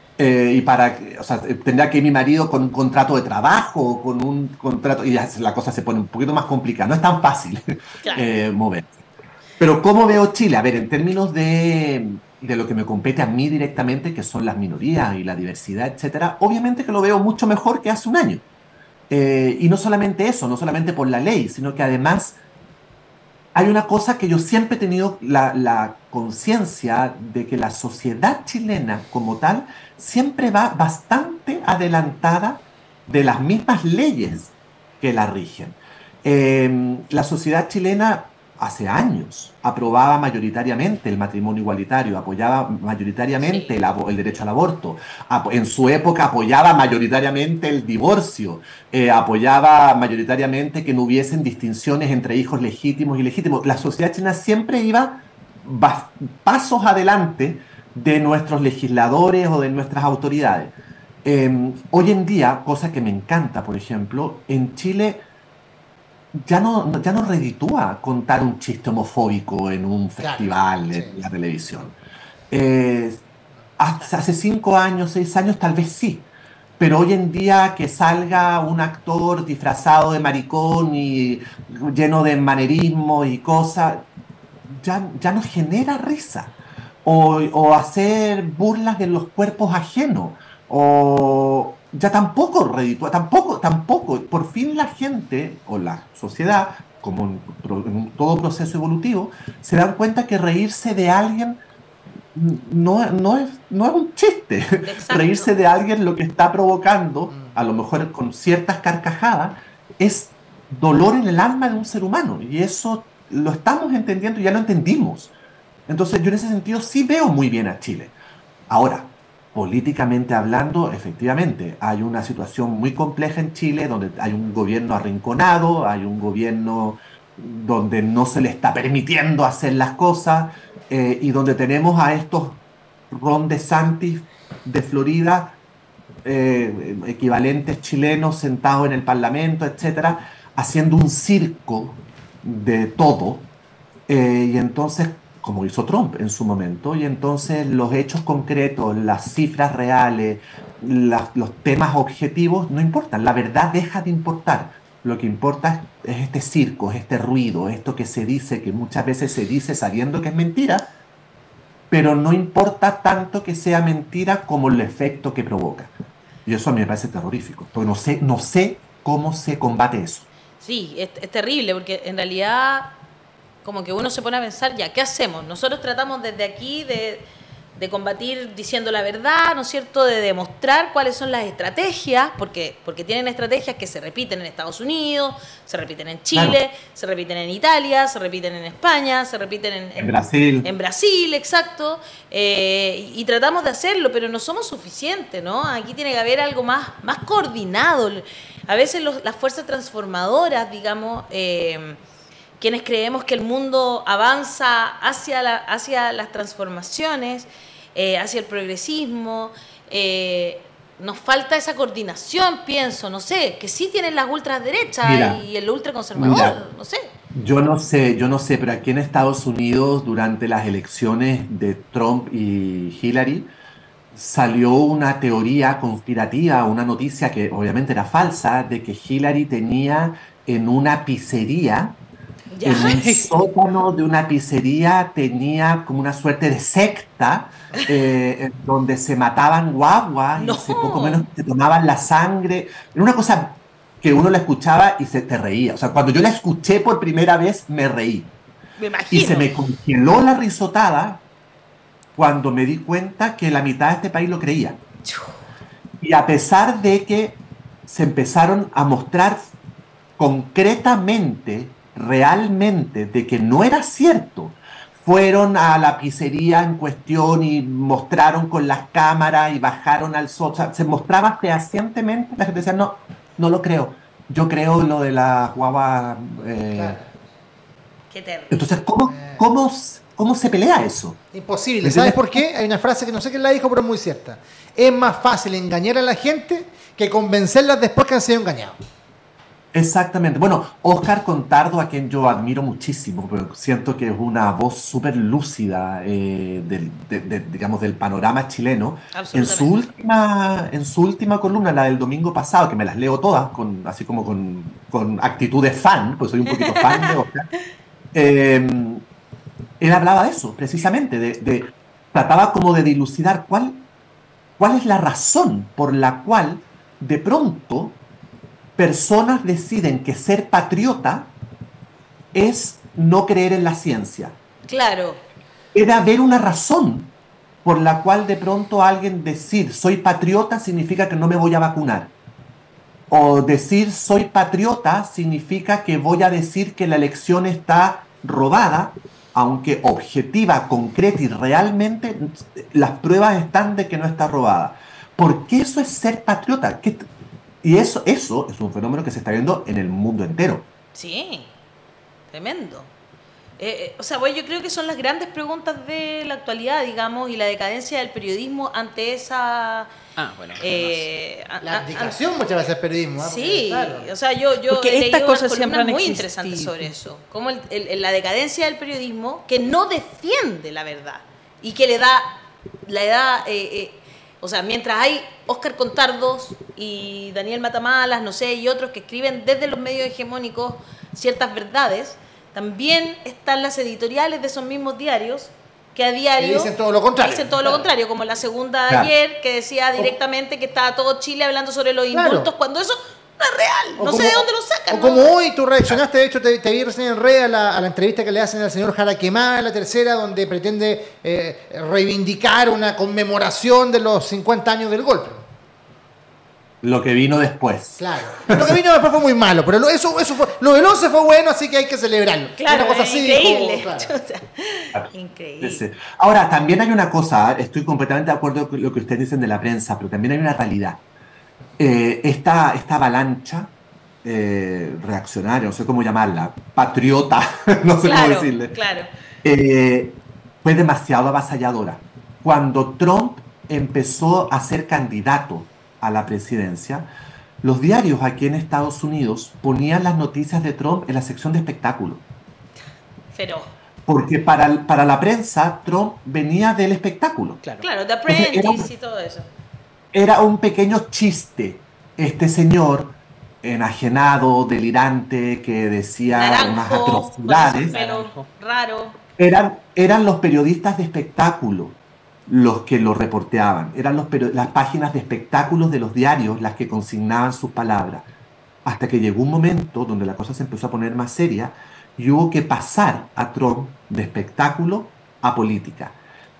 O sea, tendría que ir mi marido con un contrato de trabajo, con un contrato, y ya la cosa se pone un poquito más complicada. No es tan fácil Claro. moverse. Pero ¿cómo veo Chile? A ver, en términos de lo que me compete a mí directamente, que son las minorías y la diversidad, etcétera, obviamente que lo veo mucho mejor que hace un año. Y no solamente eso, no solamente por la ley, sino que además hay una cosa que yo siempre he tenido la conciencia de que la sociedad chilena como tal siempre va bastante adelantada de las mismas leyes que la rigen. La sociedad chilena hace años aprobaba mayoritariamente el matrimonio igualitario, apoyaba mayoritariamente Sí. el derecho al aborto, en su época apoyaba mayoritariamente el divorcio, apoyaba mayoritariamente que no hubiesen distinciones entre hijos legítimos y ilegítimos. La sociedad chilena siempre iba pasos adelante de nuestros legisladores o de nuestras autoridades. Hoy en día, cosa que me encanta, por ejemplo, en Chile ya no reditúa contar un chiste homofóbico en un festival, sí. en la televisión. Hace 5 años, 6 años, tal vez sí. Pero hoy en día que salga un actor disfrazado de maricón y lleno de manerismo y cosas, ya no genera risa. O hacer burlas de los cuerpos ajenos. O ya tampoco reditúa, tampoco. Por fin la gente o la sociedad, como en todo proceso evolutivo, se dan cuenta que reírse de alguien no es un chiste. Exacto. Reírse de alguien lo que está provocando, a lo mejor con ciertas carcajadas, es dolor en el alma de un ser humano. Y eso lo estamos entendiendo y ya lo entendimos. Entonces yo en ese sentido sí veo muy bien a Chile. Ahora, políticamente hablando, efectivamente, hay una situación muy compleja en Chile, donde hay un gobierno arrinconado, hay un gobierno donde no se le está permitiendo hacer las cosas, y donde tenemos a estos Ron DeSantis de Florida, equivalentes chilenos sentados en el Parlamento, etcétera, haciendo un circo de todo, y entonces, como hizo Trump en su momento, y entonces los hechos concretos, las cifras reales, los temas objetivos no importan, la verdad deja de importar. Lo que importa es este circo, es este ruido, esto que se dice, que muchas veces se dice sabiendo que es mentira, pero no importa tanto que sea mentira como el efecto que provoca. Y eso a mí me parece terrorífico, porque no sé cómo se combate eso. Sí, es terrible, porque en realidad como que uno se pone a pensar, ya, ¿qué hacemos? Nosotros tratamos desde aquí de combatir diciendo la verdad, ¿no es cierto?, de demostrar cuáles son las estrategias, porque tienen estrategias que se repiten en Estados Unidos, se repiten en Chile, Claro. se repiten en Italia, se repiten en España, se repiten En Brasil. En Brasil, exacto, y tratamos de hacerlo, pero no somos suficientes, ¿no? Aquí tiene que haber algo más coordinado. A veces las fuerzas transformadoras, digamos, quienes creemos que el mundo avanza hacia las transformaciones, hacia el progresismo, nos falta esa coordinación, pienso, no sé, que sí tienen las ultraderechas Mira, y el ultraconservador, mira. no sé. Yo no sé, pero aquí en Estados Unidos, durante las elecciones de Trump y Hillary, salió una teoría conspirativa, una noticia que obviamente era falsa, de que Hillary tenía en una pizzería, Ya. en un sótano de una pizzería, tenía como una suerte de secta, en donde se mataban guaguas No. y poco menos se tomaban la sangre. Era una cosa que uno la escuchaba y se te reía. O sea, cuando yo la escuché por primera vez, me reí. Me Y imagino. se me congeló la risotada cuando me di cuenta que la mitad de este país lo creía. Y a pesar de que se empezaron a mostrar concretamente, realmente, de que no era cierto, fueron a la pizzería en cuestión y mostraron con las cámaras y bajaron al sótano. O sea, se mostraba fehacientemente, la gente decía, no, no lo creo. Yo creo lo de la guagua. Claro. Qué terrible. Entonces, ¿cómo se pelea eso? Imposible. ¿Sabes por qué? Hay una frase que no sé quién la dijo, pero es muy cierta. Es más fácil engañar a la gente que convencerlas después que han sido engañados. Exactamente. Bueno, Oscar Contardo, a quien yo admiro muchísimo, pero siento que es una voz súper lúcida digamos, del panorama chileno. En su última columna, la del domingo pasado, que me las leo todas, así como con actitud de fan, pues soy un poquito fan de Oscar, él hablaba de eso, precisamente, trataba como de dilucidar cuál es la razón por la cual de pronto personas deciden que ser patriota es no creer en la ciencia. Claro. Debe haber una razón por la cual de pronto alguien decir soy patriota significa que no me voy a vacunar. O decir soy patriota significa que voy a decir que la elección está robada, aunque objetiva, concreta y realmente las pruebas están de que no está robada. ¿Por qué eso es ser patriota? Y eso es un fenómeno que se está viendo en el mundo entero. Sí, tremendo. O sea, bueno, yo creo que son las grandes preguntas de la actualidad, digamos, y la decadencia del periodismo ante esa... La abdicación muchas veces del periodismo. ¿eh? Sí, Claro. o sea, yo Porque he estas leído cosas unas siempre columnas han muy existido. interesantes sobre eso. Como la decadencia del periodismo que no defiende la verdad y que le da o sea, mientras hay Óscar Contardos y Daniel Matamalas, no sé, y otros que escriben desde los medios hegemónicos ciertas verdades, también están las editoriales de esos mismos diarios que a diario Que dicen todo lo contrario. dicen todo lo contrario, como la segunda de Claro. ayer que decía directamente que estaba todo Chile hablando sobre los Claro. indultos, cuando eso no es real, O no sé como- de dónde lo sacan. O ¿no? como hoy tú reaccionaste, de hecho te vi recién en red a la entrevista que le hacen al señor Jaraquemada, la tercera, donde pretende reivindicar una conmemoración de los 50 años del golpe. Lo que vino después. Claro. Lo que vino después fue muy malo, pero eso fue, lo del 11 fue bueno, así que hay que celebrarlo. Claro, Una cosa es así. increíble. Claro. Chuta. Increíble. Sí. Ahora, también hay una cosa, estoy completamente de acuerdo con lo que ustedes dicen de la prensa, pero también hay una realidad. Esta avalancha reaccionaria, no sé cómo llamarla, patriota, no sé cómo Claro, decirle, claro. fue demasiado avasalladora. Cuando Trump empezó a ser candidato a la presidencia, los diarios aquí en Estados Unidos ponían las noticias de Trump en la sección de espectáculos. Feroz. Porque para la prensa, Trump venía del espectáculo. Claro. Claro, The Entonces, Apprentice y todo eso. Era un pequeño chiste. Este señor, enajenado, delirante, que decía unas Naranjo, con ese atrocidades, pelo raro. eran los periodistas de espectáculo los que lo reporteaban. Eran las páginas de espectáculos de los diarios las que consignaban sus palabras. Hasta que llegó un momento donde la cosa se empezó a poner más seria y hubo que pasar a Trump de espectáculo a política.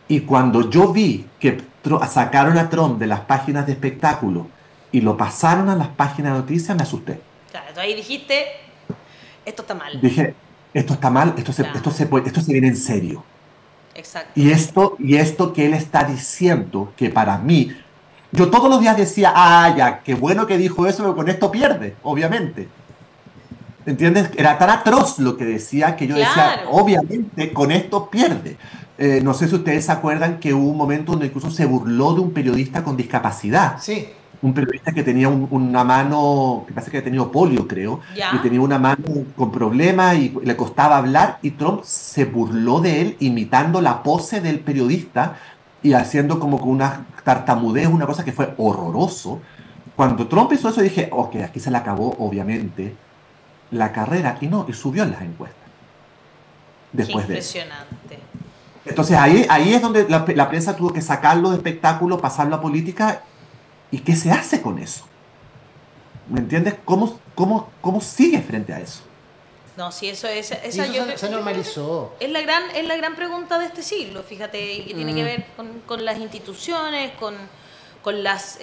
Y cuando yo vi que sacaron a Trump de las páginas de espectáculo y lo pasaron a las páginas de noticias, me asusté. Claro, tú ahí dijiste, esto está mal. Dije, esto está mal, esto se viene en serio. Exacto. Y esto que él está diciendo, que para mí, yo todos los días decía, ya, qué bueno que dijo eso, pero con esto pierde, obviamente. ¿Entiendes? Era tan atroz lo que decía que yo decía, obviamente, con esto pierde. No sé si ustedes se acuerdan que hubo un momento donde incluso se burló de un periodista con discapacidad. Sí. Un periodista que tenía una mano, que parece que había tenido polio, creo, y tenía una mano con problemas y le costaba hablar, y Trump se burló de él imitando la pose del periodista y haciendo como con una tartamudez, una cosa que fue horroroso. Cuando Trump hizo eso dije, ok, aquí se le acabó obviamente la carrera, y no, y subió en las encuestas. Después de eso. Impresionante. Entonces ahí es donde la prensa tuvo que sacarlo de espectáculo, pasarlo a política. ¿Y qué se hace con eso? ¿Me entiendes? ¿Cómo sigue frente a eso? No, sí, eso es... se normalizó. Es la gran pregunta de este siglo, fíjate, y que tiene que ver con las instituciones, con las...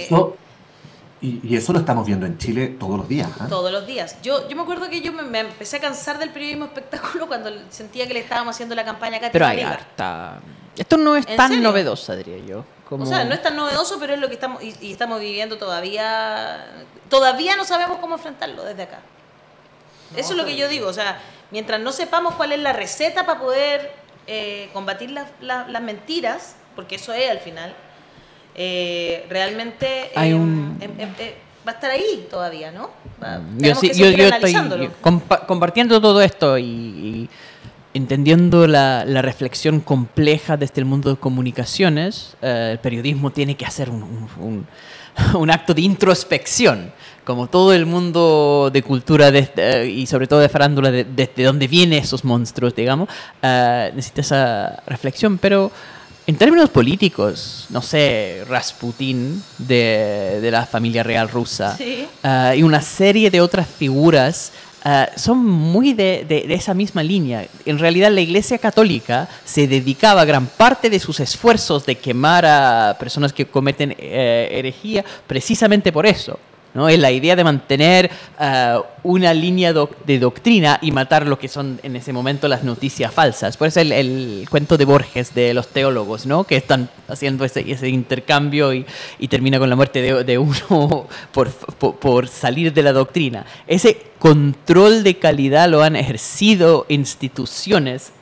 Y eso lo estamos viendo en Chile todos los días. Todos los días. Yo me acuerdo que yo me empecé a cansar del periodismo espectáculo cuando sentía que le estábamos haciendo la campaña a Katy Pero hay Barriga. harta... Esto no es tan novedoso, diría yo. O sea, no es tan novedoso, pero es lo que estamos y estamos viviendo todavía. Todavía no sabemos cómo enfrentarlo desde acá. Eso es lo que yo digo. O sea, mientras no sepamos cuál es la receta para poder combatir las mentiras, porque eso es al final, realmente va a estar ahí todavía, ¿no? Yo estoy compartiendo todo esto y entendiendo la reflexión compleja desde el mundo de comunicaciones. El periodismo tiene que hacer un acto de introspección, como todo el mundo de cultura y sobre todo de farándula, desde donde vienen esos monstruos, digamos, necesita esa reflexión. Pero en términos políticos, no sé, Rasputín de la familia real rusa, sí, y una serie de otras figuras son muy de esa misma línea. En realidad la Iglesia Católica se dedicaba gran parte de sus esfuerzos de quemar a personas que cometen herejía precisamente por eso, ¿no? Es la idea de mantener una línea de doctrina y matar lo que son en ese momento las noticias falsas. Por eso el cuento de Borges de los teólogos, ¿no? Que están haciendo ese intercambio y termina con la muerte de uno por salir de la doctrina. Ese control de calidad lo han ejercido instituciones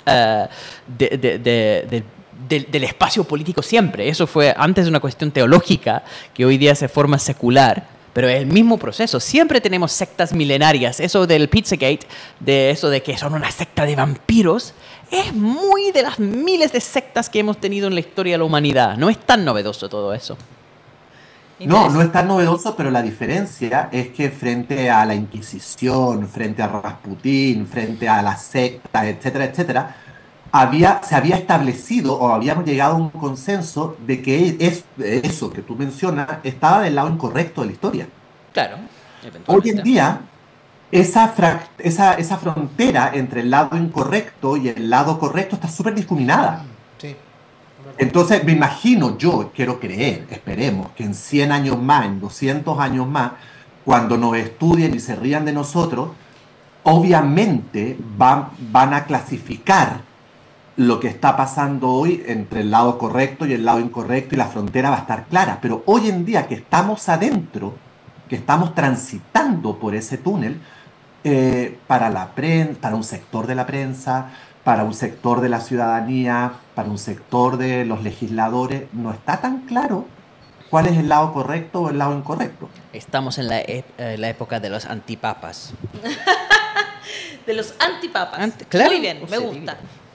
del espacio político siempre. Eso fue antes una cuestión teológica que hoy día se forma secular. Pero es el mismo proceso. Siempre tenemos sectas milenarias. Eso del Pizzagate, de eso de que son una secta de vampiros, es muy de las miles de sectas que hemos tenido en la historia de la humanidad. No es tan novedoso todo eso. No es tan novedoso, pero la diferencia es que frente a la Inquisición, frente a Rasputín, frente a las sectas, etcétera, etcétera, se había establecido o habíamos llegado a un consenso de que eso que tú mencionas estaba del lado incorrecto de la historia. Claro. Hoy en día, esa frontera entre el lado incorrecto y el lado correcto está súper difuminada. Sí. Entonces, me imagino, yo quiero creer, esperemos, que en 100 años más, en 200 años más, cuando nos estudien y se rían de nosotros, obviamente van a clasificar lo que está pasando hoy entre el lado correcto y el lado incorrecto, y la frontera va a estar clara. Pero hoy en día que estamos adentro, que estamos transitando por ese túnel, para la prensa, para un sector de la prensa, para un sector de la ciudadanía, para un sector de los legisladores, no está tan claro cuál es el lado correcto o el lado incorrecto. Estamos en la época de los antipapas. De los antipapas. Claro, muy bien, me gusta.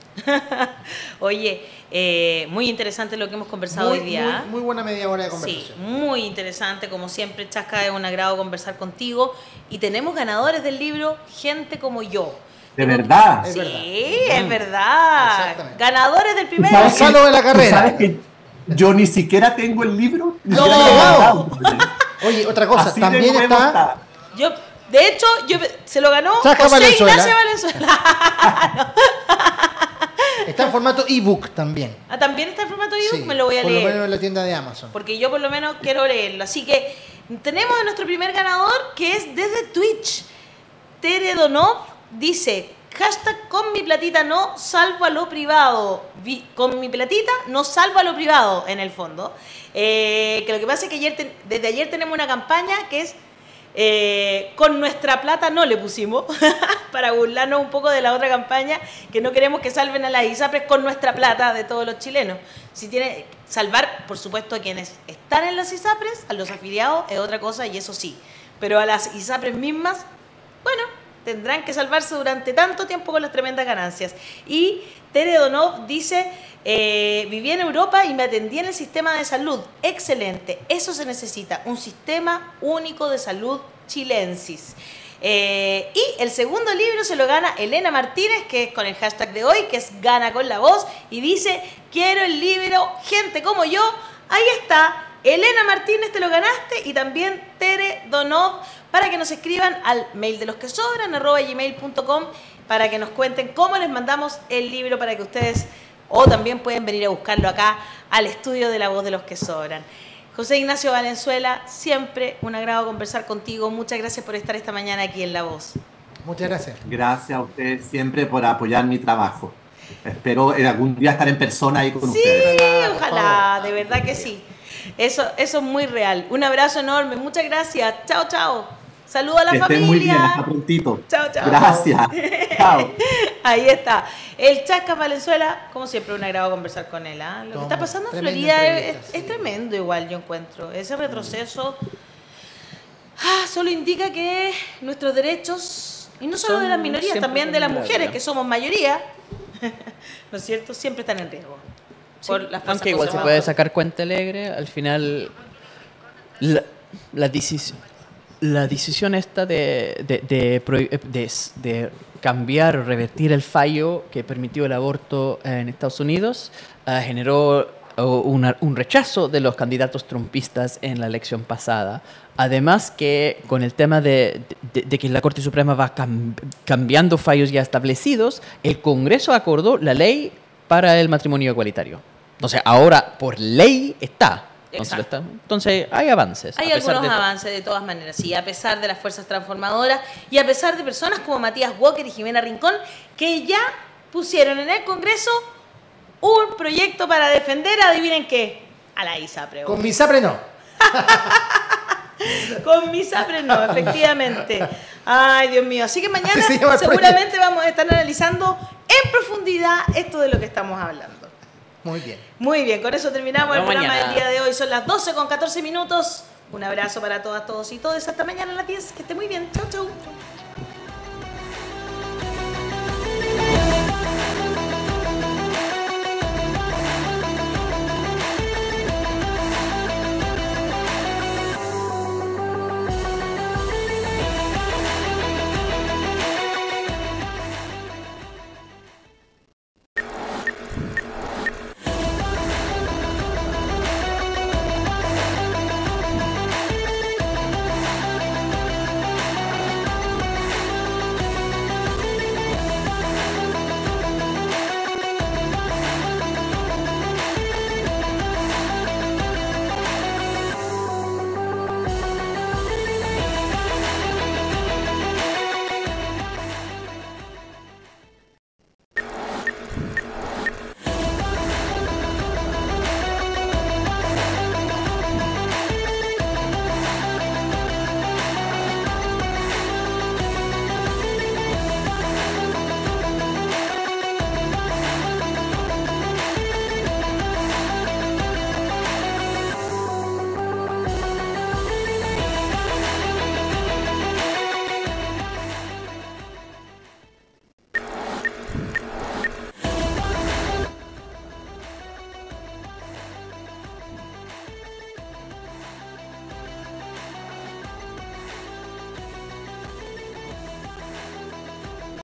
Oye, muy interesante lo que hemos conversado hoy día. Muy buena media hora de conversación. Sí, muy interesante, como siempre, Chasca, es un agrado conversar contigo. Y tenemos ganadores del libro Gente como yo. ¿De verdad? Sí, es verdad. Ganadores del primer Gonzalo de la carrera. ¿Sabes que yo ni siquiera tengo el libro? No. Oye, otra cosa, así también está... De hecho, se lo ganó Chasca José Valenzuela. Ignacio Valenzuela. Está en formato ebook también. Ah, ¿también está en formato ebook? Sí, Me lo voy a por leer. lo menos en la tienda de Amazon. Porque yo por lo menos quiero leerlo. Así que tenemos a nuestro primer ganador, que es desde Twitch. Tere Donov dice, hashtag con mi platita no salvo a lo privado. Con mi platita no salvo a lo privado, en el fondo. Que lo que pasa es que desde ayer tenemos una campaña que es con nuestra plata no le pusimos para burlarnos un poco de la otra campaña, que no queremos que salven a las ISAPRES con nuestra plata de todos los chilenos. Si tiene salvar, por supuesto, a quienes están en las ISAPRES, a los afiliados es otra cosa, y eso sí, pero a las ISAPRES mismas, bueno, tendrán que salvarse durante tanto tiempo con las tremendas ganancias. Y Tere Donov dice, viví en Europa y me atendí en el sistema de salud. Excelente, eso se necesita, un sistema único de salud chilensis. Y el segundo libro se lo gana Elena Martínez, que es con el hashtag de hoy, que es Gana con la Voz, y dice, quiero el libro Gente como yo. Ahí está, Elena Martínez, te lo ganaste, y también Tere Donov, para que nos escriban al mail de los que sobran, @gmail.com, para que nos cuenten cómo les mandamos el libro para que ustedes, o también pueden venir a buscarlo acá al estudio de La Voz de los que Sobran. José Ignacio Valenzuela, siempre un agrado conversar contigo. Muchas gracias por estar esta mañana aquí en La Voz. Muchas gracias. Gracias a ustedes siempre por apoyar mi trabajo. Espero algún día estar en persona ahí con ustedes. Sí, ojalá, de verdad que sí. Eso es muy real. Un abrazo enorme, muchas gracias. Chao, chao. Saludos a la Que familia. estén muy bien, hasta prontito. Chao, chao. Gracias. Chao. Ahí está. El Chasca Valenzuela, como siempre, un agrado conversar con él. ¿Ah? Lo que está pasando en Tremenda Florida entrevista, es tremendo igual, yo encuentro. Ese retroceso solo indica que nuestros derechos, y no solo Son de las minorías, siempre también de las vulnerables, mujeres, ¿no? que somos mayoría, ¿no es cierto? Siempre están en riesgo. Por las fuerzas Aunque igual se puede conservadoras. sacar cuenta alegre, al final la decisión esta de cambiar o revertir el fallo que permitió el aborto en Estados Unidos generó un rechazo de los candidatos trumpistas en la elección pasada. Además que con el tema de que la Corte Suprema va cambiando fallos ya establecidos, el Congreso acordó la ley para el matrimonio igualitario. Entonces ahora por ley está. Entonces hay avances. Hay algunos avances de todas maneras, sí, a pesar de las fuerzas transformadoras y a pesar de personas como Matías Walker y Jimena Rincón, que ya pusieron en el Congreso un proyecto para defender, adivinen qué, a la ISAPRE. Con mi ISAPRE no. Con mi ISAPRE no, efectivamente. Ay, Dios mío. Así que mañana Así se llama el seguramente vamos a estar analizando en profundidad esto de lo que estamos hablando. Muy bien. Muy bien, con eso terminamos el programa mañana. del día de hoy. Son las 12:14. Un abrazo para todas, todos y todas. Hasta mañana a las 10. Que esté muy bien. Chau, chau.